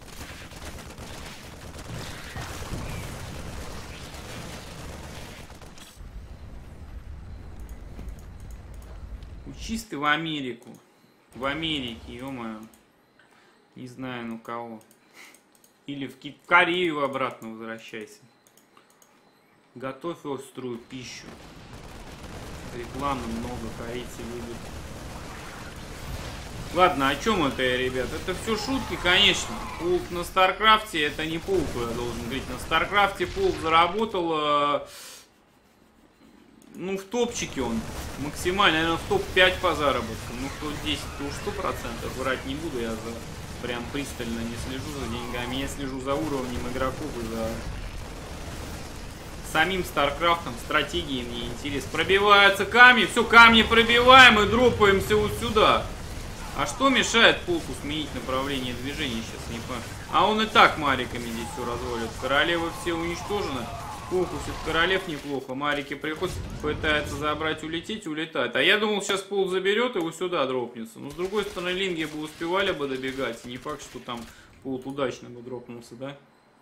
Чистый в Америку. В Америке, ё-моё. Не знаю, ну кого. Или в Корею обратно возвращайся. Готовь острую пищу. Рекламы много, корейцы любят. Ладно, о чем это я, ребят? Это все шутки, конечно. Пулк на Старкрафте, это не Пулк, я должен говорить. На Старкрафте Пулк заработал... Ну, в топчике он максимально, наверное, в топ-5 по заработкам. Ну, в топ-10 то уж 100%. Врать не буду, я прям пристально не слежу за деньгами. Я слежу за уровнем игроков и за самим Старкрафтом, стратегией мне интерес. Пробиваются камни, все, камни пробиваем и дропаемся вот сюда. А что мешает Пулку сменить направление движения, сейчас не понимаю. А он и так мариками здесь все разводит. Королевы все уничтожены. Фокусит королев неплохо. Марики приходят, пытается забрать, улететь, улетает. А я думал, сейчас Пул заберет, его сюда дропнется. Но с другой стороны, линги бы успевали бы добегать. Не факт, что там Пул удачно бы дропнулся, да?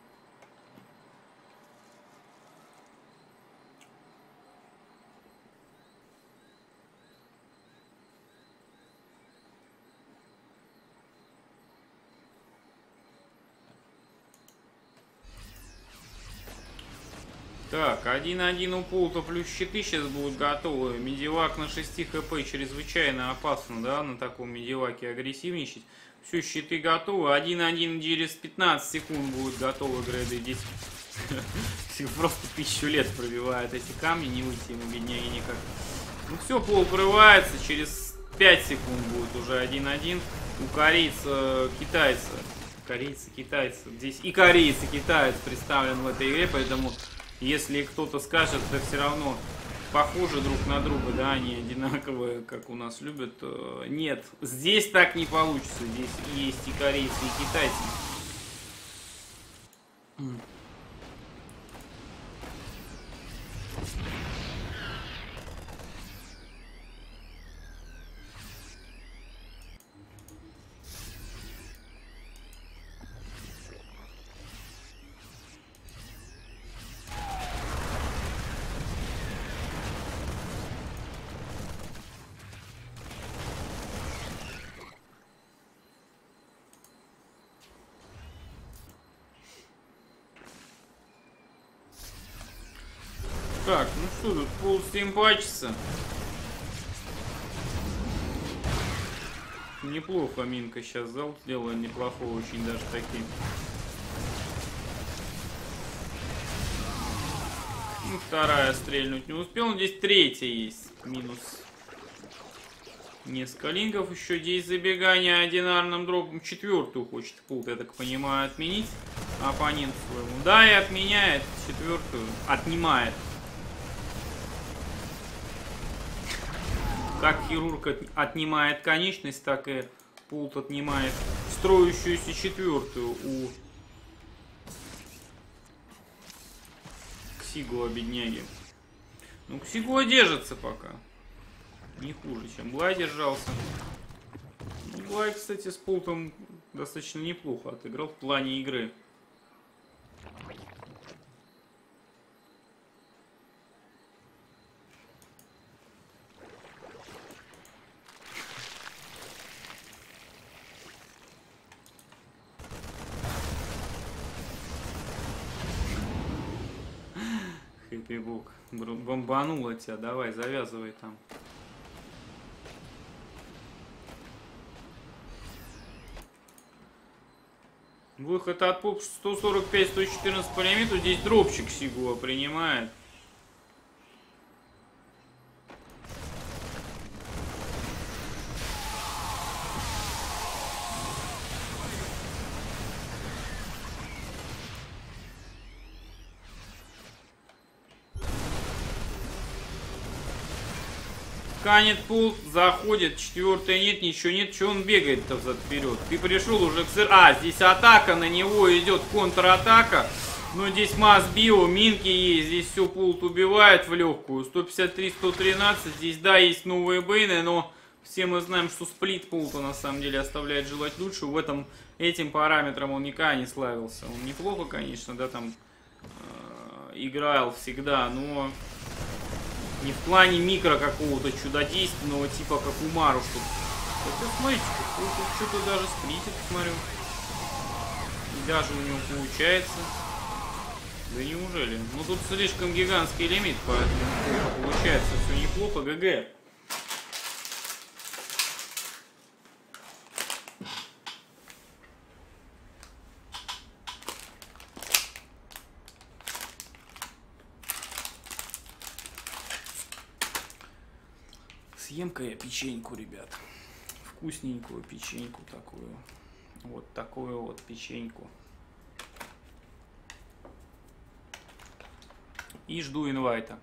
Так, 1-1 у Пулта плюс щиты сейчас будут готовы. Медивак на 6 хп чрезвычайно опасно, да, на таком медиваке агрессивничать. Все, щиты готовы. 1-1 через 15 секунд будут готовы грейды. Здесь просто 1000 лет пробивают эти камни, не выйти ему, бедняги, никак. Ну все, Пул прорывается, через 5 секунд будет уже 1-1. У корейца, китайца. Корейцы, китайцы. Здесь и корейцы, и китаец представлен в этой игре, поэтому... Если кто-то скажет, это все равно похожи друг на друга, да, они одинаковые, как у нас любят. Нет, здесь так не получится. Здесь есть и корейцы, и китайцы. Так, ну что тут, пул стримпачится. Неплохо Минка сейчас зал сделала, неплохо очень даже такие. Ну, вторая стрельнуть не успел, но здесь третья есть. Минус. Несколько линков, еще здесь забегание одинарным дропом. Четвертую хочет пулт, я так понимаю, отменить оппонент своему. Да, и отменяет четвертую. Отнимает. Как хирург отнимает конечность, так и пулт отнимает строящуюся четвертую у Ксигуа, бедняги. Ну, Ксигуа держится пока. Не хуже, чем Блай держался. Блай, кстати, с пултом достаточно неплохо отыграл в плане игры. Хэппи-бук. Бомбануло тебя, давай, завязывай там. Выход от пуп 145-114 по лимиту. Здесь дропчик Сигуа принимает. Канет пул, заходит, четвертая нет, ничего нет, что он бегает-то взад-вперед. Ты пришел уже к сыр. А, здесь атака, на него идет контратака. Но здесь масс био, минки есть, здесь все пулт убивает в легкую. 153-113, здесь да, есть новые бейны, но все мы знаем, что сплит пулта на самом деле оставляет желать лучше. В этом, этим параметром он никогда не славился. Он неплохо, конечно, да, там играл всегда, но... Не в плане микро какого-то чудодейственного типа, как у Мару. Хотя, смотрите, тут что-то даже сплитит, смотрю. И даже у него получается. Да неужели? Ну тут слишком гигантский лимит, поэтому получается все неплохо. ГГ. Съем-ка я печеньку, ребят. Вкусненькую печеньку такую. Вот такую вот печеньку. И жду инвайта.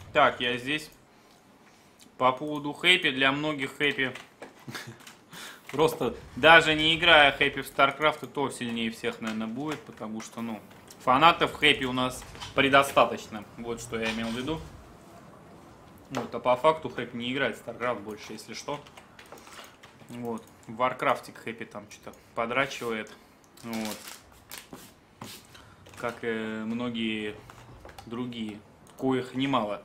Так, я здесь. По поводу хэппи, для многих хэппи. Просто даже не играя хэппи в StarCraft, то сильнее всех, наверное, будет. Потому что, ну, фанатов хэппи у нас предостаточно. Вот что я имел в виду. Вот, а по факту хэппи не играет в StarCraft больше, если что. Вот. В Warcraft хэппи там что-то подрачивает. Вот. Как и многие другие, коих немало.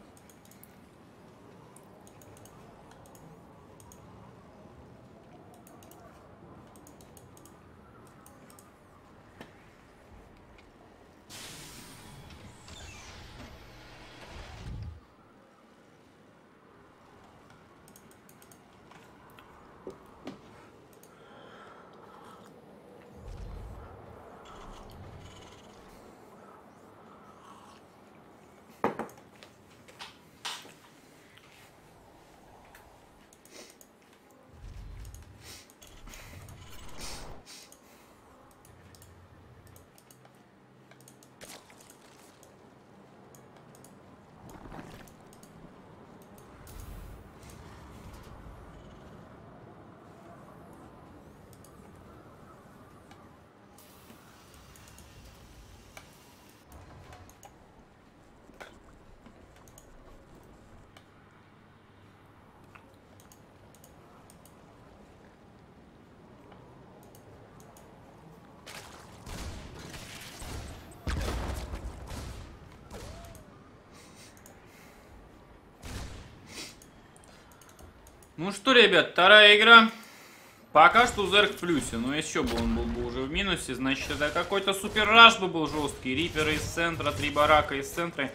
Ну что, ребят, вторая игра. Пока что Зерк в плюсе, но еще бы он был бы уже в минусе, значит это какой-то супер раш бы был жесткий. Риперы из центра, 3 барака из центра.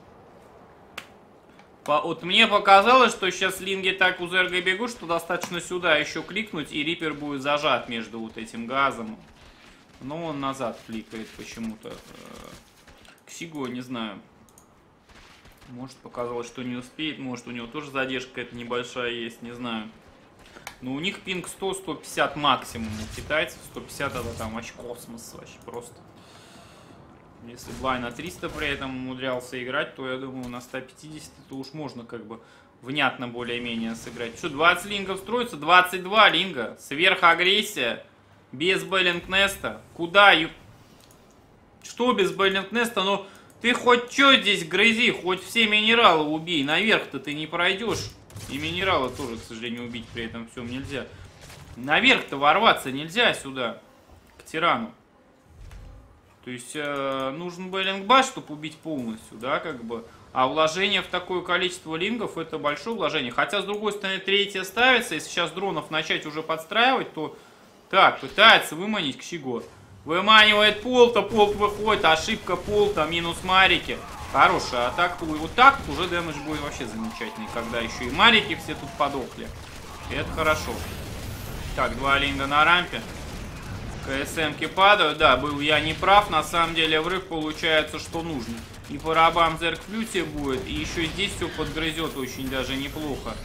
Вот мне показалось, что сейчас линги так у Зерга бегут, что достаточно сюда еще кликнуть, и Рипер будет зажат между вот этим газом. Но он назад кликает почему-то. Ксиго, не знаю. Может, показалось, что не успеет, может, у него тоже задержка какая-то небольшая есть, не знаю. Но у них пинг 100-150 максимум, у китайцев 150 это там вообще космос, вообще просто. Если Блай на 300 при этом умудрялся играть, то я думаю, на 150 то уж можно как бы внятно более-менее сыграть. Что, 20 лингов строится? 22 линга, сверхагрессия, без Беллингнеста. Куда? Что без Беллингнеста? Ну... Ты хоть что здесь грызи, хоть все минералы убей. Наверх-то ты не пройдешь. И минералы тоже, к сожалению, убить при этом всем нельзя. Наверх-то ворваться нельзя сюда, к тирану. То есть нужен Беллингбаш, чтобы убить полностью, да, как бы. А вложение в такое количество лингов это большое вложение. Хотя, с другой стороны, третье ставится. Если сейчас дронов начать уже подстраивать, то... Так, пытается выманить Ксиго. Выманивает Полта, Полт выходит, ошибка Полта, минус Марики. Хорошая атака. Вот так уже дэмэдж будет вообще замечательный, когда еще и Марики все тут подохли. Это хорошо. Так, 2 линга на рампе. КСМки падают. Да, был я не прав. На самом деле врыв получается, что нужно. И по рабам Зерк в плюсе будет, и еще здесь все подгрызет очень даже неплохо.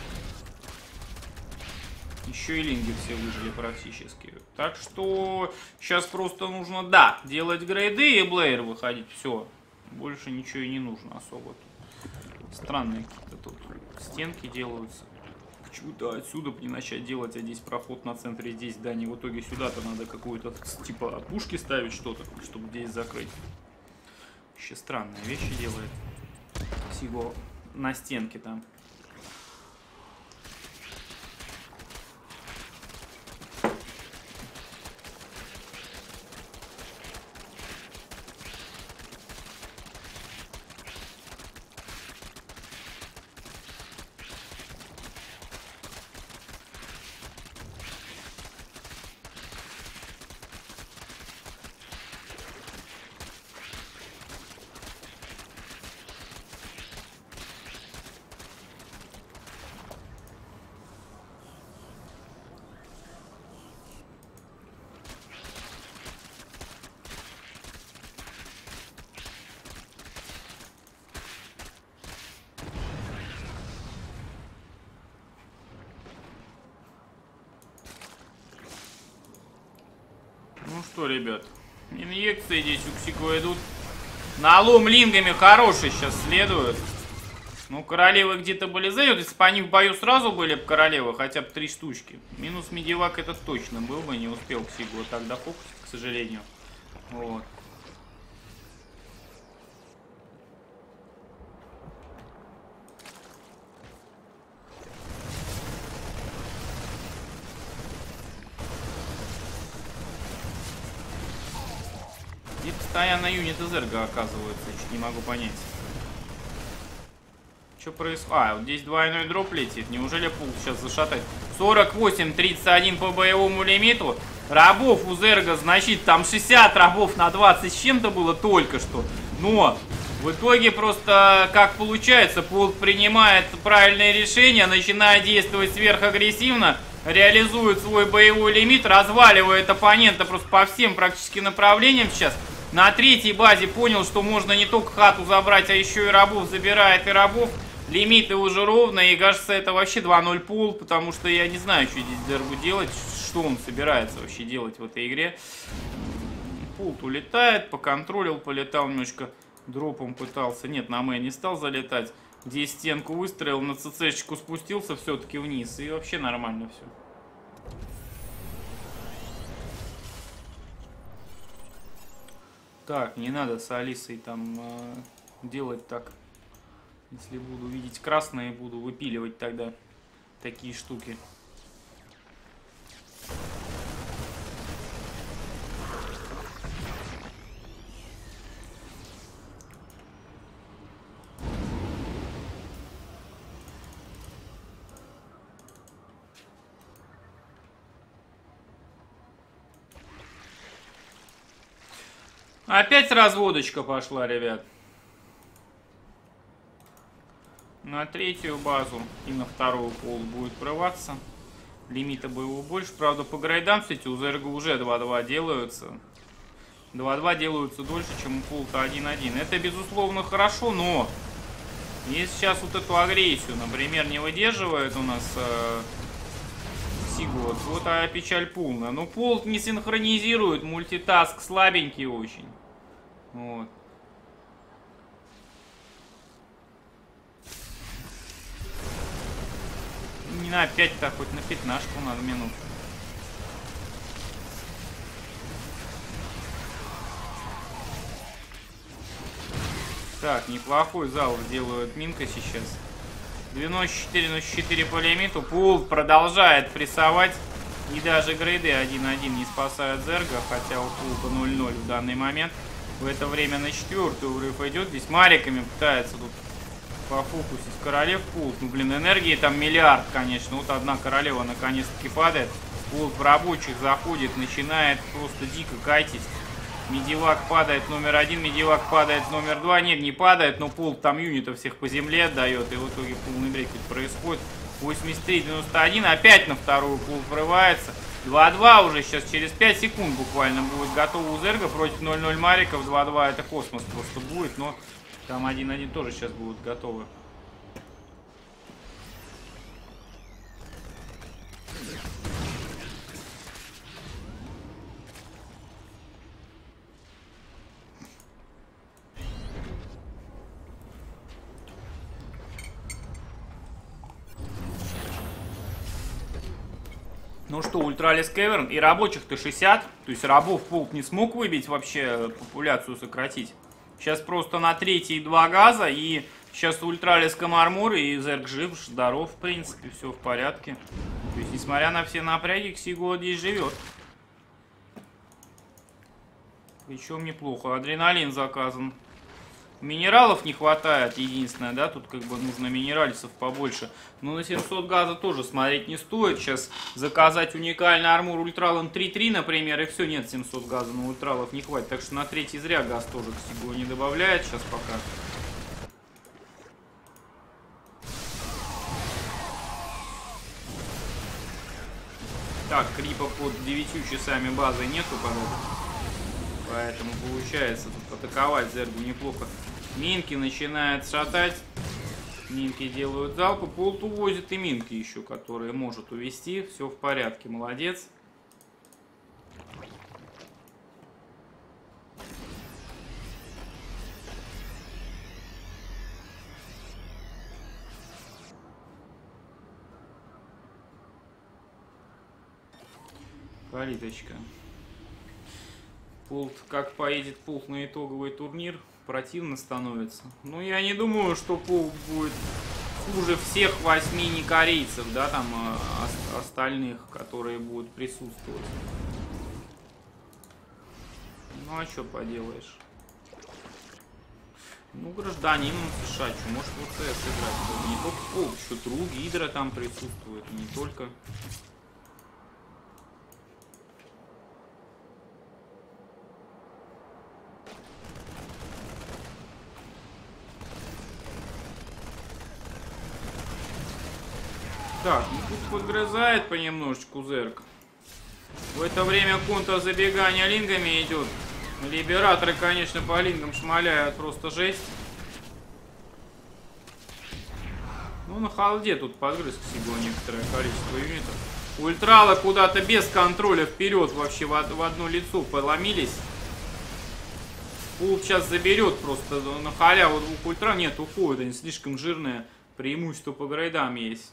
Еще и линги все выжили практически. Так что сейчас просто нужно, да, делать грейды и Блэйр выходить. Все. Больше ничего и не нужно особо. Странные какие-то тут стенки делаются. Почему-то отсюда не начать делать, а здесь проход на центре, здесь, да, не в итоге сюда-то надо какую-то, типа, пушки ставить что-то, чтобы здесь закрыть. Вообще странные вещи делает. Всего на стенке там. Ну что, ребят, инъекции здесь у Ксиго идут. Налом лингами хороший сейчас следует. Ну, королевы где-то были за. Вот если бы они в бою сразу были бы королевы, хотя бы 3 штучки. Минус медивак это точно был бы, не успел Ксигу тогда фокусить, к сожалению. Вот. И постоянно юниты Зерга оказываются, чуть не могу понять. Что происходит? А, вот здесь двойной дроп летит. Неужели пул сейчас зашатать? 48-31 по боевому лимиту. Рабов у Зерга, значит, там 60 рабов на 20 с чем-то было только что. Но в итоге просто, как получается, пул принимает правильное решение, начинает действовать сверхагрессивно, реализует свой боевой лимит, разваливает оппонента просто по всем практически направлениям сейчас. На третьей базе понял, что можно не только хату забрать, а еще и рабов, забирает и рабов. Лимиты уже ровно, и кажется, это вообще 2-0 пул, потому что я не знаю, что здесь Зергу делать, что он собирается вообще делать в этой игре. Пулт улетает, поконтролил, полетал немножко, дропом пытался, нет, на мэ не стал залетать. Здесь стенку выстроил, на ЦЦшечку спустился все-таки вниз, и вообще нормально все. Так, не надо с Алисой там делать так. Если буду видеть красные, буду выпиливать тогда такие штуки. Опять разводочка пошла, ребят. На третью базу и на вторую пол будет прорываться. Лимита боевого больше. Правда, по грейдам, кстати, у Зерга уже 2-2 делаются. 2-2 делаются дольше, чем у пулта 1-1. Это, безусловно, хорошо, но если сейчас вот эту агрессию, например, не выдерживает у нас Сигурд, вот печаль полная. Но пулт не синхронизирует, мультитаск слабенький очень. Вот. Не на 5-то, хоть на 15-ку надо минут. Так, неплохой зал делают Минка сейчас. 94-04 по лимиту. Пул продолжает прессовать. И даже грейды 1-1 не спасают Зерга, хотя у Пулта 0-0 в данный момент. В это время на 4-й урыв идет. Здесь мариками пытается тут пофокусить королев Пулт. Ну, блин, энергии там миллиард, конечно. Вот одна королева наконец-таки падает. Пулт в рабочих заходит, начинает просто дико кайтить. Медивак падает номер 1, медивак падает номер 2. Нет, не падает, но Пулт там юнитов всех по земле отдает. И в итоге полный брекет происходит. 83-91. Опять на вторую Пулт врывается. 2-2 уже сейчас через 5 секунд буквально будет готово у Зерга против 0-0 мариков. 2-2 это космос просто будет, но там 1-1 тоже сейчас будут готовы. Ну что, Ультралис Кеверн и рабочих-то 60. То есть рабов Пулт не смог выбить, вообще популяцию сократить. Сейчас просто на третьей 2 газа. И сейчас Ультралис Камармур и Зерг жив, здоров, в принципе, все в порядке. То есть, несмотря на все напряги, Ксигуа здесь живет. Причем неплохо. Адреналин заказан. Минералов не хватает, единственное, да, тут как бы нужно минеральцев побольше. Но на 700 газа тоже смотреть не стоит. Сейчас заказать уникальный армур Ультралом 3.3, например, и все, нет 700 газа, но ультралов не хватит. Так что на третий зря газ тоже к Сигу не добавляет сейчас пока. Так, крипа под 9 часами базы нету, поэтому получается тут атаковать Зергу неплохо. Минки начинает шатать. Минки делают залпы. Пулт увозит и минки еще, которые может увести. Все в порядке, молодец. Калиточка. Пулт, как поедет Пулт на итоговый турнир, противно становится. Ну, я не думаю, что Пулт будет хуже всех 8 некорейцев, да, там остальных, которые будут присутствовать. Ну, а что поделаешь? Ну, гражданин США, что, может в CS играть? Не только Пулт, что Тру, Гидра там присутствует, и не только. Так, ну тут подгрызает понемножечку Зерк. В это время контрзабегание лингами идет. Либераторы, конечно, по лингам шмаляют, просто жесть. Ну, на халде тут подгрыз всего некоторое количество юнитов. Ультралы куда-то без контроля вперед вообще в одно лицо поломились. Пул сейчас заберет просто на халяву двух ультра. Нет, уходят, они слишком жирные. Преимущество по грейдам есть.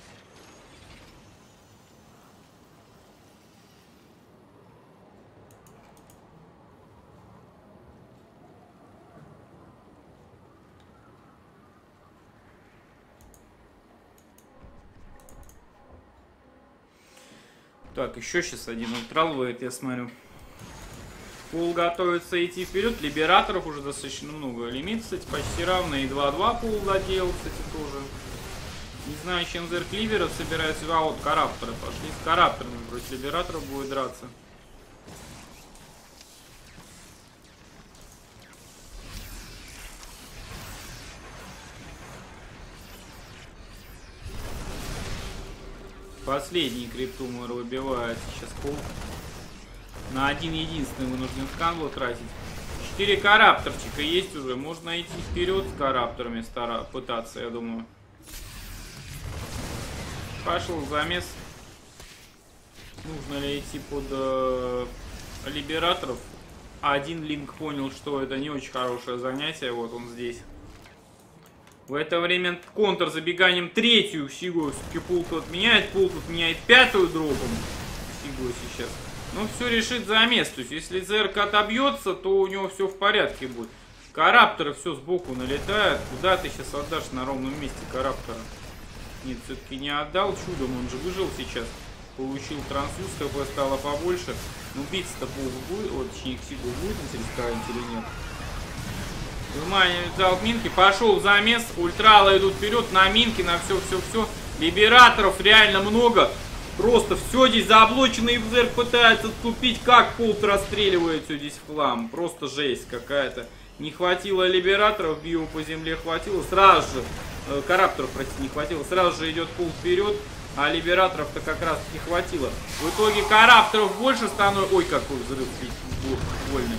Так, еще сейчас один ультрал выйдет, я смотрю. Пул готовится идти вперед. Либераторов уже достаточно много. Лимит, кстати, почти равный. И 2-2 пул заделал, кстати, тоже. Не знаю, чем Зерк Ливеров собирается. А вот Карапторы пошли. С Карапторами против Либераторов будет драться. Последний криптумор выбивает сейчас Пул. На один единственный вынужден скан был тратить. 4 карапторчика есть уже. Можно идти вперед с карапторами, пытаться, я думаю. Пошел замес. Нужно ли идти под либераторов? Один линк понял, что это не очень хорошее занятие. Вот он здесь. В это время контр забеганием третью Сигу Пулту отменяет. Пулту отменяет пятую дропом. Сигу сейчас. Но все решит замес. То есть, если Зерк отобьется, то у него все в порядке будет. Карапторы все сбоку налетают. Куда ты сейчас отдашь на ровном месте Караптора? Нет, все-таки не отдал. Чудом он же выжил сейчас. Получил трансфуз, ХП стало побольше. Но биться-то Пул будет. Вот, точнее, Сигу будет рисковать или нет. Внимание, взял минки, пошел замес, ультралы идут вперед, на минки, на все. Либераторов реально много, просто все здесь заблочено, и Зерк пытается отступить, как Пулт расстреливает все здесь в хлам, просто жесть какая-то. Не хватило либераторов, бью по земле хватило, сразу же, карапторов, простите, не хватило, сразу же идет Пулт вперед, а либераторов-то как раз не хватило. В итоге карапторов больше становится, ой, какой взрыв вольный.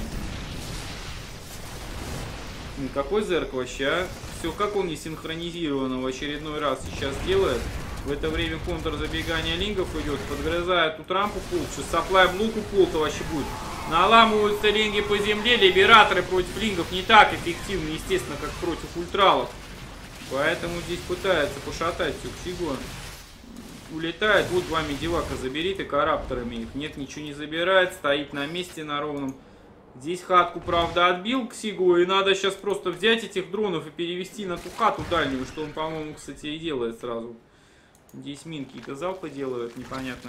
Какой Зерк вообще, а? Все, как он не синхронизировано в очередной раз сейчас делает. В это время контрзабегание лингов идет, подгрызает тут рампу Пулт. Сейчас саплай в луку Пулта вообще будет. Наламываются линги по земле, либераторы против лингов не так эффективны, естественно, как против ультралов. Поэтому здесь пытается пошатать всю Ксигу. Улетает, вот вами девака, забери ты карапторами их. Нет, ничего не забирает, стоит на месте на ровном. Здесь хатку, правда, отбил Ксигу, и надо сейчас просто взять этих дронов и перевести на ту хату дальнюю, что он, по-моему, кстати, и делает сразу. Здесь минки и залпы делают, непонятно.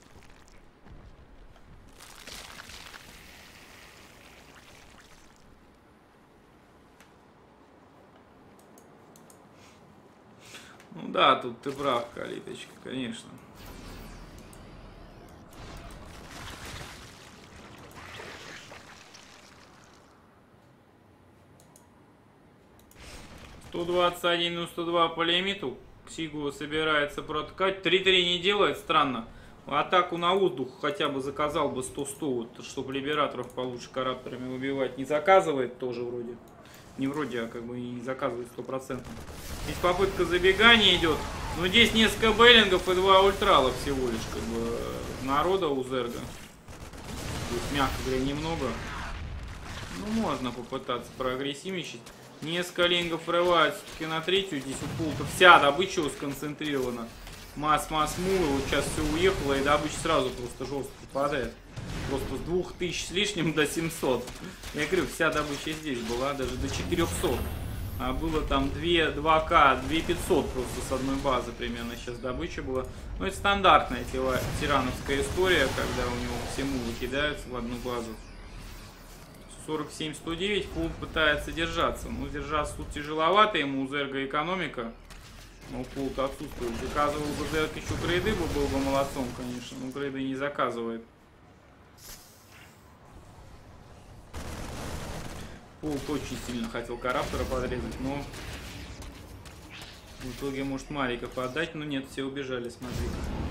Ну да, тут ты прав, Калиточка, конечно. (121 + 102 по лимиту. Ксигу собирается протыкать. 3-3 не делает, странно. Атаку на воздух хотя бы заказал бы 100-100, вот, чтобы либераторов получше карапторами убивать. Не заказывает тоже вроде. Не вроде, а как бы и не заказывает 100%. Здесь попытка забегания идет. Но здесь несколько бейлингов и 2 ультрала всего лишь. Как бы народа у Зерга. Здесь, мягко говоря, немного. Ну, можно попытаться проагрессивничать. Несколько лингов врывают все-таки на третью. Здесь у Пулта вся добыча сконцентрирована. Масс-масс-му, вот сейчас все уехало, и добыча сразу просто жестко падает. Просто с 2000 с лишним до 700. Я говорю, вся добыча здесь была, даже до 400. А было там 2К, 2500 просто с одной базы примерно сейчас добыча была. Ну, это стандартная тирановская история, когда у него все мувы кидаются в одну базу. 47-109, Пул пытается держаться. Ну, держаться тут тяжеловато, ему у Зерга экономика. Ну, Пул-то отсутствует. Заказывал бы Зерг еще грейды, был бы молодцом, конечно. Но грейды не заказывает. Пул очень сильно хотел Караптора подрезать, но в итоге может Мариков отдать, но нет, все убежали, смотри.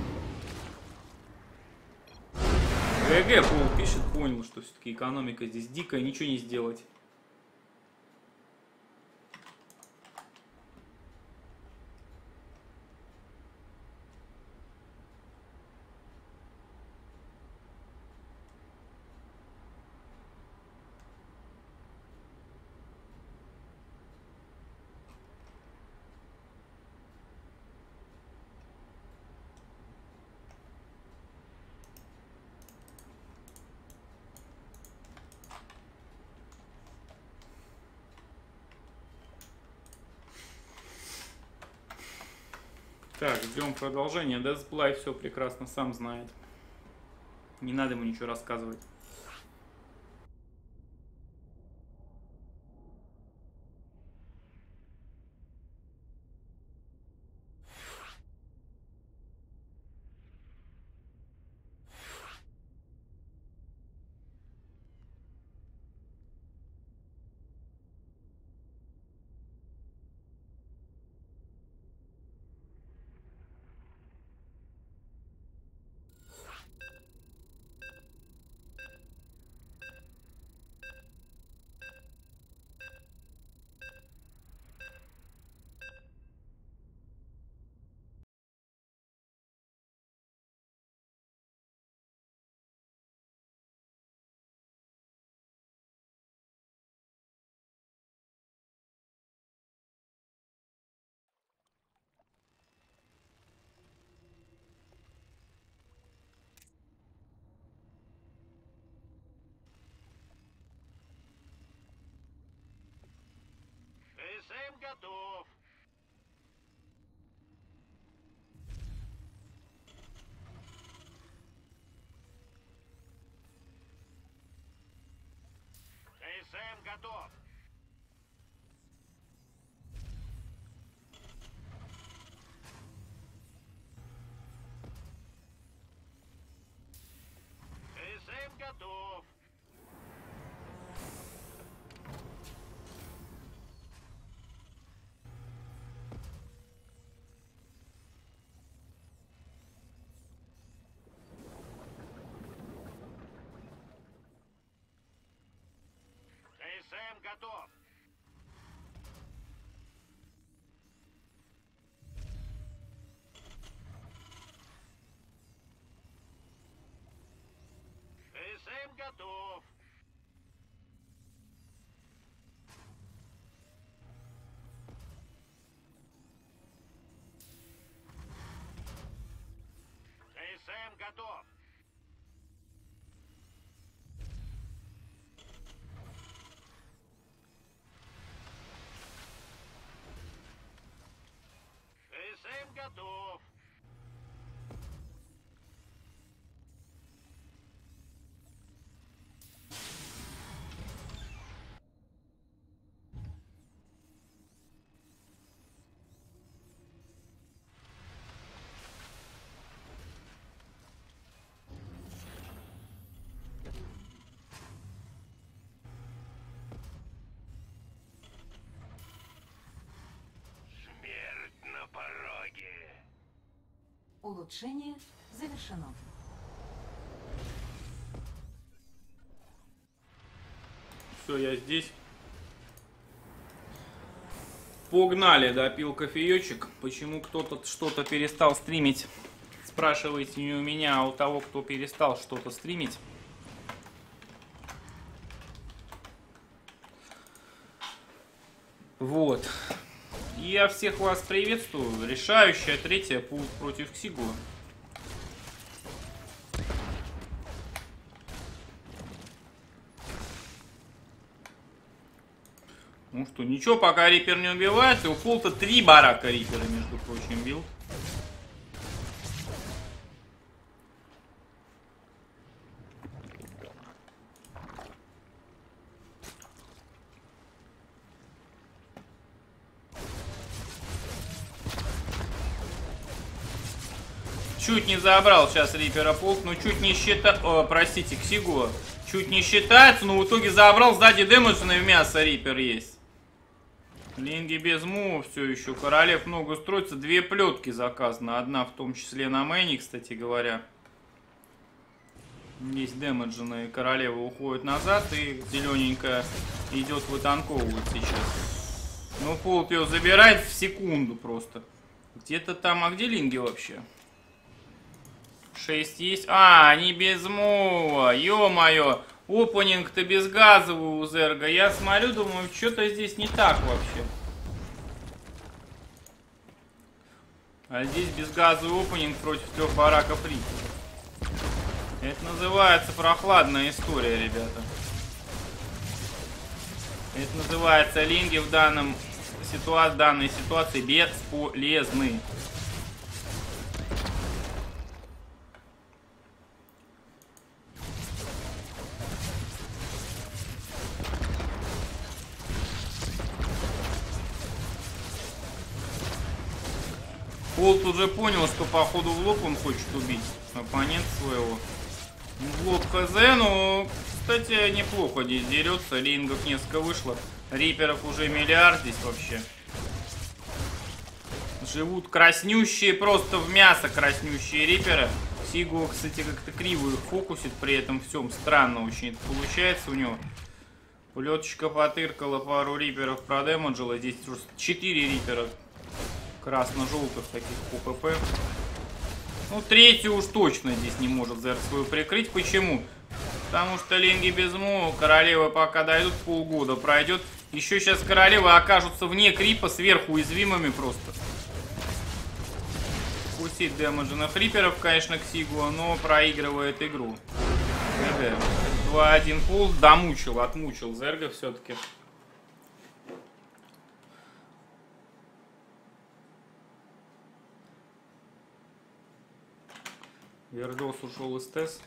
ГГ Пул пишет, понял, что все-таки экономика здесь дикая, ничего не сделать. Так, ждем продолжения. Дезплай все прекрасно сам знает. Не надо ему ничего рассказывать. СМ готов. СМ готов. СМ готов. СМ готов. СМ готов. СМ готов. СМ готов. Смерть на пороге. Улучшение завершено. Все, я здесь. Погнали, допил кофеечек. Почему кто-то что-то перестал стримить? Спрашивайте не у меня, а у того, кто перестал что-то стримить. Вот. Я всех вас приветствую. Решающая третья пул против Ксигу. Ну что, ничего, пока Риппер не убивается. У Пулта 3 барака Риппера, между прочим, бил. Чуть не забрал сейчас Риппера Пулт, но чуть не считается... Простите, Ксигу. Чуть не считается, но в итоге забрал. Сзади дэмэджное мясо Риппер есть. Линги без мува все еще. Королев много строится. 2 плетки заказано. Одна в том числе на мэне, кстати говоря. Есть дэмэджная. Королева уходит назад. И зелененькая идет вытанковывать сейчас. Ну, Пулт ее забирает в секунду просто. Где-то там. А где линги вообще? 6 есть. А, они без мува. Ё-моё. Опенинг-то безгазовый у Зерга. Я смотрю, думаю, что-то здесь не так вообще. А здесь безгазовый опенинг против 3 бараков Риппера. Это называется прохладная история, ребята. Это называется линги в данной ситуации бесполезны. Пулт уже понял, что походу в лоб он хочет убить оппонента своего. В лоб ХЗ, но, кстати, неплохо здесь дерется. Лингов несколько вышло. Рипперов уже миллиард здесь вообще. Живут краснющие, просто в мясо краснющие Рипперы. Сигу, кстати, как-то криво их фокусит при этом всем. Странно очень это получается у него. Пулеточка потыркала, пару Рипперов продемеджила. Здесь уже 4 Риппера. Красно-желтых таких по ПП. Ну, третью уж точно здесь не может Зерг свою прикрыть. Почему? Потому что линги без мува, королевы пока дойдут, полгода пройдет. Еще сейчас королевы окажутся вне крипа, сверху уязвимыми просто. Пустить дэмэдженных Рипперов, конечно, Ксигу, но проигрывает игру. 2-1 пул, домучил, отмучил Зерга все-таки. Вердос ушел из ТЭС.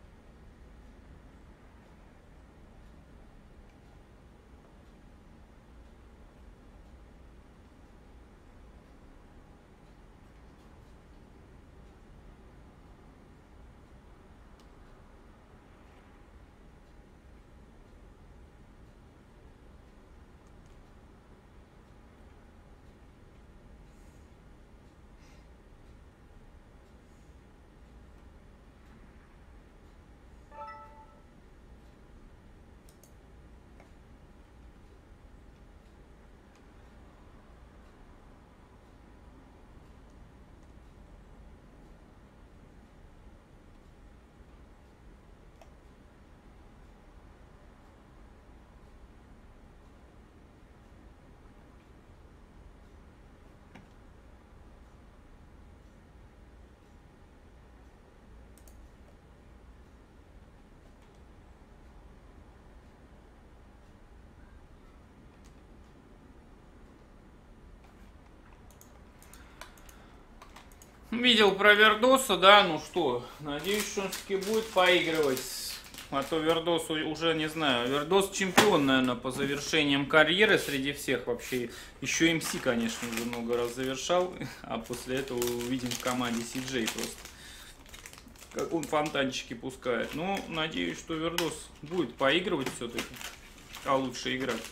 Видел про Вердоса, да, ну что, надеюсь, что он все-таки будет поигрывать. А то Вердос уже, не знаю, Вердос чемпион, наверное, по завершениям карьеры среди всех вообще. Еще МС, конечно, уже много раз завершал, а после этого увидим в команде CJ просто. Как он фонтанчики пускает. Ну, надеюсь, что Вердос будет поигрывать все-таки, а лучше играть.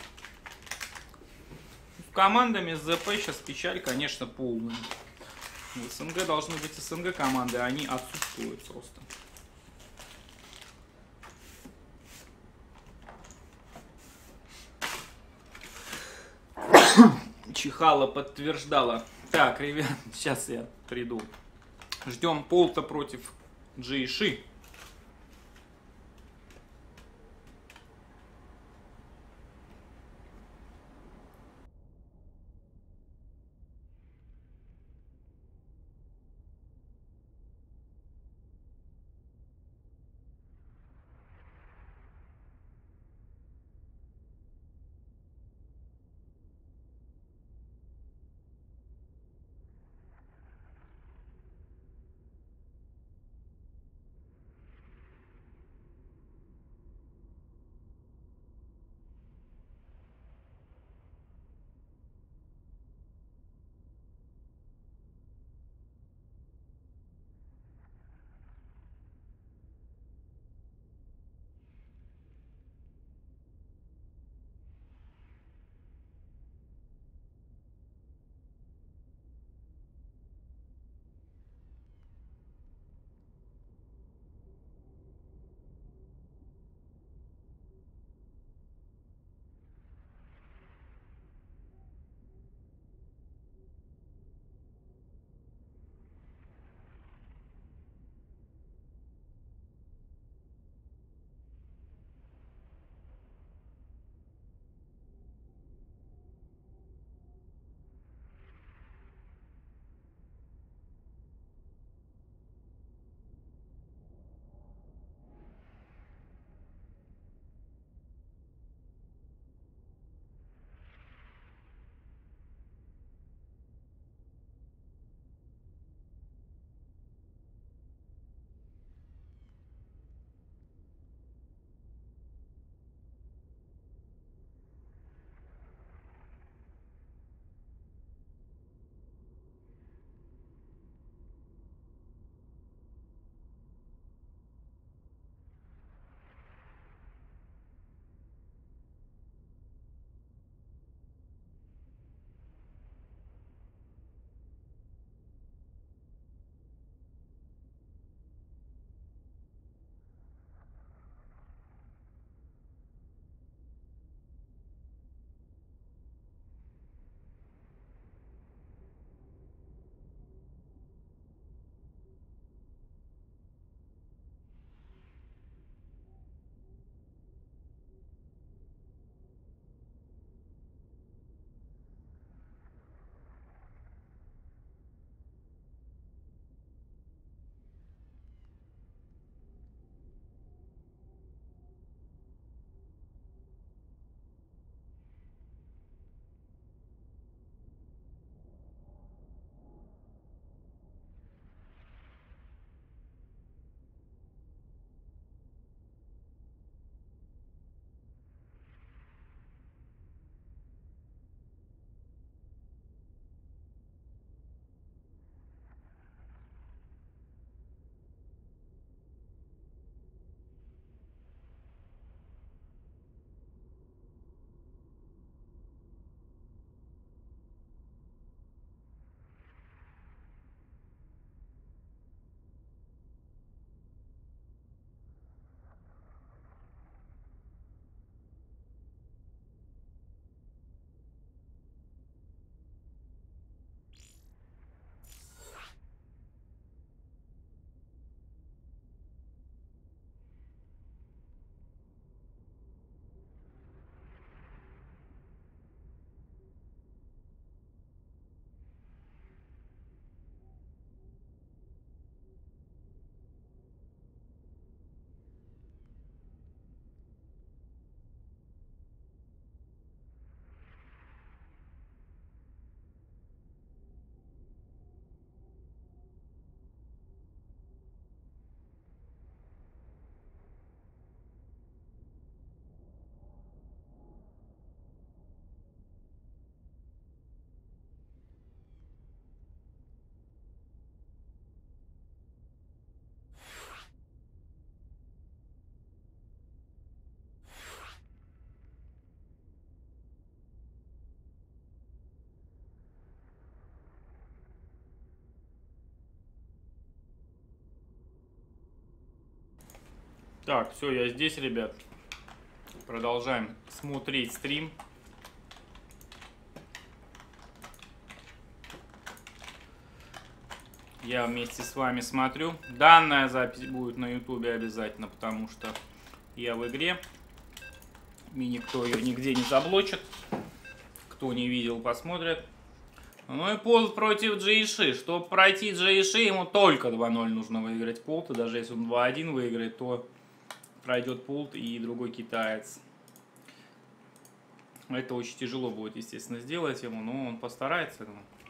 С командами с ЗП сейчас печаль, конечно, полная. В СНГ должны быть СНГ команды, а они отсутствуют просто. Чихала подтверждала. Так, ребят, сейчас я приду. Ждем Полта против Джейши. Так, все, я здесь, ребят. Продолжаем смотреть стрим. Я вместе с вами смотрю. Данная запись будет на ютубе обязательно, потому что я в игре. И никто ее нигде не заблочит. Кто не видел, посмотрит. Ну и Полт против Джейши. Чтобы пройти Джейши, ему только 2-0 нужно выиграть Полт. И даже если он 2-1 выиграет, то пройдет Полт и другой китаец. Это очень тяжело будет, естественно, сделать ему, но он постарается.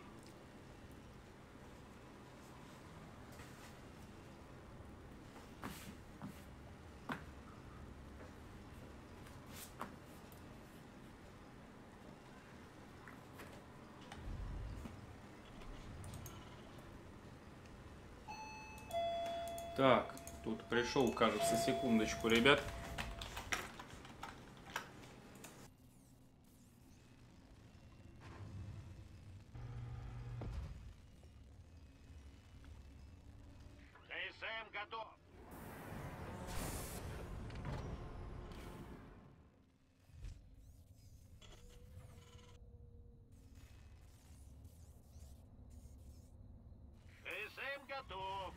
Так, тут пришел, кажется, секундочку, ребят. КСМ готов. КСМ готов.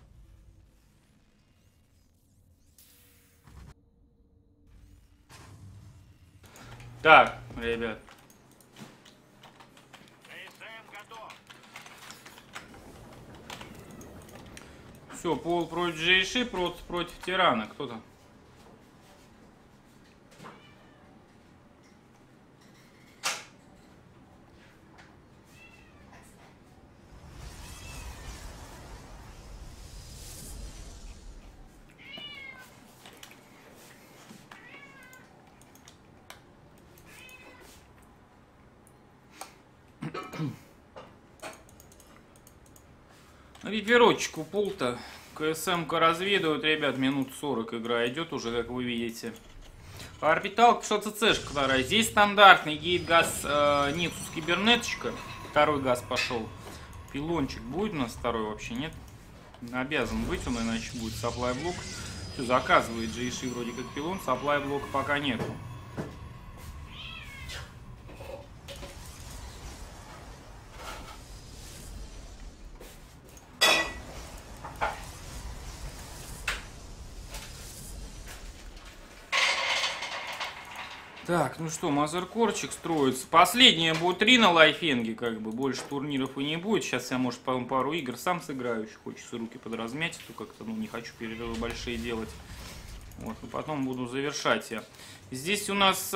Так, ребят. КСМ готов. Все, Пол против Джейши, против Тирана. Кто там? Риперочек у Полта. КСМ-ка разведывают, ребят, минут 40 игра идет уже, как вы видите. Орбиталка, что ЦЦшка вторая. Здесь стандартный гейт-газ Никсус Кибернеточка. Второй газ пошел. Пилончик будет у нас второй вообще, нет? Обязан быть он, иначе будет сапплай блок. Все, заказывает Джейши вроде как пилон, сапплай блока пока нету. Так, ну что, Мазеркорчик строится. Последнее будет 3 на лайфенге, как бы. Больше турниров и не будет. Сейчас я, может, пару игр сам сыграю. Еще хочется руки подразмять. То как-то, ну, не хочу перерывы большие делать. Вот, и потом буду завершать я. Здесь у нас...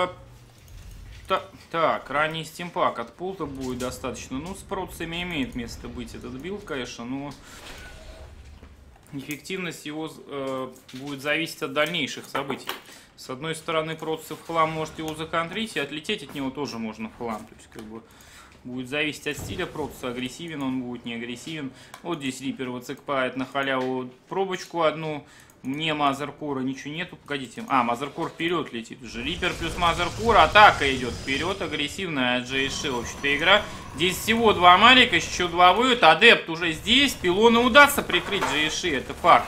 Так, ранний стимпак от Полта будет достаточно. Ну, с процами имеет место быть этот билд, конечно, но... Эффективность его будет зависеть от дальнейших событий. С одной стороны, процесс в хлам может его законтрить, и отлететь от него тоже можно в хлам. То есть, как бы, будет зависеть от стиля процесса, агрессивен он будет, не агрессивен. Вот здесь Риппер выцепает на халяву пробочку одну. Мне Мазеркора ничего нету. Погодите. А, Мазеркор вперед летит уже. Риппер плюс Мазеркор. Атака идет вперед. Агрессивная Джейши. В общем-то, игра. Здесь всего 2 Марика, еще 2 выют. Адепт уже здесь. Пилона удастся прикрыть Джейши. Это факт.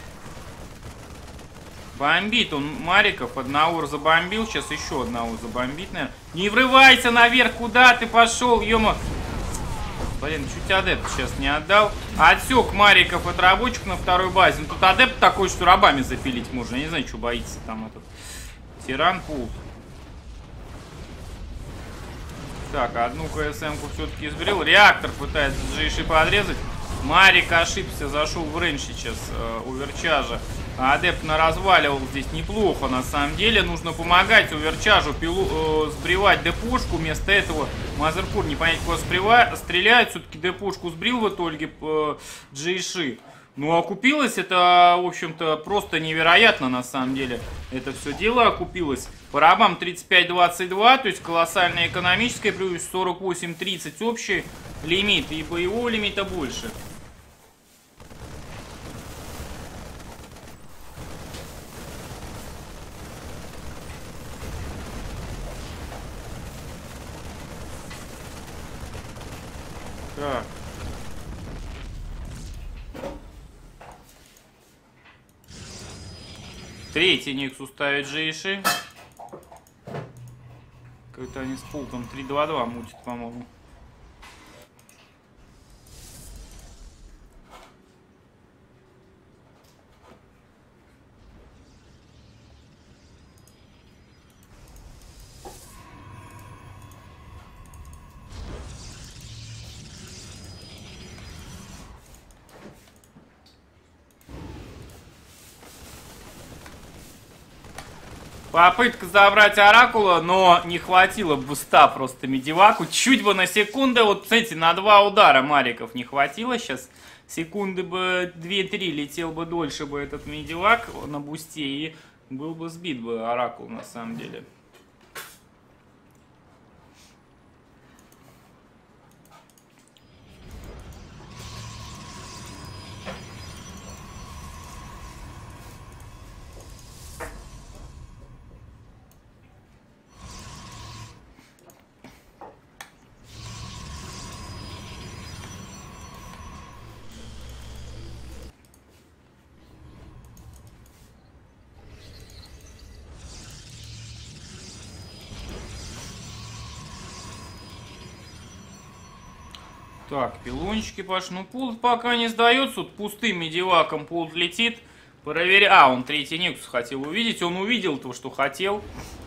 Бомбит он Мариков. Одного забомбил. Сейчас еще одного забомбит, наверное. Не врывайся наверх. Куда ты пошел, ё-мо? Блин, чуть адепт сейчас не отдал. Отсек Мариков от рабочих на второй базе. Ну, тут адепт такой, что рабами запилить можно. Я не знаю, что боится там этот Тиран Пул. Так, одну КСМ-ку все-таки избрел. Реактор пытается Джейши подрезать. Марик ошибся, зашел в рейндж сейчас Оверчажа. Адепт наразваливал здесь неплохо, на самом деле. Нужно помогать Оверчажу сбривать депушку. Вместо этого Мазеркор не понять, куда стреляет. Все-таки депушку сбрил в итоге Джейши. Ну, окупилось это, в общем-то, просто невероятно, на самом деле. Это все дело окупилось. По рабам 35-22, то есть колоссальная экономическая, плюс 48-30 общий лимит. И боевого лимита больше. Так. Третий Нексус ставит Джейши. Как-то они с пултом 3-2-2 мутят, по-моему. Попытка забрать Оракула, но не хватило буста просто Медиваку. Чуть бы на секунду, вот, кстати, на 2 удара Мариков не хватило. Сейчас секунды бы 2-3 летел бы дольше бы этот Медивак на бусте, и был бы сбит бы Оракул на самом деле. Так, пилончики пошли. Ну, пулт пока не сдается. Тут пустым медиваком пулт летит. Проверяю. Он третий Нексус хотел увидеть. Он увидел то, что хотел.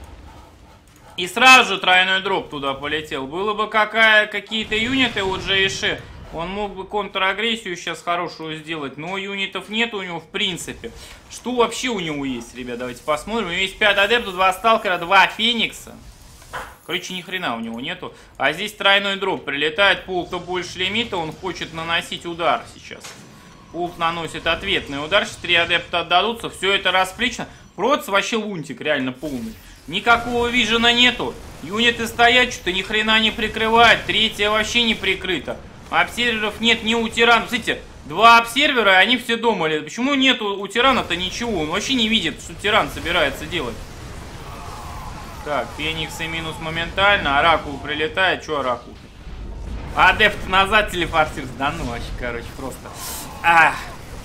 И сразу же тройной дроп туда полетел. Было бы какие-то юниты у Джейши, он мог бы контр-агрессию сейчас хорошую сделать. Но юнитов нет у него в принципе. Что вообще у него есть, ребят? Давайте посмотрим. У него есть 5 адептов, 2 сталкера, 2 феникса. Короче, ни хрена у него нету. А здесь тройной дроп. Прилетает пулта больше лимита. Он хочет наносить удар сейчас. Пулт наносит ответный удар. Сейчас 3 адепта отдадутся. Все это расплечено. Проц вообще лунтик реально полный. Никакого вижена нету. Юниты стоят, что-то ни хрена не прикрывают. Третья вообще не прикрыта. Обсерверов нет ни у тирана. Смотрите, 2 обсервера, и они все думали. Почему нету у тирана-то ничего? Он вообще не видит, что тиран собирается делать. Так, Фениксы минус моментально. Оракул прилетает. Че Оракул? Адепт назад телепортируется. Да ну вообще, короче, просто. Ах.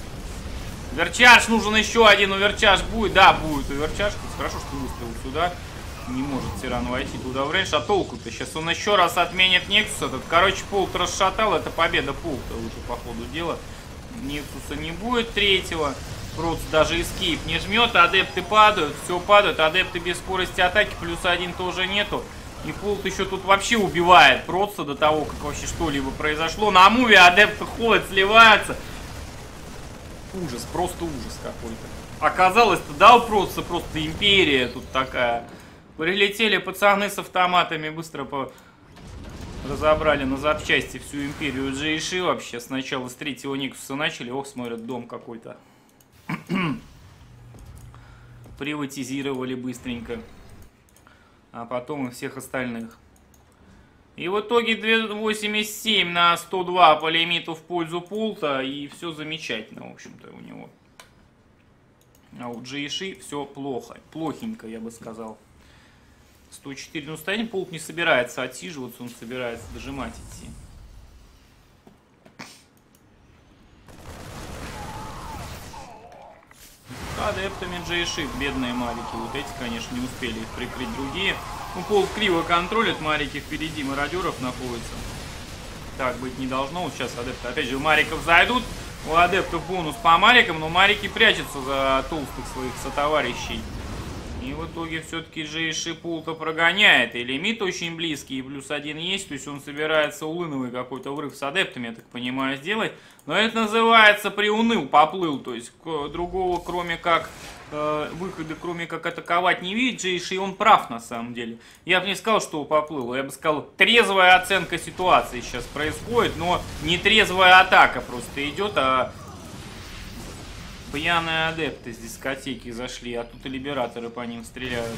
Верчаж нужен еще один. Уверчаж будет? Да, будет уверчаж. Хорошо, что выставил сюда. Не может тиран войти туда в рейндж. А толку-то? Сейчас он еще раз отменит Нексус этот. Короче, пулт расшатал. Это победа пулта уже по ходу дела. Нексуса не будет третьего. Проц даже эскейп не жмет, адепты падают, все падают, адепты без скорости атаки, +1 тоже нету. И пулт еще тут вообще убивает Проца до того, как вообще что-либо произошло. На муве адепты ходят, сливаются. Ужас, просто ужас какой-то. Оказалось-то, да, у Проца просто империя тут такая. Прилетели пацаны с автоматами, быстро разобрали на запчасти всю империю Джейши вообще. Сначала с 3-го Никсуса начали, ох, смотрят, дом какой-то. Приватизировали быстренько. А потом и всех остальных. И в итоге 87 на 102 по лимиту в пользу пулта. И все замечательно, в общем-то, у него. А у Джейши все плохо. Плохенько, я бы сказал. 104 на состояние. Пулт не собирается отсиживаться, он собирается дожимать идти. Адептами Джейши, бедные марики. Вот эти, конечно, не успели их прикрыть другие. Ну, пол криво контролит, марики впереди мародеров находятся. Так быть не должно. Вот сейчас адепты, опять же, у мариков зайдут. У адептов бонус по марикам, но марики прячутся за толстых своих сотоварищей. И в итоге все-таки Джейши пулта прогоняет. И лимит очень близкий, и +1 есть. То есть он собирается улыновый какой-то врыв с адептами, я так понимаю, сделать. Но это называется приуныл, поплыл. То есть другого, кроме как выхода, кроме как атаковать, не видит Джейши. И он прав на самом деле. Я бы не сказал, что поплыл. Я бы сказал, трезвая оценка ситуации сейчас происходит. Но не трезвая атака просто идет, а... Пьяные адепты с дискотеки зашли, а тут и либераторы по ним стреляют.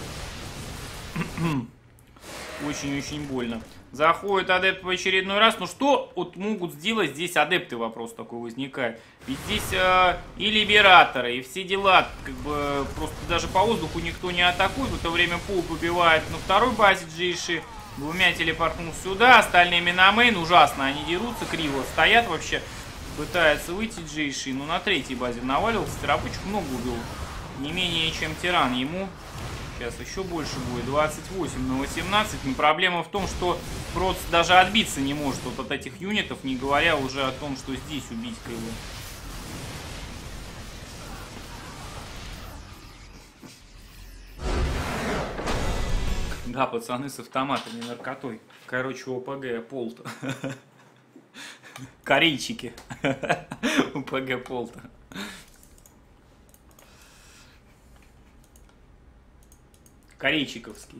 Очень-очень больно. Заходит адепт в очередной раз. Ну что вот могут сделать здесь адепты, вопрос такой возникает. Ведь здесь и либераторы, и все дела, как бы просто даже по воздуху никто не атакует. В это время пул убивает на второй базе Джейши. 2 телепортнул сюда, остальные миномейн, ужасно, они дерутся, криво стоят вообще. Пытается выйти Джейши, но на 3-й базе наваливался, рабочих много убил. Не менее, чем тиран ему. Сейчас еще больше будет. 28 на 18. Но проблема в том, что Проц даже отбиться не может вот от этих юнитов, не говоря уже о том, что здесь убить его. Да, пацаны с автоматами, наркотой. Короче, ОПГ Полта. Корейчики. ОПГ Полта. Корейчиковский.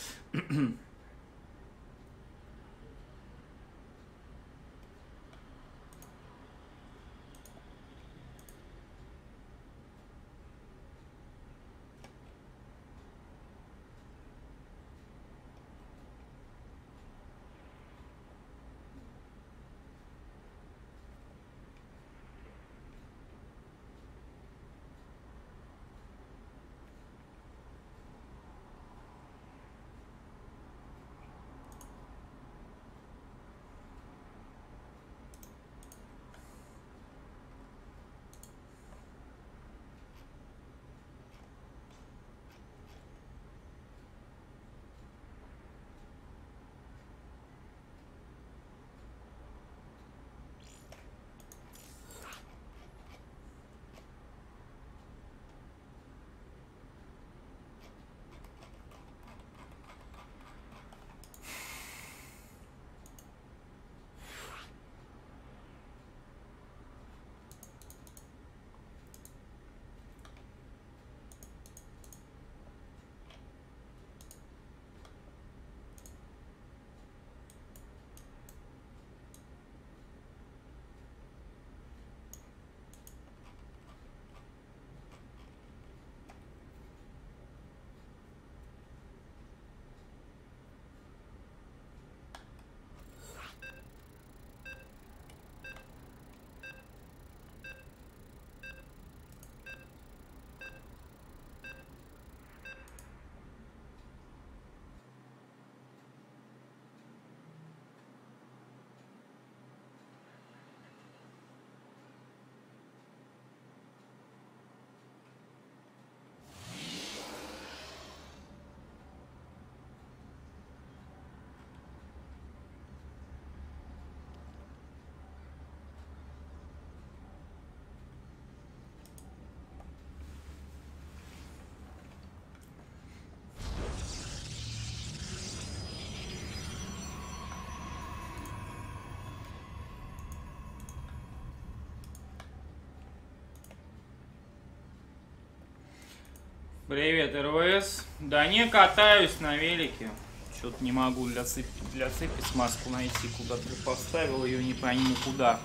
Привет, РВС. Да не катаюсь на велике. Что-то не могу для цепи смазку найти. Куда-то поставил ее, не пойму куда.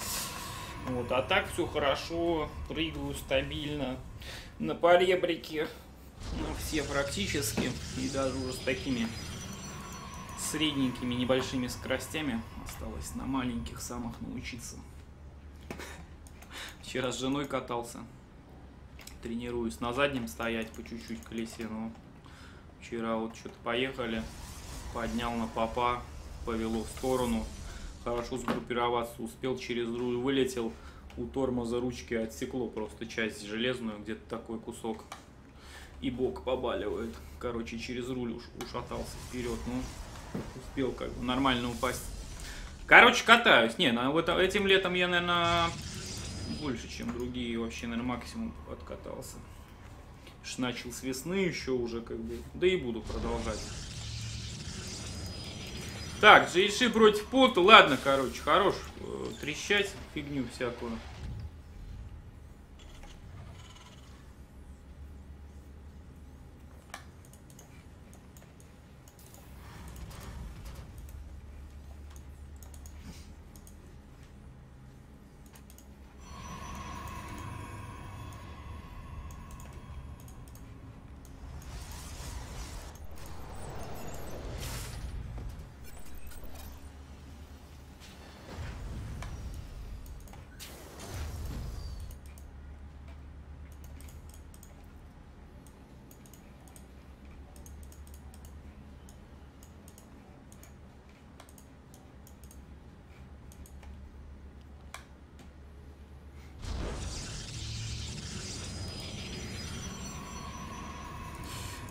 Вот, а так все хорошо. Прыгаю стабильно. На поребрике. Ну, все практически. И даже уже с такими средненькими небольшими скоростями. Осталось на маленьких самых научиться. Вчера с женой катался. Тренируюсь на заднем стоять по чуть-чуть колесе, но вчера вот что-то поехали, поднял на попа, повело в сторону, хорошо сгруппироваться успел, через руль вылетел, у тормоза ручки отсекло просто часть железную, где-то такой кусок, и бок побаливает, короче, через руль ушатался вперед, ну, успел как бы нормально упасть. Короче, катаюсь, не, этим летом я, наверное, больше, чем другие, вообще, наверное, максимум откатался. Начал с весны еще уже, как бы, да и буду продолжать. Так, GHC против Пота, ладно, короче, хорош трещать фигню всякую.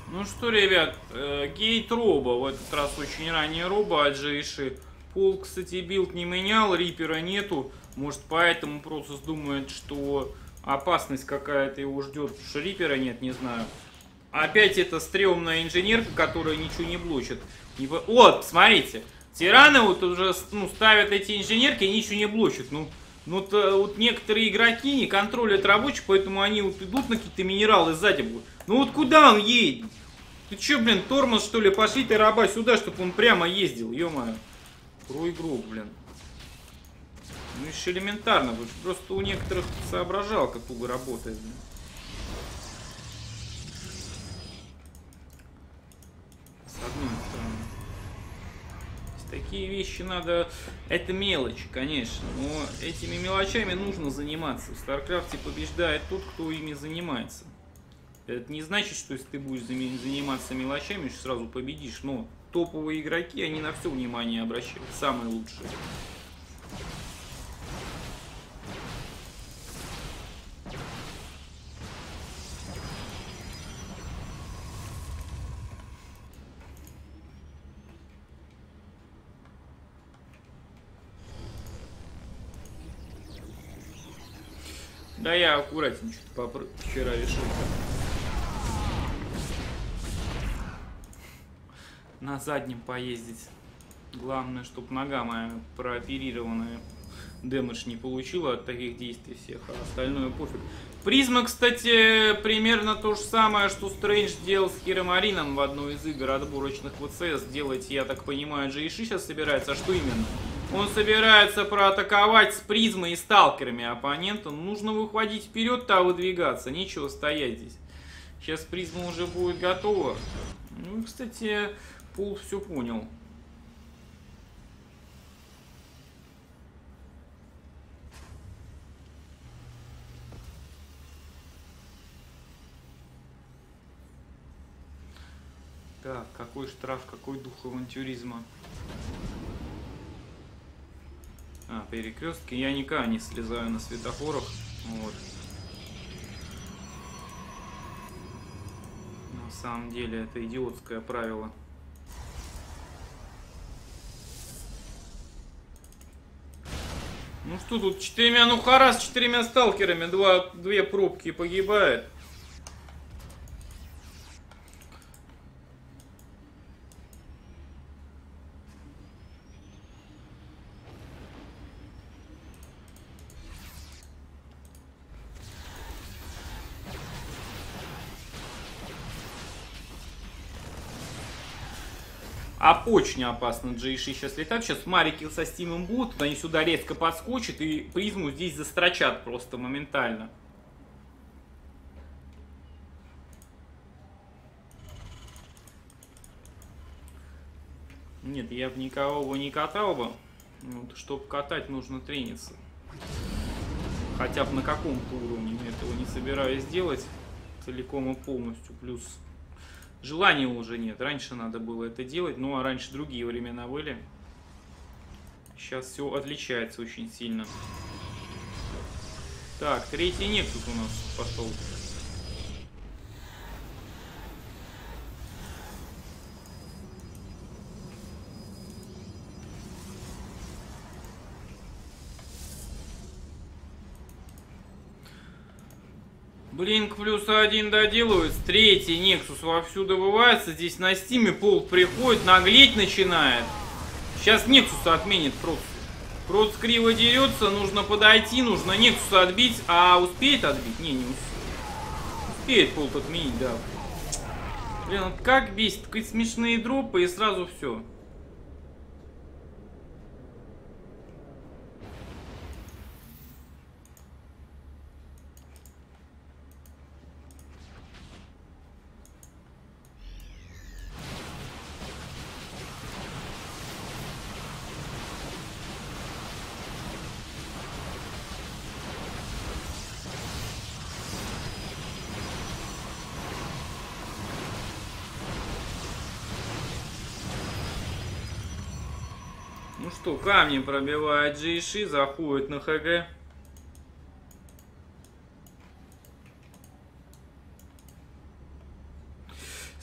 Ну что, ребят, гейт роба. В этот раз очень ранее роба от Джейши. Пол, кстати, билд не менял, рипера нету. Может, поэтому Процесс думает, что опасность какая-то его ждет, потому что рипера нет, не знаю. Опять эта стрёмная инженерка, которая ничего не блочит. Вот, смотрите. Тираны вот уже ставят эти инженерки и ничего не блочат. Вот некоторые игроки не контролят рабочих, поэтому они вот идут на какие-то минералы сзади будут. Ну вот куда он едет? Ты чё, блин, тормоз что ли? Пошли ты, раба, сюда, чтобы он прямо ездил, ё-моё. Про игрок, блин. Ну еще элементарно, просто у некоторых соображалка туго работает, блин. С одной стороны. Такие вещи надо... Это мелочи, конечно, но этими мелочами нужно заниматься. В Старкрафте побеждает тот, кто ими занимается. Это не значит, что если ты будешь заниматься мелочами, что сразу победишь. Но топовые игроки, они на все внимание обращают. Самые лучшие. Да я аккуратнее что-то вчера решил. На заднем поездить. Главное, чтобы нога моя прооперированная дэмэдж не получила от таких действий всех, а остальное пофиг. Призма, кстати, примерно то же самое, что Стрэндж делал с Хиромарином в одной из игр отборочных ВЦС. Делать, я так понимаю, Джейши сейчас собирается. А что именно? Он собирается проатаковать с призмой и сталкерами оппонента. Нужно выходить вперед, а выдвигаться. Нечего стоять здесь. Сейчас призма уже будет готова. Ну, кстати, Пул все понял. Так, какой штраф, какой дух авантюризма. Перекрестки. Я никогда не слезаю на светофорах. Вот. На самом деле это идиотское правило. Ну что тут, ну хара с 4 сталкерами, две пробки погибает. А очень опасно Джейши сейчас летать. Сейчас марики со стимом будут, они сюда резко подскочат и призму здесь застрочат просто моментально. Нет, я бы никого бы не катал бы. Вот, чтобы катать, нужно трениться. Хотя бы на каком-то уровне. Я этого не собираюсь делать целиком и полностью. Плюс желания уже нет. Раньше надо было это делать, ну а раньше другие времена были. Сейчас все отличается очень сильно. Так, третий Нексус у нас пошел. Блинк +1 доделывается. Третий Нексус вовсю добывается. Здесь на стиме Пол приходит, наглеть начинает. Сейчас Нексуса отменит Процесс. Процесс криво дерется, нужно подойти, нужно Нексуса отбить. А успеет отбить? Не успеет. Успеет Пол отменить, да. Блин, вот как бесит. Такие смешные дропы и сразу все. Ну что, камни пробивает Джейши, заходит на ХГ.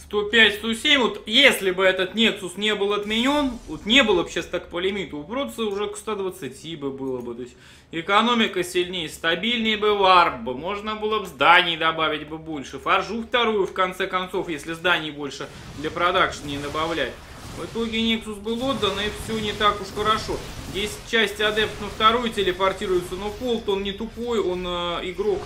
105-107, вот если бы этот Nexus не был отменен, вот не было бы сейчас так по лимиту, просто уже к 120 бы было бы, то есть экономика сильнее, стабильнее бы варп бы, можно было бы зданий добавить бы больше, фаржу вторую в конце концов, если зданий больше для продакшн не добавлять. В итоге Nexus был отдан, и все не так уж хорошо. Здесь часть адепт на вторую телепортируется, но Колт, он не тупой, он игрок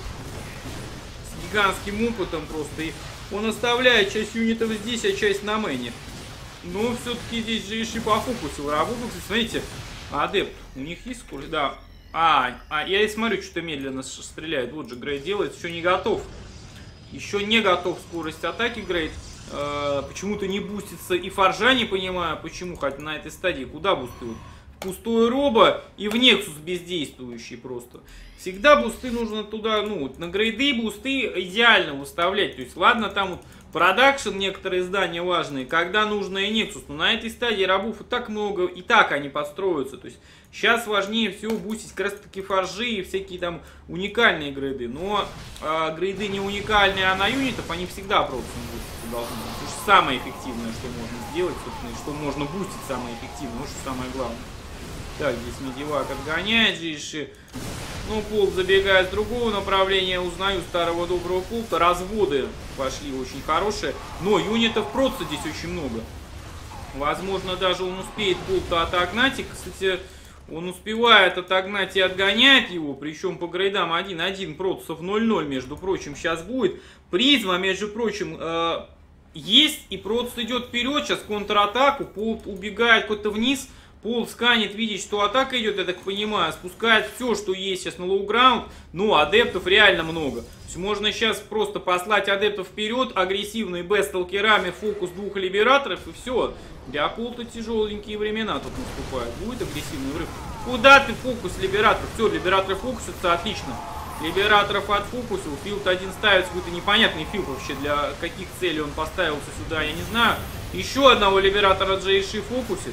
с гигантским опытом просто, и он оставляет часть юнитов здесь, а часть на мэне. Но все-таки здесь же еще по фокусу работают. Смотрите, адепт, у них есть скорость? Да. Я и смотрю, что-то медленно стреляет. Вот же Грейд делает, еще не готов. Еще не готов скорость атаки Грейд. Почему-то не бустится и фаржа, не понимаю, почему, хотя на этой стадии куда бустуют? Пустой робо и в Nexus бездействующий просто. Всегда бусты нужно туда, ну, вот на грейды бусты идеально выставлять. То есть, ладно, там вот продакшн, некоторые здания важные, когда нужно и Nexus. Но на этой стадии рабов и так много, и так они подстроятся. То есть, сейчас важнее всего бустить как раз таки фаржи и всякие там уникальные грейды. Но грейды не уникальные, а на юнитов, они всегда просто буститься должны. Это же самое эффективное, что можно сделать, собственно, и что можно бустить самое эффективное, вот что самое главное. Так, здесь медивак отгоняет Джейши. Ну, Полт забегает с другого направления. Узнаю старого доброго Полта. Разводы пошли очень хорошие. Но юнитов просто здесь очень много. Возможно, даже он успеет Полта отогнать. И, кстати, он успевает отогнать и отгоняет его. Причем по грейдам 1-1 протусов 0-0, между прочим, сейчас будет. Призма, между прочим, есть. И протус идет вперед. Сейчас контратаку. Полт убегает куда-то вниз. Пол сканит, видит, что атака идет, я так понимаю, спускает все, что есть сейчас на лоу-граунд, но адептов реально много. То есть можно сейчас просто послать адептов вперед, агрессивные бесталкерами, фокус двух либераторов, и все. Для Полта тяжеленькие времена тут наступают. Будет агрессивный врыв. Куда ты фокус либераторов? Все, либераторы фокусятся, отлично. Либераторов отфокусил, филд один ставится, какой-то непонятный филд вообще, для каких целей он поставился сюда, я не знаю. Еще одного либератора Джейши фокусит.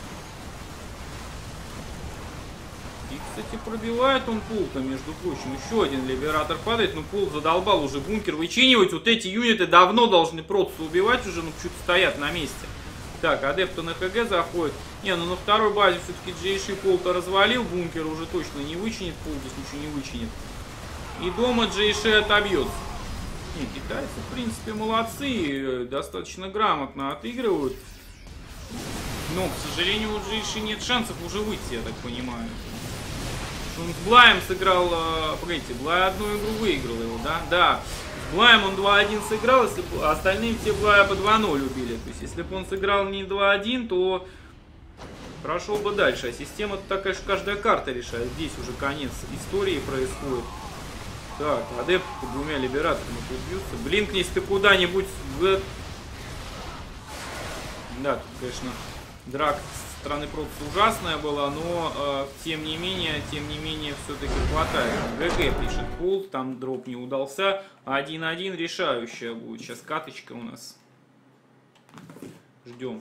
Кстати, пробивает он Полта, между прочим. Еще один либератор падает, но Полт задолбал уже бункер вычинивать. Вот эти юниты давно должны просто убивать уже, но почему-то стоят на месте. Так, адепты на ХГ заходит. Не, ну на второй базе все-таки Джейши Полта развалил. Бункер уже точно не вычинит. Полт здесь ничего не вычинит. И дома Джейши отобьется. Не, китайцы, в принципе, молодцы. Достаточно грамотно отыгрывают. Но, к сожалению, у Джейши нет шансов уже выйти, я так понимаю. Он с Блаем сыграл, погодите, Блай одну игру выиграл его, да? Да, с Блаем он 2-1 сыграл, если бы остальные все Блая по 2-0 убили. То есть, если бы он сыграл не 2-1, то прошел бы дальше. А система-то такая, что каждая карта решает. Здесь уже конец истории происходит. Так, адепт под двумя либераторами тут бьются. Блинкнись ты куда-нибудь. Да, тут, конечно, драка со стороны просто ужасная была, но тем не менее все-таки хватает. ГГ пишет Полт, там дроп не удался. 1-1 решающая будет. Сейчас каточка у нас. Ждем.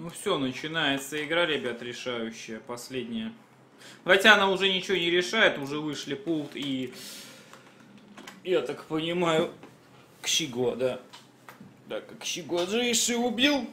Ну все, начинается игра, ребят, решающая, последняя. Хотя она уже ничего не решает, уже вышли пулт и... Я так понимаю, Кшиго, да. Да, как Кшиго Джейши убил.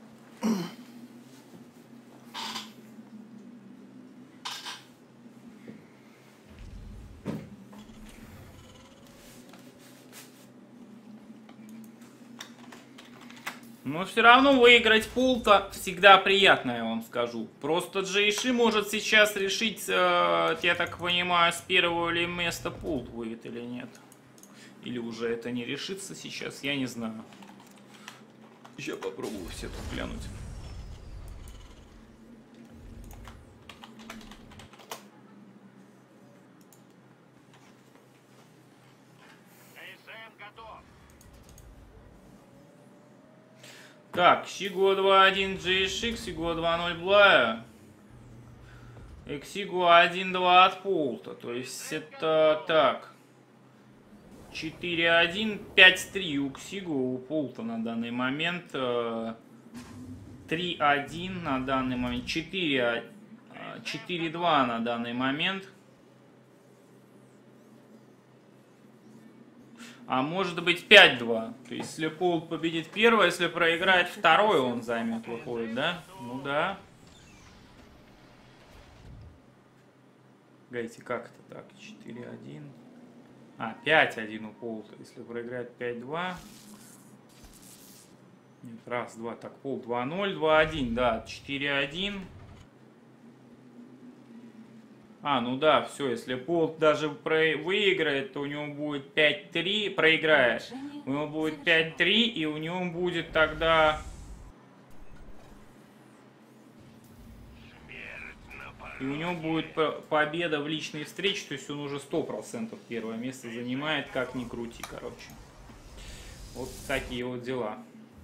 Но все равно выиграть пулта всегда приятно, я вам скажу. Просто Джейши может сейчас решить, я так понимаю, с первого ли места пулт выйдет или нет. Или уже это не решится сейчас, я не знаю. Сейчас попробую все тут глянуть. КСМ готов. Так, Кшиго 2.1 GSX, Кшиго 2.0 Блая. И Кшиго 1.2 от пулта. То есть это так. 4.1, 5.3 у Кшиго, у пулта на данный момент. 3.1 на данный момент. 4.2 на данный момент. А может быть 5-2. То есть, если пулт победит первое, если проиграет второе, он займет, выходит, да? Ну да. Гайте, как это так? 4-1. А, 5-1 у пулта. Если проиграет 5-2. Нет, раз, два. Так, пулт 2-0, 2-1, да. 4-1. А, ну да, все, если пулт даже выиграет, то у него будет 5-3, проиграет. У него будет 5-3, и у него будет тогда... И у него будет победа в личной встрече, то есть он уже 100% первое место занимает, как ни крути, короче. Вот такие вот дела.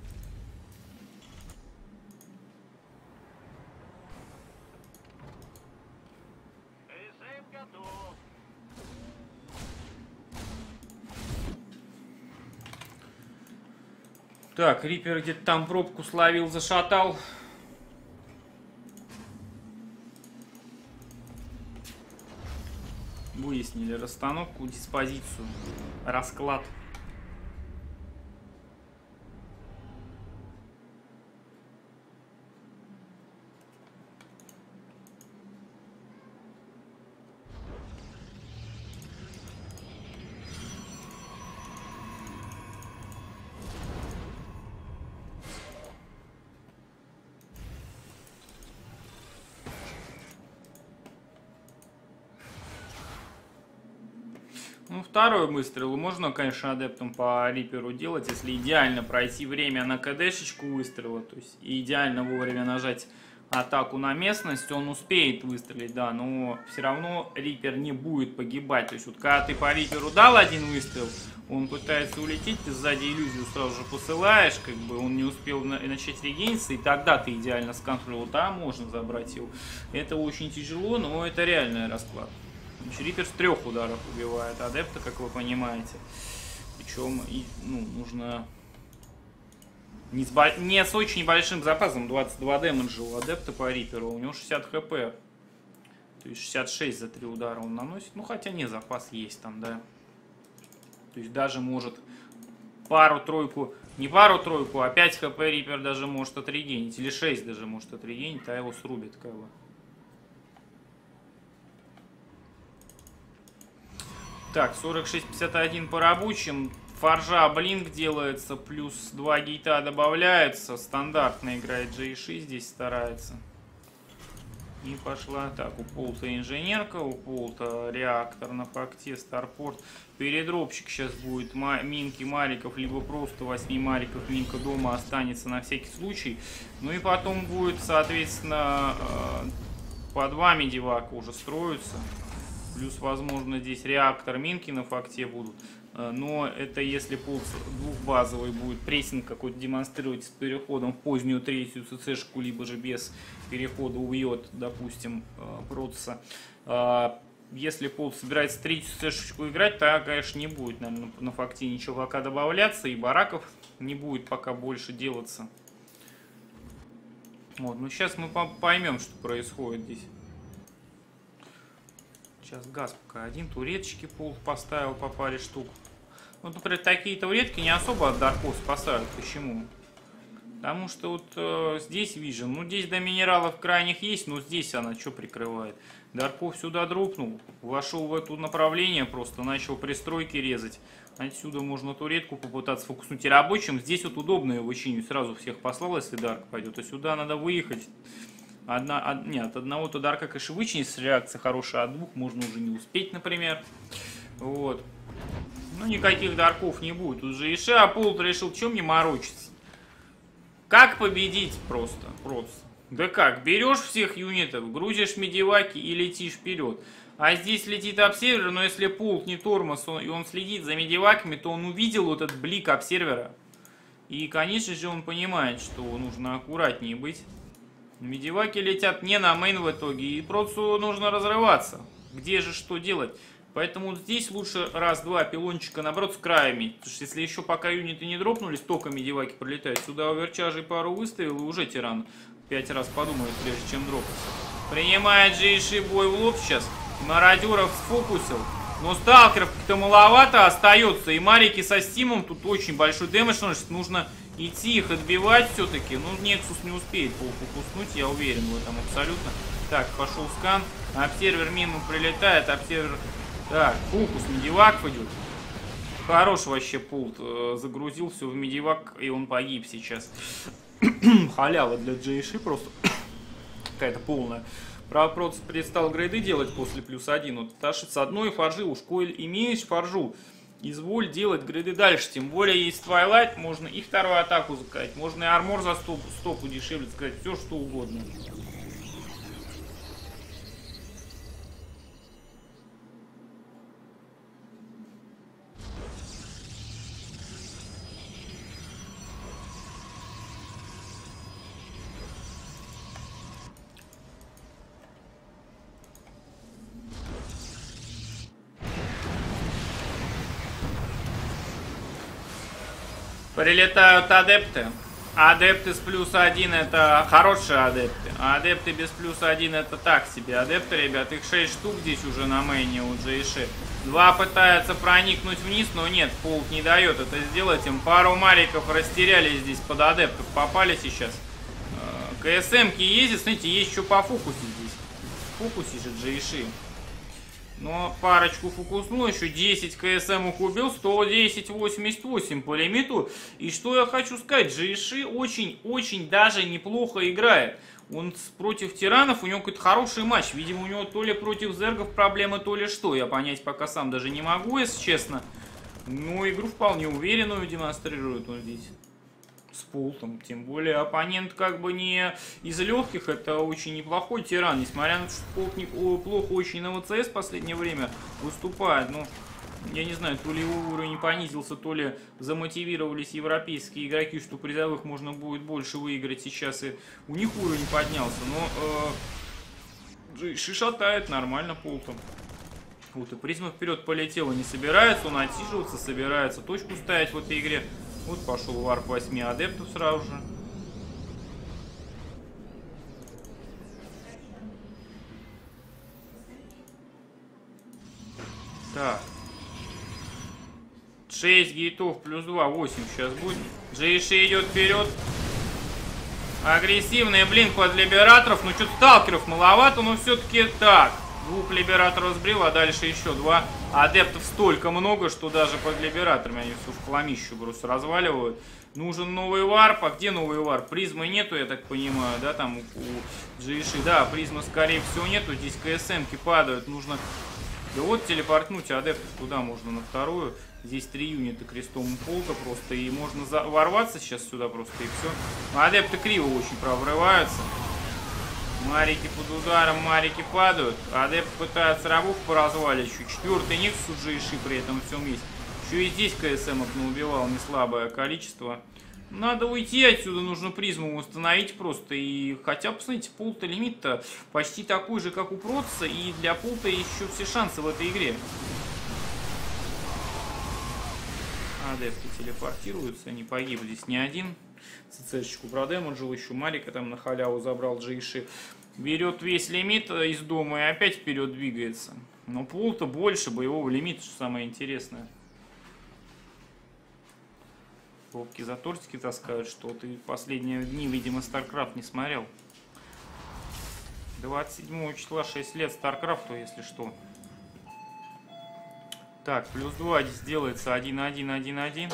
КСМ готов. Так, Риппер где-то там пробку словил, зашатал. Выяснили расстановку, диспозицию, расклад. Ну, второй выстрел можно, конечно, адептом по Риперу делать, если идеально пройти время на КДшечку выстрела, то есть идеально вовремя нажать атаку на местность, он успеет выстрелить, да, но все равно Рипер не будет погибать. То есть вот когда ты по Риперу дал один выстрел, он пытается улететь, ты сзади иллюзию сразу же посылаешь, как бы он не успел начать регениться, и тогда ты идеально сконтролировал, да, можно забрать его. Это очень тяжело, но это реальный расклад. Риппер с 3 ударов убивает адепта, как вы понимаете. Причем нужно не с очень большим запасом. 22 дэмэджа у адепта по Рипперу. У него 60 хп. То есть 66 за 3 удара он наносит. Ну хотя не, запас есть там, да. То есть даже может пару-тройку, не пару-тройку, а 5 хп Риппер даже может отрегенить. Или 6 даже может отрегенить, а его срубит как бы. Так, 46-51 по рабочим. Форжа блинк делается, плюс 2 гейта добавляется. Стандартно играет J6, здесь старается. И пошла так, у Полта инженерка, у Полта реактор на факте, старпорт. Передропчик сейчас будет минки мариков, либо просто 8 мариков минка дома останется на всякий случай. Ну и потом будет, соответственно, по 2 медивака уже строятся. Плюс, возможно, здесь реактор минки на факте будут. Но это если пулс двухбазовый будет прессинг какой-то демонстрировать с переходом в позднюю третью ЦЦшку, либо же без перехода убьет, допустим, Протаса. Если пулс собирается третью ЦЦшечку играть, то, конечно, не будет, наверное, на факте ничего пока добавляться, и бараков не будет пока больше делаться. Вот, ну сейчас мы поймем, что происходит здесь. Сейчас газ пока один. Туреточки пол поставил по паре штук. Ну, например, такие туретки не особо от дарков спасают. Почему? Потому что вот здесь вижу, ну здесь до минералов крайних есть, но здесь она что прикрывает? Дарков сюда дропнул, вошел в это направление, просто начал пристройки резать. Отсюда можно туретку попытаться фокуснуть и рабочим. Здесь вот удобно его чинить, сразу всех послал, если дарк пойдет. А сюда надо выехать. Нет, от одного-то дарка, конечно, вычинить, с реакцией хорошая, от двух можно уже не успеть, например. Вот. Ну, никаких дарков не будет. Тут же Ише, а Полт решил, чем мне морочиться? Как победить просто? Да как? Берешь всех юнитов, грузишь медиваки и летишь вперед. А здесь летит обсервер, но если Полт не тормоз, и он следит за медиваками, то он увидел вот этот блик обсервера. И, конечно же, он понимает, что нужно аккуратнее быть. Медиваки летят не на мейн в итоге, и Процу нужно разрываться. Где же что делать? Поэтому вот здесь лучше раз-два пилончика, наоборот, с краями. Потому что если еще пока юниты не дропнулись, только медиваки пролетают. Сюда оверчажей пару выставил, и уже тиран 5 раз подумает, прежде чем дропаться. Принимает Джейши бой в лоб сейчас. Мародеров сфокусил. Но сталкеров-то маловато остается. И марики со стимом тут очень большой дэмэдж. Нужно идти их отбивать все-таки. Ну, Нексус не успеет полфокуснуть, я уверен в этом абсолютно. Так, пошел скан. Обсервер мимо прилетает. Обсервер... Так, фокус, медивак идет. Хорош вообще Полт. Загрузил все в медивак, и он погиб сейчас. Халява для Джейши просто. Какая-то полная. Правда, просто перестал грейды делать после +1. Вот Таши с одной фаржи, уж коль имеешь фаржу, изволь делать грейды дальше. Тем более есть Твайлайт, можно и вторую атаку заказать. Можно и армор за стопу дешевле сказать, все что угодно. Прилетают адепты. Адепты с +1 это хорошие адепты. А адепты без +1 это так себе. Адепты, ребят, их 6 штук здесь уже на мейне у Джейши. 2 пытаются проникнуть вниз, но нет, Полт не дает это сделать. Им пару мариков растеряли здесь под адептов. Попали сейчас. КСМ-ки ездят, смотрите, есть еще по фокусе здесь. В фокусе же Джейши. Но парочку фокуснул, еще 10 КСМ убил, 110-88 по лимиту. И что я хочу сказать, Джейши очень-очень даже неплохо играет. Он против тиранов, у него какой-то хороший матч. Видимо, у него то ли против зергов проблемы, то ли что. Я понять пока сам даже не могу, если честно. Но игру вполне уверенную демонстрирует он здесь. С Полтом. Тем более оппонент как бы не из легких, это очень неплохой тиран. Несмотря на то, что Полт плохо очень на ВЦС в последнее время выступает. Ну, я не знаю, то ли его уровень понизился, то ли замотивировались европейские игроки, что призовых можно будет больше выиграть сейчас. И у них уровень поднялся. Но Джейши шатает нормально Полтом. Вот и призма вперед полетела, не собирается он отсиживаться, собирается точку ставить в этой игре. Вот пошел варп 8 адептов сразу же. Так. 6 гейтов плюс 2, 8 сейчас будет. Джейши идет вперед. Агрессивный блин под либераторов. Ну, что-то сталкеров маловато, но все-таки так. 2 либераторов сбрил, а дальше еще 2. Адептов столько много, что даже под либераторами они все в хламищу просто разваливают. Нужен новый варп. А где новый варп? Призмы нету, я так понимаю, да, там у Джейши. Да, призмы скорее всего нету. Здесь КСМ-ки падают. Нужно... Да вот телепортнуть адептов куда можно? На вторую. Здесь 3 юнита крестом Полта просто. И можно ворваться сейчас сюда просто и все. Адепты криво очень прорываются. Марики под ударом, марики падают. Адепт пытается рабов поразвалить. Еще 4-й Никс у Джейши при этом всем есть. Еще и здесь КСМ наубивал не слабое количество. Надо уйти отсюда, нужно призму установить просто. И хотя, посмотрите, Полта лимит-то почти такой же, как у Протса. И для Полта еще все шансы в этой игре. Адепты телепортируются, не погиб здесь ни один. ЦЦшечку продемоджил, еще Марика там на халяву забрал, Джейши. Берет весь лимит из дома и опять вперед двигается. Но пул-то больше, боевого лимита, что самое интересное. Робки за тортики таскают, что ты последние дни, видимо, StarCraft не смотрел. 27 числа 6 лет StarCraft'у, если что. Так, плюс 2 здесь делается 1-1-1-1.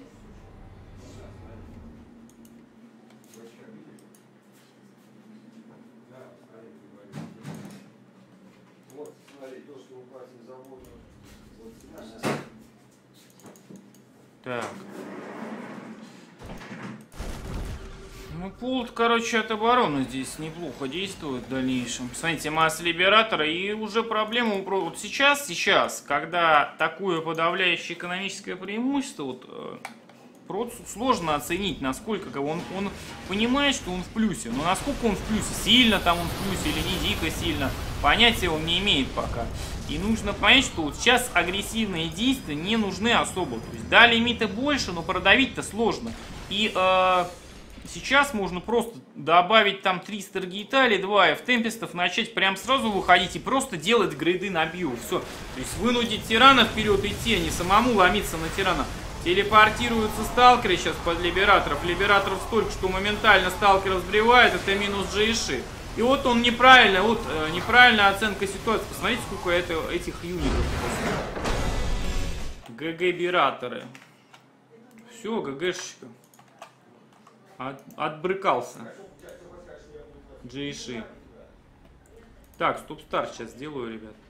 Так. Ну, пулт, короче, от обороны здесь неплохо действует в дальнейшем. Смотрите, масса либератора, и уже проблема... Вот сейчас, когда такое подавляющее экономическое преимущество, вот, просто сложно оценить, насколько он понимает, что он в плюсе. Но насколько он в плюсе, сильно там он в плюсе или не дико сильно, понятия он не имеет пока. И нужно понять, что вот сейчас агрессивные действия не нужны особо. То есть, да, лимита больше, но продавить-то сложно. И сейчас можно просто добавить там 3 Старгейта или 2 F-темпестов, начать прям сразу выходить и просто делать грейды на бью. Все. То есть вынудить тирана вперед идти, а не самому ломиться на тирана. Телепортируются сталкеры сейчас под либераторов. Либераторов столько, что моментально сталкеров сбривает. Это минус Джейши. И вот он неправильно, вот неправильная оценка ситуации. Посмотрите, сколько этих юнитов. ГГ-бираторы. Все, ГГшечка. Отбрыкался. Джейши. Так, стоп-старт сейчас сделаю, ребят.